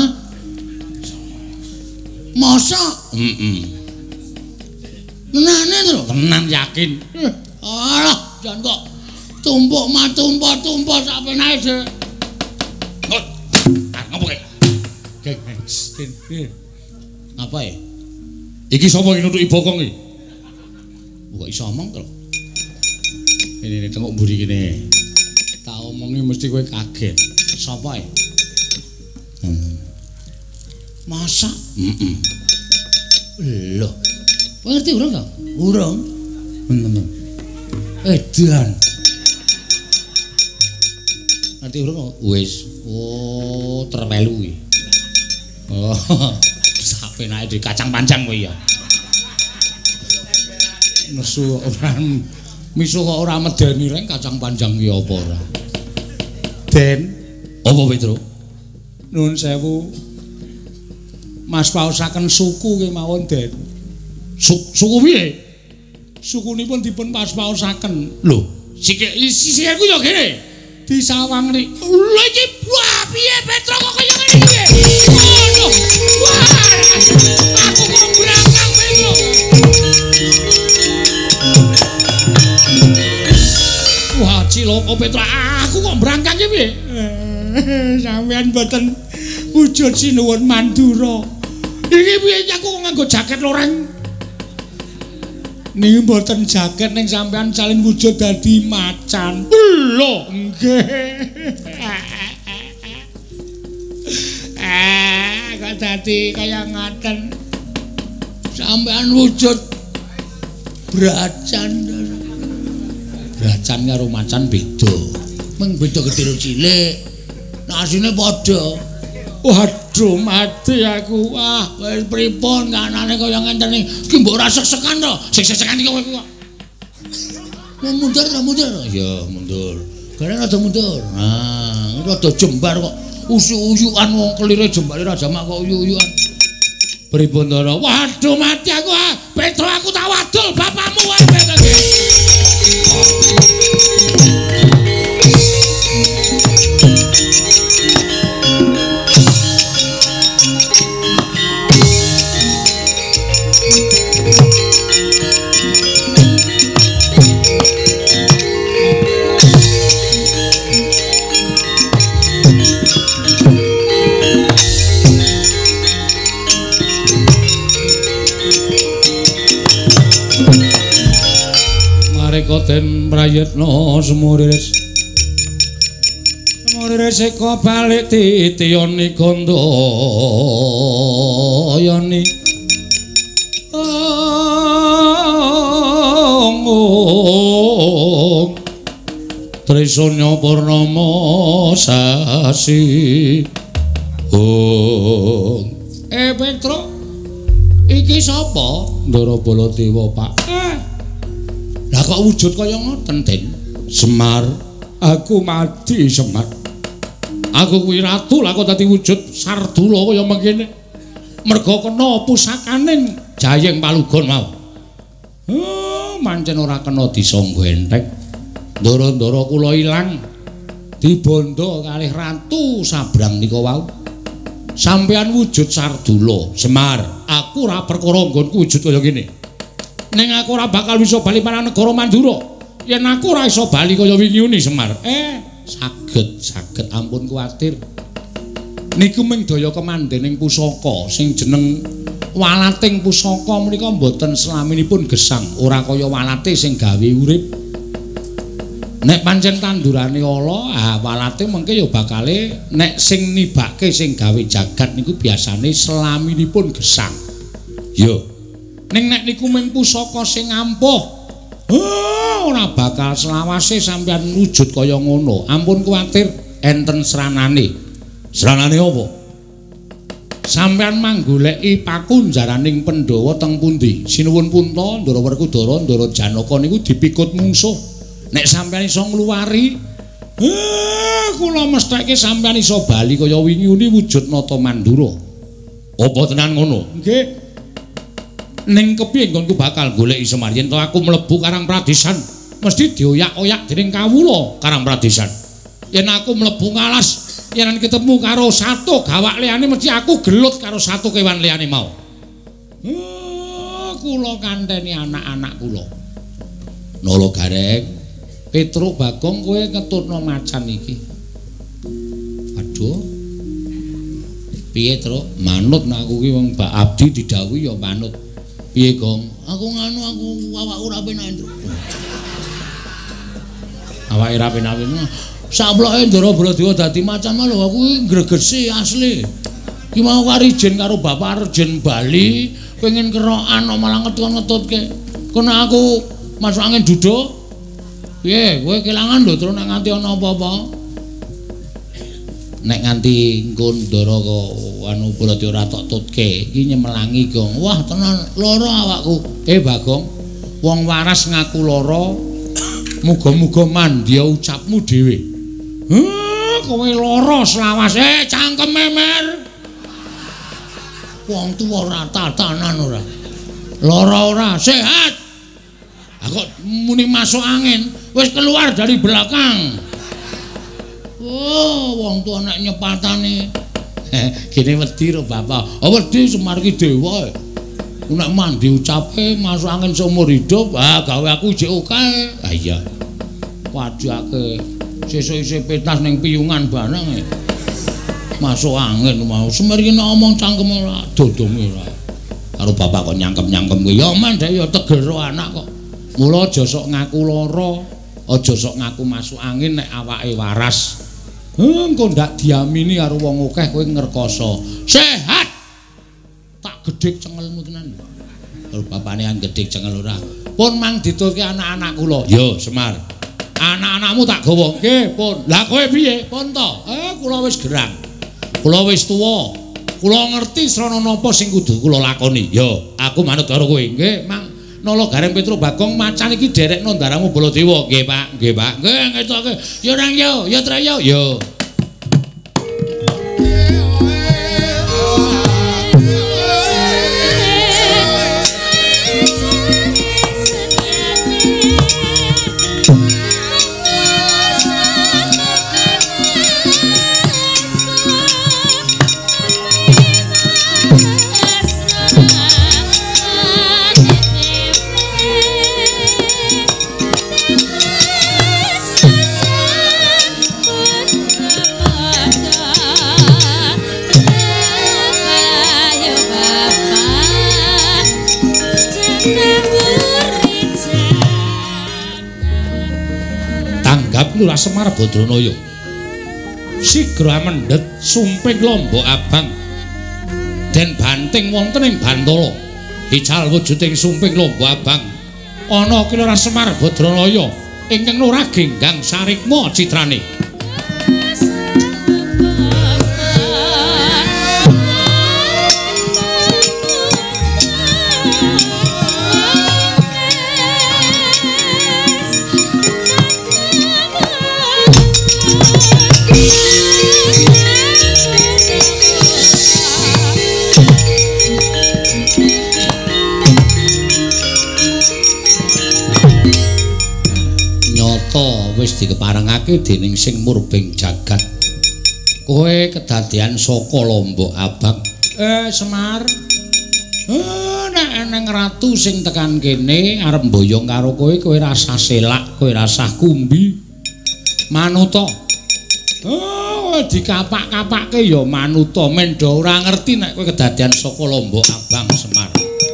Masa? Tenane to? Tenan yakin. Alah, jan kok tumpuk sak penae se. Ngopo ki? Geng, apa ya? Iki sapa iki nutuki bokong iki? Kok iso omong to? Ini tengok mburi kene. Tak omongi mesti kowe kaget. Sapa ya? Masa? Lho. Kowe ngerti urung ta? Urung. Edan. Ngerti urung? Wis. Oh, termelu iki. Oh. Sapenake di kacang panjang kowe ya. Nesu ora misuh kok ora medeni reng kacang panjang ki apa ora. Den, apa Petro? Nuwun sewu. Mas paosaken suku ki mawon, Den. Suku piye? Sukunipun dipun paosaken. Lho, sisiku ya kene. Disawang ri. Lho iki wah piye Petro kok kaya ngene iki? Ngono. Wah. Aku kok berangkang Petro. Wah, ciloko Petro, aku kok berangkang iki piye? Sampeyan mboten wujud sinuwun Mandura. Iki piye aku kok nganggo jaket loreng? Niki mboten jaket ning sampeyan salin wujud dadi macan. Lho, nggih. Kok dadi kaya ngaten. Sampeyan wujud bracan. Bracan karo macan beda. Mung beda gedhe cilik. Nek asine padha. Waduh, mati aku. Wah, wis pripun kanane kaya ngenten iki mbok ora sek-sekan to. Sek-sekan iki kowe kok. Mundur. Ya, mundur. Gareng rada mundur. Nah, rada jembar kok. Uyu-uyukan wong kelire jembare Raja Mak kok uyu-uyukan. Pripun to? Waduh, mati aku. Petro aku tak wadul bapakmu wae Petro. Den prayitna semuriris eka balik titiyane Gandayani Trisanya Purnama sasi Petro iki sapa? Ndara Baladewa, Pak. Lah kok wujud kaya ngoten, Den? Semar, aku mati Semar. Aku kuwi ratu lah kok dadi wujud Sardula kaya mengkene. Merga kena pusakaning Jayeng Palugon mau. Mancen ora kena disangga enthek. Ndara-ndara kula ilang dibondo kalih ratu sabrang nika wau. Sampeyan wujud Sardula, Semar. Aku ora perkara nggonku wujud kaya ngene. Ning aku ora bakal bisa bali marang negara Mandura. Yen aku ora iso bali kaya wingi uni, Semar. Saged ampun kuwatir. Niku mung daya kemandening pusaka sing jeneng walating pusaka menika mboten selaminipun gesang, ora kaya walate sing gawe urip. Nek pancen tandurane ala, walate mengke ya bakale nek sing nibake sing gawe jagat niku biasane selaminipun gesang. Yo. Ning nek niku mung pusaka sing ampuh, ora bakal selawase sampeyan wujud kaya ngono. Ampun kuwatir enten sranane. Sranane apa? Sampeyan manggoleki pakunjaraning Pandhawa teng pundi? Sinuwun punta, Ndara Werkudara, Ndara Janaka niku dipikut mungsuh. Nek sampeyan iso ngluwari, kula mestheke sampeyan iso bali kaya wingi uni wujud nata Mandura. Apa tenan ngono? Nggih. Ning kepiye nggonku bakal goleki Semar yen to aku mlebu Karang Pradesan, mesti dioyak-oyak dening kawula Karang Pradesan. Yen aku mlebu ngalas, yen ketemu karo satu gawak liyane mesti aku gelut karo satu kewan liyane mau. Kula kanteni anak-anak kula. Nala Gareng, Petruk Bagong kowe ngetutno macan iki. Waduh. Piye, Truk? Manut nek aku ki wong Mbak Abdi didhawuhi ya manut. Piye, Gong? Aku nganu aku awakku ora penak, Truk. Awake ra penak. Saploke Ndara Baladewa dadi macan lho aku ki gregesi asli. Ki mau karijin karo Bapak Arjen Bali, pengen kerokan malah ngetut-ngetutke. Kono aku masuk angin duduk. Piye, kowe kelangan lho terus nek nganti ana apa-apa. Nek nganti engko Ndara anu Baladewa ora tok tutke, iki nyemelangi, Gong. Wah, tenan lara awakku. Bagong, wong waras ngaku lara. Muga-muga mandya ucapmu dhewe. Kowe lara selawas. Cangkem memer. Wong tuwa ora tatanan ora. Lara ora, sehat. Kok muni masuk angin, wis keluar dari belakang. Wong tuwa nek nyepatane. Kene wedi ro Bapak. Wedi Semar ki dewa. Nek mandi ucape masuk angin seumur hidup, gawe aku jek akeh. Iya. Wajake sesuk isih petas ning piyungan bareng. Masuk angin mau. Semar ki ngomong cangkeme ora dodome ora. Karo Bapak kok nyangkem-nyangkem kuwi. Ya men dhewe ya tegero anak kok. Mula aja sok ngaku lara, aja sok ngaku masuk angin nek awake waras. Engko ndak diamini karo wong akeh kowe ngrekoso. Sehat. Tak gedhek cengelmu tenan. Karo bapane an gedhek cengel ora. Pun mang ditulke anak-anak kula. Yo, Semar. Anak-anakmu tak gawa. Nggih, pun. Lah kowe piye? Pun to. Kula wis gerang. Kula wis tuwa. Kula ngerti srana napa sing kudu kula lakoni. Yo, aku manut karo kowe. Nggih, Mang. Nala Gareng Petruk Bagong macan iki derekno Ndaramu Baladewa. Nggih, Pak. Nggih, Pak. Nggih, ngetoke. Yo nang yo, yo treyo. Yo. Lurah Semar Badranaya sigra mendhet sumping Lombok Abang den banting wonten ing Bantala ical wujuding sumping Lombok Abang ana ki Lurah Semar Badranaya ingkang nurah genggang sarikma citrane. Wis dikeparengake dening sing murbeng jagat Kowe kedadian saka Lombok Abang. Semar. Nek eneng ratu sing tekan kene arep mboyong karo kowe rasah selak, kowe rasah kumbi. Manuta. Dikapak-kapakke ya manuta, mendho ora ngerti nek kowe kedadian saka Lombok Abang Semar.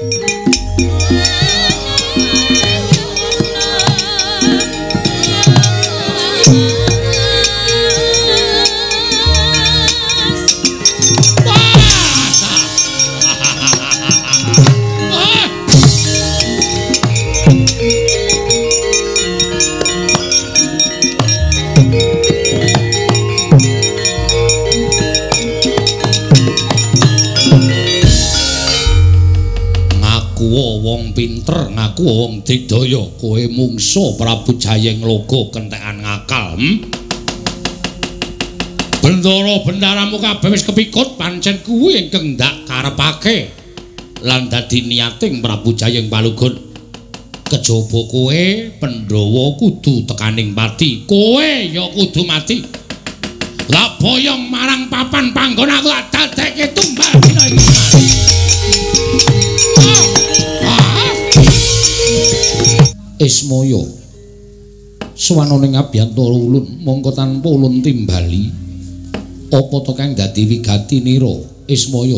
Wong pinter ngaku wong digdaya kowe mungsa Prabu Jayeng Loga kentekan ngakal. Bendara-bendaramu kabeh wis kepikut pancen kuwi ingkang ndak karepake lan dadi niating Prabu Jayeng Palugon. Kejaba kowe Pandhawa kudu tekaning pati, kowe ya kudu mati. Lah boyong marang papan panggon aku tak dadekke tumbal dina iki. Ismaya swanane ngabiyantara ulun mongko tanpa ulun timbali apa to kang dadi wigatinira Ismaya.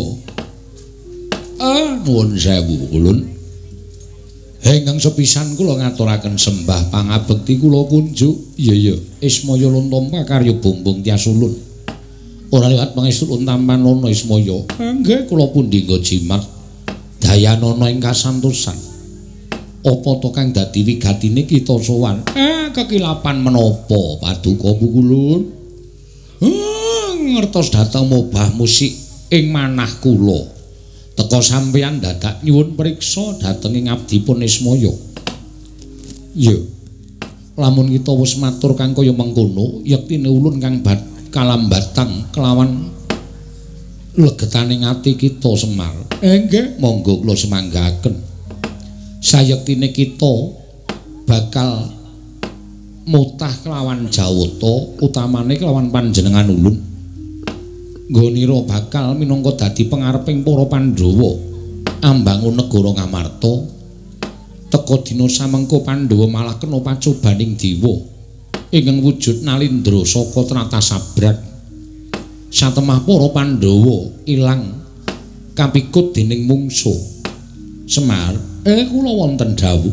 Nuwun sewu ulun. Ingkang sepisan kula ngaturaken sembah pangabekti kula kunjuk. Iya Ismaya Luntompa karya bombong tias ulun. Ora liwat pangestu ulun tampan ana Ismaya. Nggih kula pundi nggo jimat dayanana ing kasantosan. Apa to kang dadi wigatine kita sowan? Kekilapan menapa paduka Pukulun? Ngertos dhateng mobah musik ing manah kula. Teka sampeyan dadak nyuwun priksa dhateng ing abdipun Ismaya. Ya. Lamun kita wis matur kang kaya mengkono, yektine ulun kang kalambatang kelawan legetaning ati kita Semar. Nggih, monggo kula semanggaken. Sayektine kita bakal mutah kelawan Jawata utamane kelawan panjenengan ulun nggonira bakal minangka dadi pangareping para Pandhawa ambangun negara Ngamarta teka dina samengko Pandhawa malah kena pacobaning dewa ingkang wujud nalindra saka tratah sabrak satemah para Pandhawa ilang kapikut dening mungsuh Semar. Kula wonten dawuh.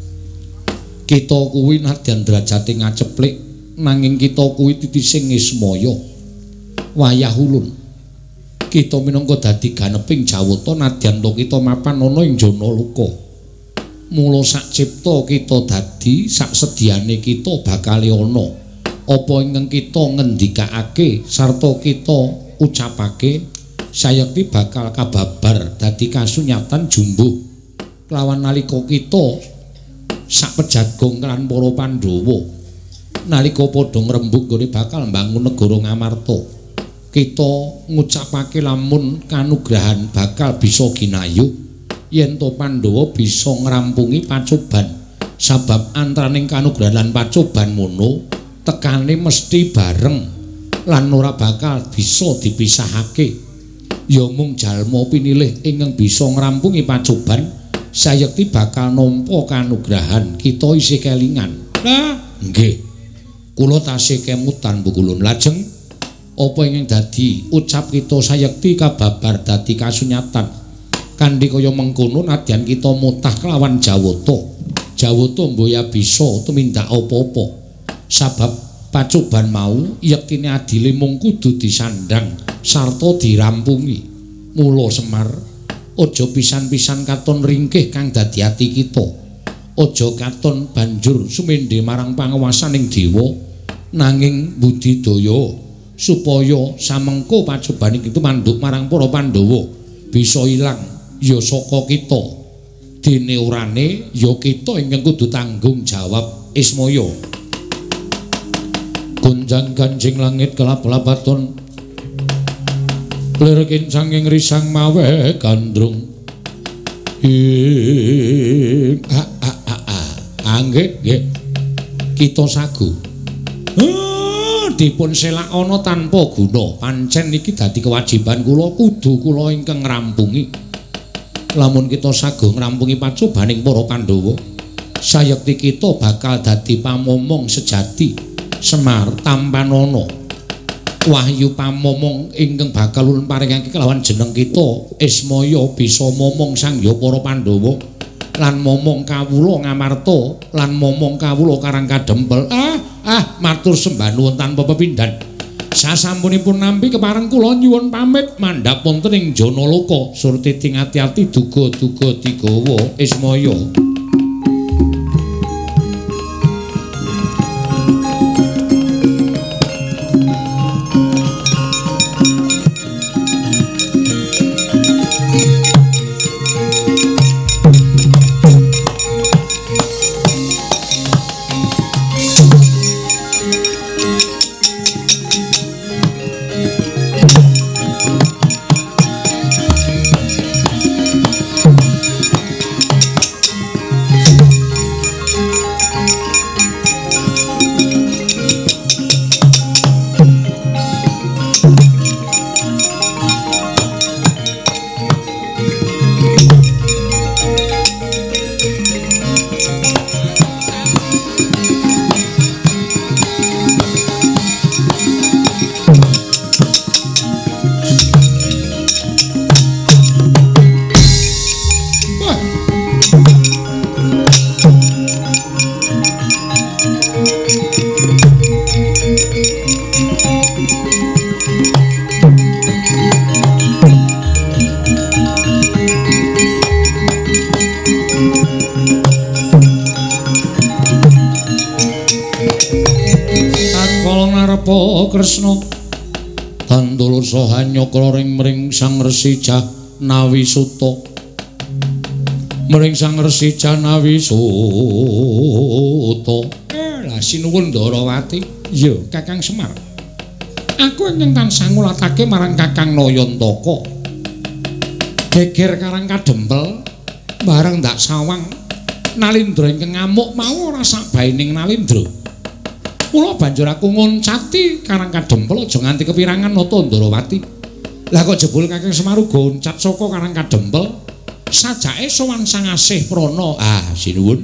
Kita kuwi nadyan derajate ngaceplik nanging kita kuwi titising Ismaya. Wayah ulun. Kita minangka dadi ganeping Jawata nadyan to kita mapan ana ing jana luka. Mula sak cipta kita dadi sak sediane kita bakal ana. Apa ingkang kita ngendikake sarta kita ucapake sayekti bakal kababar dadi kasunyatan jumbuh. Kelawan nalika kita sak pejagong kan para Pandhawa nalika padha ngrembug gone bakal mbangun negara Ngamarta kita ngucapake lamun kanugrahan bakal bisa ginayu yen to Pandhawa bisa ngrampungi pacoban sabab antaraning kanugrahan lan pacoban mono tekane mesti bareng lan ora bakal bisa dipisahake ya mung jalma pinilih ingkang bisa ngrampungi pacoban sayekti bakal nampa kanugrahan kita isih kelingan. Nggih. Kula tasih kemutan Pukulun. Lajeng apa ingkang dadi ucap kita sayekti kababar dadi kasunyatan. Kanthi kaya mengkono nadyan kita mutah kelawan Jawata. Jawata mboya bisa tumindak apa-apa. Sabab pacoban mau yektine adile mung kudu disandang sarta dirampungi. Mula Semar aja pisan-pisan katon ringkih kang dadi ati kita. Aja katon banjur sumendhe marang panguwasaning dewa nanging budidaya supaya samengko pacoban iki mandhuk marang para Pandhawa bisa ilang ya saka kita. Dene urane ya kita ingkang kudu tanggung jawab Ismaya. Gunjang ganjing langit kelap-lapaton lirikin sanging risang mawe gandrung Angge nggih kita sagu dipun selak ana tanpa guna. Pancen iki dadi kewajiban kula, kudu kula ingkang ngrampungi. Lamun kita sagung ngrampungi pacobaning para Pandhawa, sayekti kita bakal dadi pamomong sejati Semar Tampanana. Wahyu pamomong ingkang bakal ulun paringake kelawan jeneng kita Ismaya bisa momong sangya para Pandhawa lan momong kawula Ngamarta lan momong kawula Karang Kadempel. Matur sembah nuwun tanpa pepindhan. Sasampunipun nampi kepareng kula nyuwun pamit mandhap wonten ing Janaloka surti ting ati-ati duga-duga digawa Ismaya. Kresna Tandula saha nyokra ring Sang Resi Janawi Suta. Mring Sang Resi Janawi Suta. Lah sinuwun Ndarawati. Ya, Kakang Semar. Aku ingkang tansah ngulatake marang Kakang Nayantaka. Geger Karang Kadempel bareng ndak sawang Nalindra ingkang ngamuk mau ora sak baening Nalindra. Mula banjur aku ngoncati Karang Kadempel aja nganti kepirangan nata Ndarawati. Lah kok jebul Kakang Semar uga oncat saka Karang Kadempel sajake sowan Sang Asih Prana. Sinuwun.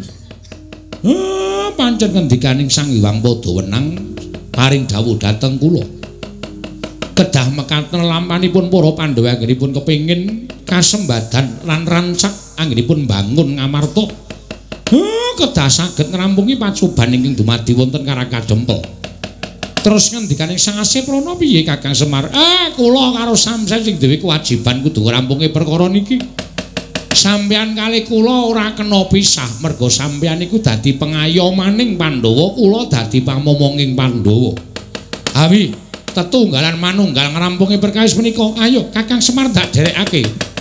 Pancen ngendikaning Sang Hyang Padawenang paring dawuh dhateng kula. Kedah mekaten lampanipun para Pandhawa anggenipun kepingin kasembadan lan rancak anggenipun bangun Ngamarta. Kedah saged ngrampungi pacoban ingkang dumadi wonten Karang Kadempel. Terus ngendikaning Sang Asih Prana piye Kakang Semar? Kula karo sampeyan sing duwe kewajiban kudu ngrampungi perkara niki. Sampeyan kali kula ora kena pisah merga sampeyan iku dadi pengayomaning Pandhawa, kula dadi pamomonging Pandhawa. Awi, tetunggalan manunggal ngrampungi perkawis menika. Ayo Kakang Semar dak derekake.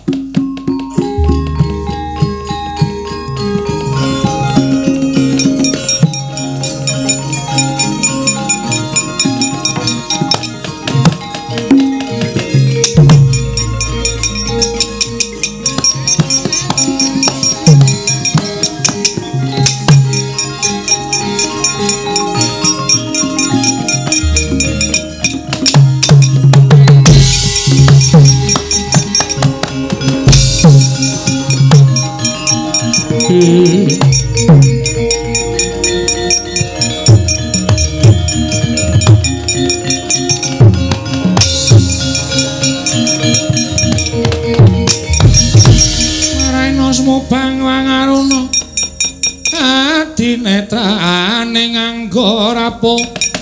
Netrane nganggo rapo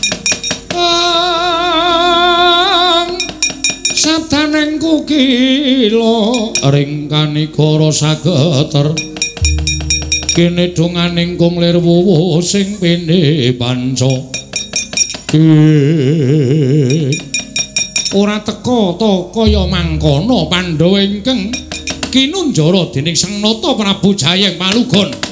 sataneng kukila ring kanikara sageter kene donganing kung lir wuwu sing pene panca ora teka ta kaya mangkono Pandhawa ingkang kinunjara dening Sang Nata Prabu Jayeng Palugon.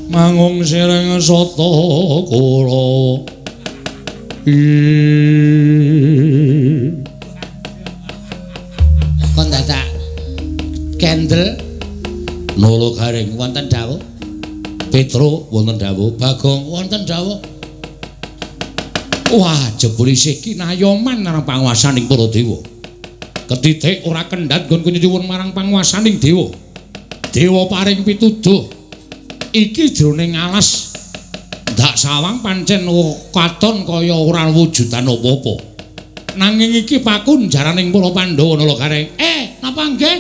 mangung sireng sata kula kon dadak kendel Nolo Garing wonten dawuh Petro wonten dawuh Bagong wonten dawuh wah jebul isih kinayoman marang panguwasaning para dewa ketitik ora kendhat nggonku nyuwun marang panguwasaning dewa dewa paring pituduh iki jroning alas ndak sawang pancen katon kaya ora wujudan apa-apa nanging iki pakunjaraning para Pandhawa Nala Garing napa nggih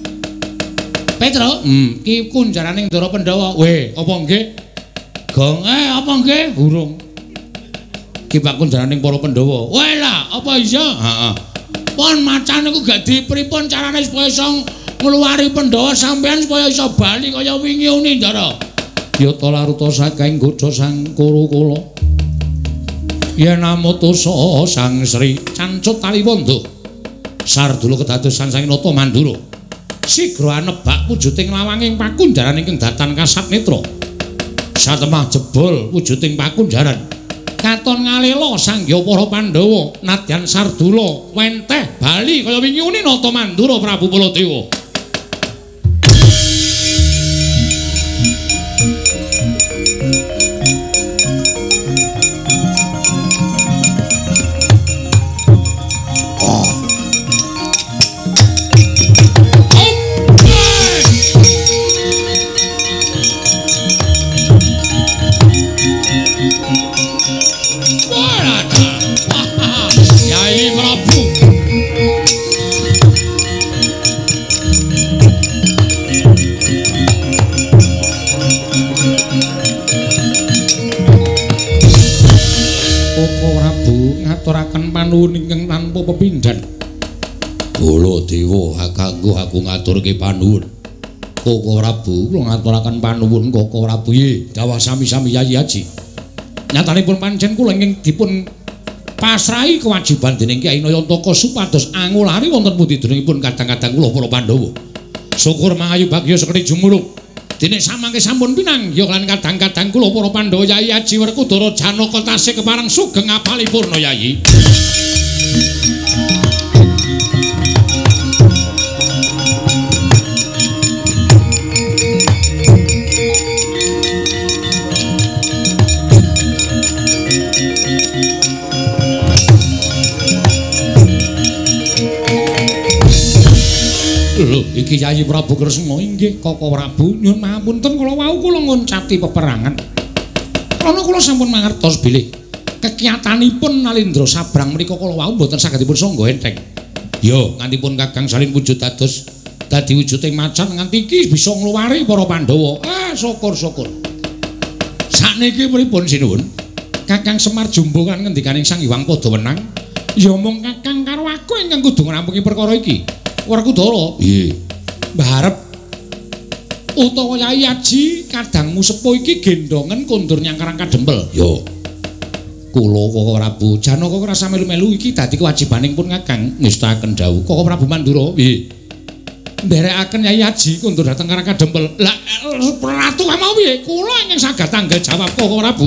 Petro ki kunjaraning Ndara Pandhawa weh apa nggih Gong apa nggih urung ki pakunjaraning para Pandhawa weh lah apa iya heeh pon macan niku gak dipripun carane supaya iso ngluwari Pandhawa sampean supaya iso bali kaya wingi uni Ndara yata laruta saking godha sang kuru kula yen namutusa sang Sri Cancut Taliwanda Sardula kedadosan sang Nata Mandura sigra anebak wujuding lawanging pakunjaran ingkang datan kasat netra satemah jebul wujuding pakunjaran katon ngalela sanggya para Pandhawa nadyan Sardula wenteh bali kaya wingi uni Nata Mandura Prabu Baladewa panuwun ingkang tanpa pepindhan Baladewa kanggo aku ngaturke panuwun Koko Prabu kula ngaturaken panuwun Koko Prabu dawuh sami-sami Yayi Haji nyatanipun pancen kula ingkang dipun pasrahi kewajiban dening Kyai Nayantaka supados angulari wonten pundi denengipun kadang-kadang kula para Pandhawa syukur mangayu bagya sekti jumuluk dene samangke sampun pinang ya lan kadang-kadang kula para Pandhawa Yayi Haji Werkudara Janaka tasih kepareng sugeng apalipurna Yayi Lho, iki Yayi Prabu Kresna inggih Koko Prabu nyuwun pangapunten kula wau kula ngoncati peperangan. Ana kula sampun mangertos bilih kekiyatanipun Nalendra Sabrang menika kula wau mboten saged dipun sangga enteng. Yo, ngantipun Kakang salin wujud dados dadi wujuding macan nganti iki bisa ngluwari para Pandhawa. Syukur-syukur. Sakniki pripun sinuwun? Kakang Semar Jumbo kan ngendikaning Sang Hyang Padawenang. Ya mung Kakang karo aku ingkang kudu ngrampungi perkara iki. Werkudara. Nggih. Mbarep utawa Yayi Haji kadangmu sepuh iki gendongen kondur nyangkarang kadempel. Yo. Kula Koko Prabu Janaka ora melu-melu iki dadi kewajibaning pun Kakang ngestaken dawuh. Koko Prabu Mandura. Nggih. Nderekaken Yayi Haji kondur dhateng karang kadempel. Lah Ratu mau piye? Kula ingkang saged tanggal jawab Koko Prabu.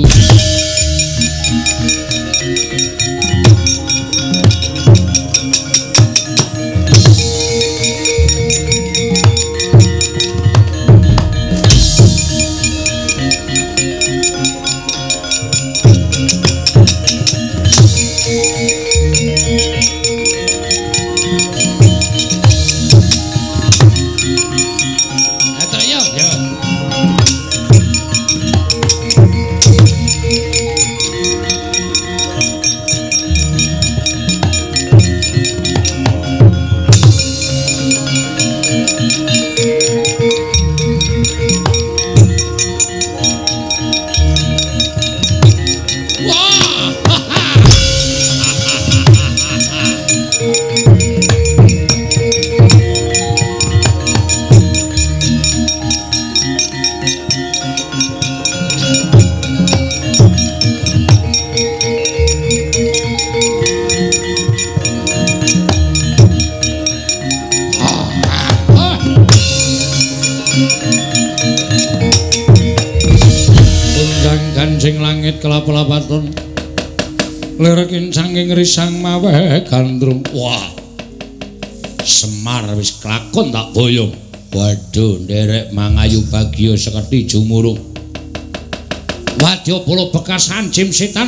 manjing langit kelap-lapaton lerekin sanging risang mawe gandrung. Wah, Semar wis kelakon tak boyong. Waduh, nderek mangayu bagya sekerti jumurung. Wadyabala bekas anjim setan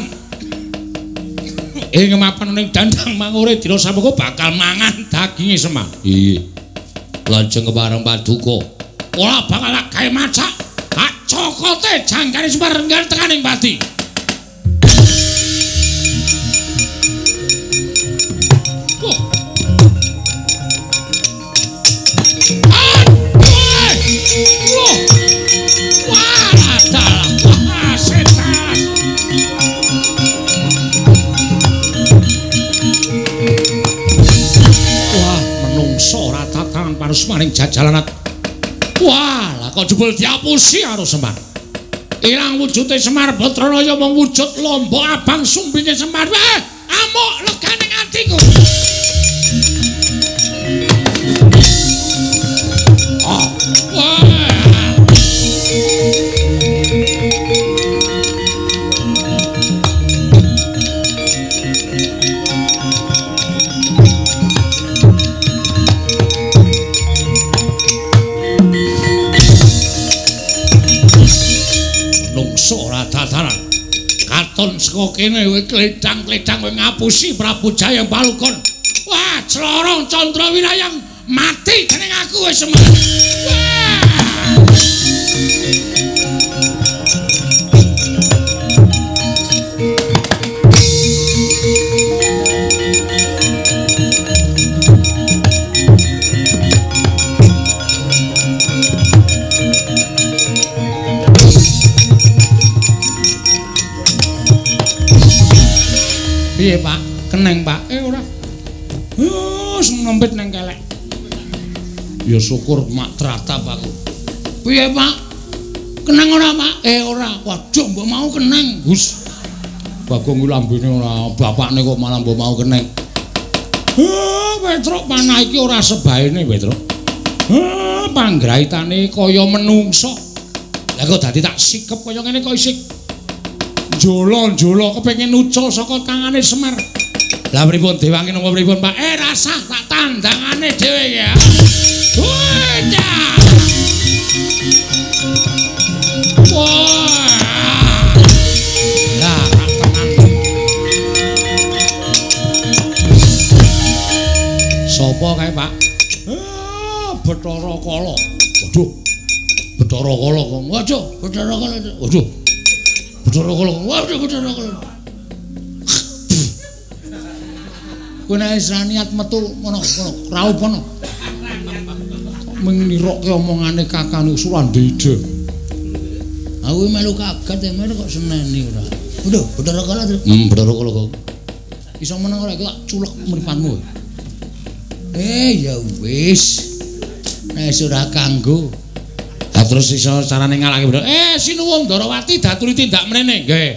ing mapan ning dandang mangure dina samengko bakal mangan daginge Semar. Iya. Lajeng kepareng paduka. Ora bakal gawe macak. Hak cokote jangkane Semar renggan tekaning pati. Harus maring jajalanat. Wah, lah kok jebul diapusi karo Semar. Ilang wujude Semar Batranaya mung wujud lombok abang sumbine Semar. Wah, amuk legane atiku. Oh, wah. Katon saka kene kowe kledang-kledang kowe ngapusi Prabu Jayang Balukon. Wah, Clorong Candrawirayang mati dening aku wis Semar. Wah. Piye Pak? Keneng Pak? Ora. Sempit nang kelek. Ya syukur mak tratap aku. Piye Pak? Keneng ora Pak? Ora. Waduh mbok mau keneng. Gus. Bagong iki lambene ora, bapakne kok malah mbok mau keneng. Petruk panah iki ora sebaene, Petruk. Panggraitane kaya menungso. Lah kok dadi tak sikep kaya ngene kok isih jolo-jolo kepengin ucul saka tangane Semar. Lah pripun dewange napa pripun Pak? Rasah tak tandangane dhewe ya. Wah. Lah tenan. Sopo kae Pak? Bathara Kala. Waduh. Bathara Kala kok. Waduh, Bathara Kala. Waduh. Bathara Kala. Waduh, Bathara Kala. Kowe nek wis niat metu ngono, raup ngono. Mengirokke omongane Kakang Surandida. Aku melu kaget melu kok seneni ora. Waduh, Bathara Kala. Bathara Kala kok. Iso meneng ora tak culek mripatmu. Ya wis. Nek ora kanggo. Lah terus iso carane ngalake Bathara. Sinuwun Ndarawati daturi tindak mrene nggih.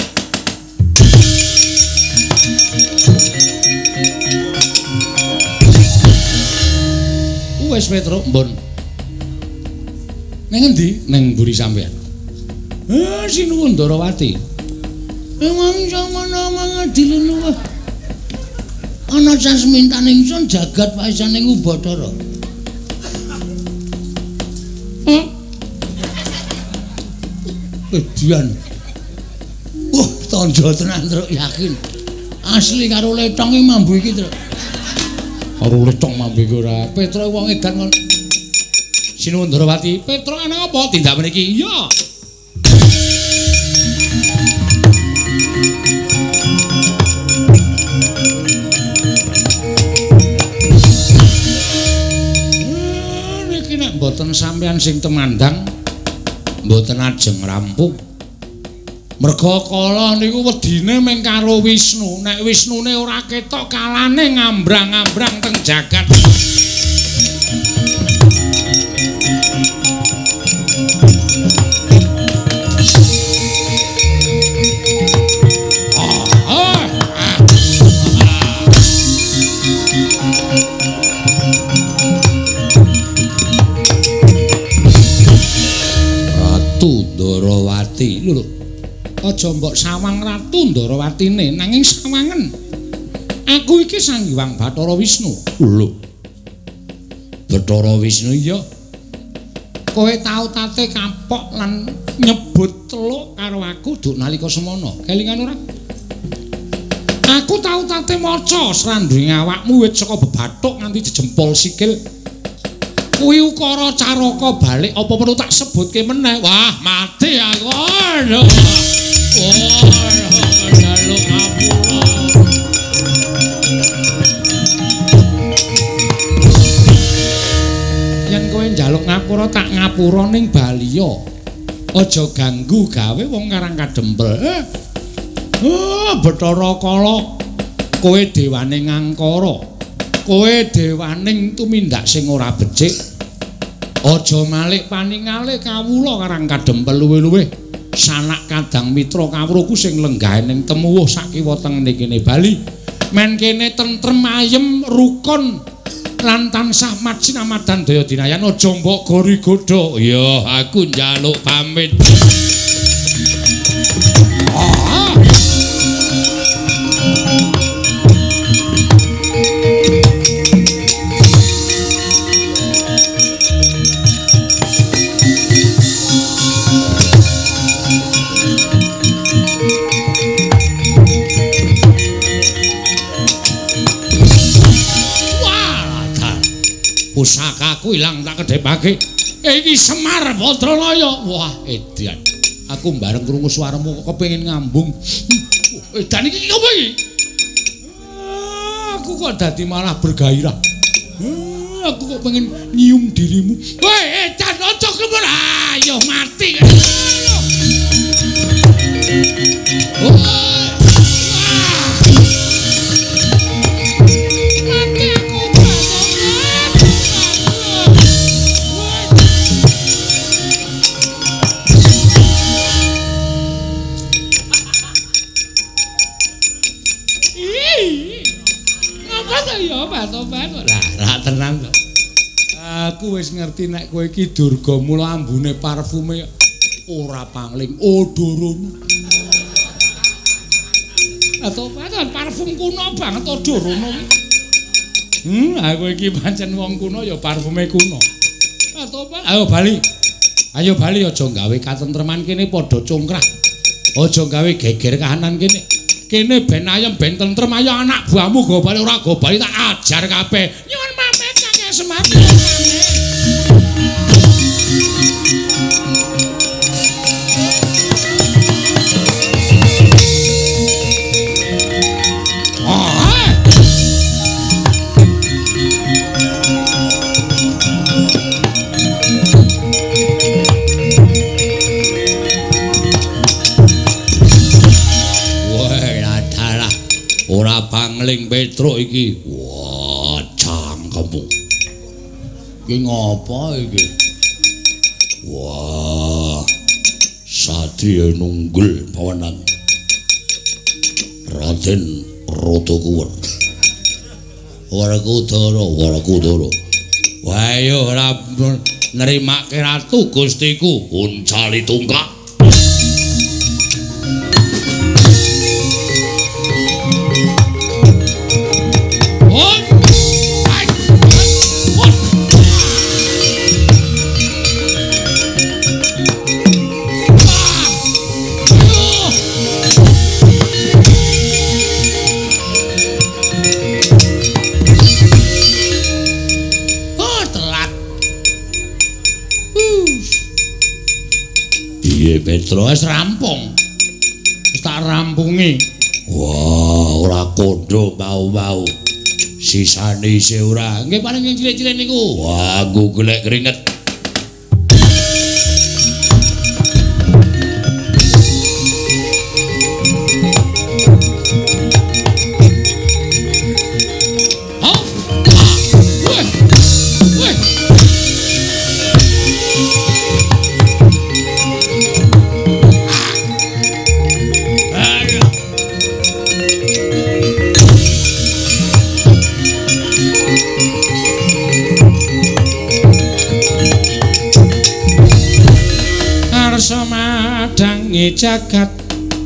Wis Petruk mbon. Ning endi? Ning mburi sampean. Sinuwun Ndarawati. Emang samana dilen wae. Ana sasmintan ingsun jagat paisan ing Bathara. Edian. Tandha tenan Truk, yakin. Asli karo letonge mambu iki Truk. Karo letong mambu iki ora. Petruk wong edan kon. Sinuwun Ndarawati, Petruk ana apa tindak mriki? Iya. Niki nek mboten sampean sing temandang mboten ajeng rampung. Merga kala niku wedine mung karo Wisnu. Nek Wisnune ora ketok kalane ngambrang-ambrang teng jagat. Ratu Ndarawati lho. Aja mbok sawang Ratu Ndarawatine, nanging sawangen. Aku iki Sang Hyang Bathara Wisnu. Lho. Bathara Wisnu iya. Kowe tau tate kapok lan nyebut teluk karo aku duk nalika semana. Kelingan ora? Aku tau tate maca srandhuing awakmu wit saka bebathuk nganti jejempol sikil. Kuwi ukara caraka balik apa perlu tak sebutke meneh? Wah, mati aku. Aduh. Njaluk ngapura. Yen kowe njaluk ngapura tak ngapura ning Baliya. Aja ganggu gawe wong Karang Kadempel. Bathara Kala. Kowe dewane Ngangkara. Kowe dewaning tumindak sing ora becik. Aja malik paningalih kawula Karang Kadempel luwih-luwih. Sanak kadang mitra kawruhku sing lenggah ning temuwuh sakiwa tengene kene Bali. Men kene tentrem ayem rukun lan tansah majinamadan daya dinayan aja mbok gori-godho. Ya aku njaluk pamit. Pusakaku ilang tak kedhepake. Iki Semar Badranaya. Wah, edan. Aku bareng krungu swaramu kok kepengin ngambung. Edan iki opo iki? Aku kok dadi malah bergairah. Aku kok pengen nyium dirimu. Woi, edan aja kemur. Ayo mati. Lah tenang kok. Aku wis ngerti nek kowe iki durga mula ambune parfume ora pangling odoromu. Atau parfum kuno banget odoromu. Aku iki pancen wong kuno ya parfume kuno. Ayo bali. Ayo bali aja gawe katentreman kene padha congkrah. Aja gawe geger kahanan kene. Kene ben ayem ben tentrem ayo anak buahmu go bali ora go bali tak ajar kabeh. Nyuwun pamit Kakek Semar. Ora pangling Petruk iki. Wah, cangkemmu. Iki ngapa iki? Wah. Satria nunggul pawanan. Raden Ratakuwur. Warakudara. Wah, yo ora nrimake ratu Gustiku, uncali tungkak. Petro wis rampung. Wis tak rampungi. Wah, ora kondo mau-mau. Sisane isih ora. Nggih paling sing cilik-cilik niku. Wah, nggo golek keringet. Jagat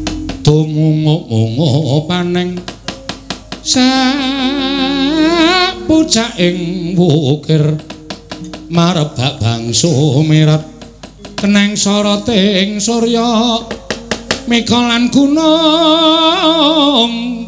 Tumungu-mungu paneng sapucaking wukir marebak bangsu mirat keneng soroting surya mikolan gunung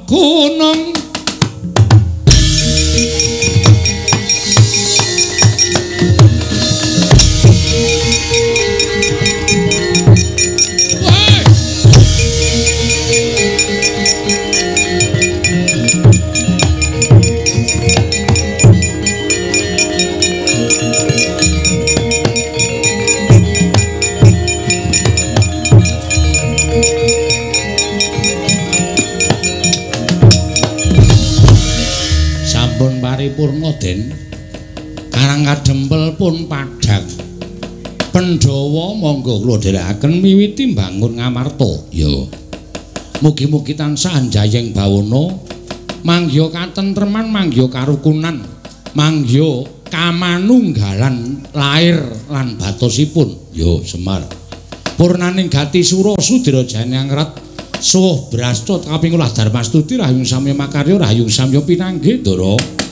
paripurna Den karang kadempel pun padhang Pandhawa monggo kula dherekaken miwiti mbangun Ngamarta ya mugi-mugi tansah anjayeng bawana mangya katentreman mangya karukunan mangya kamanunggalan lair lan batosipun ya Semar purnaning gati sura sudira janangrat suwuh brasta kaping 10 Darmastuti rahayung samya makarya rahayung samya pinanggih Ndara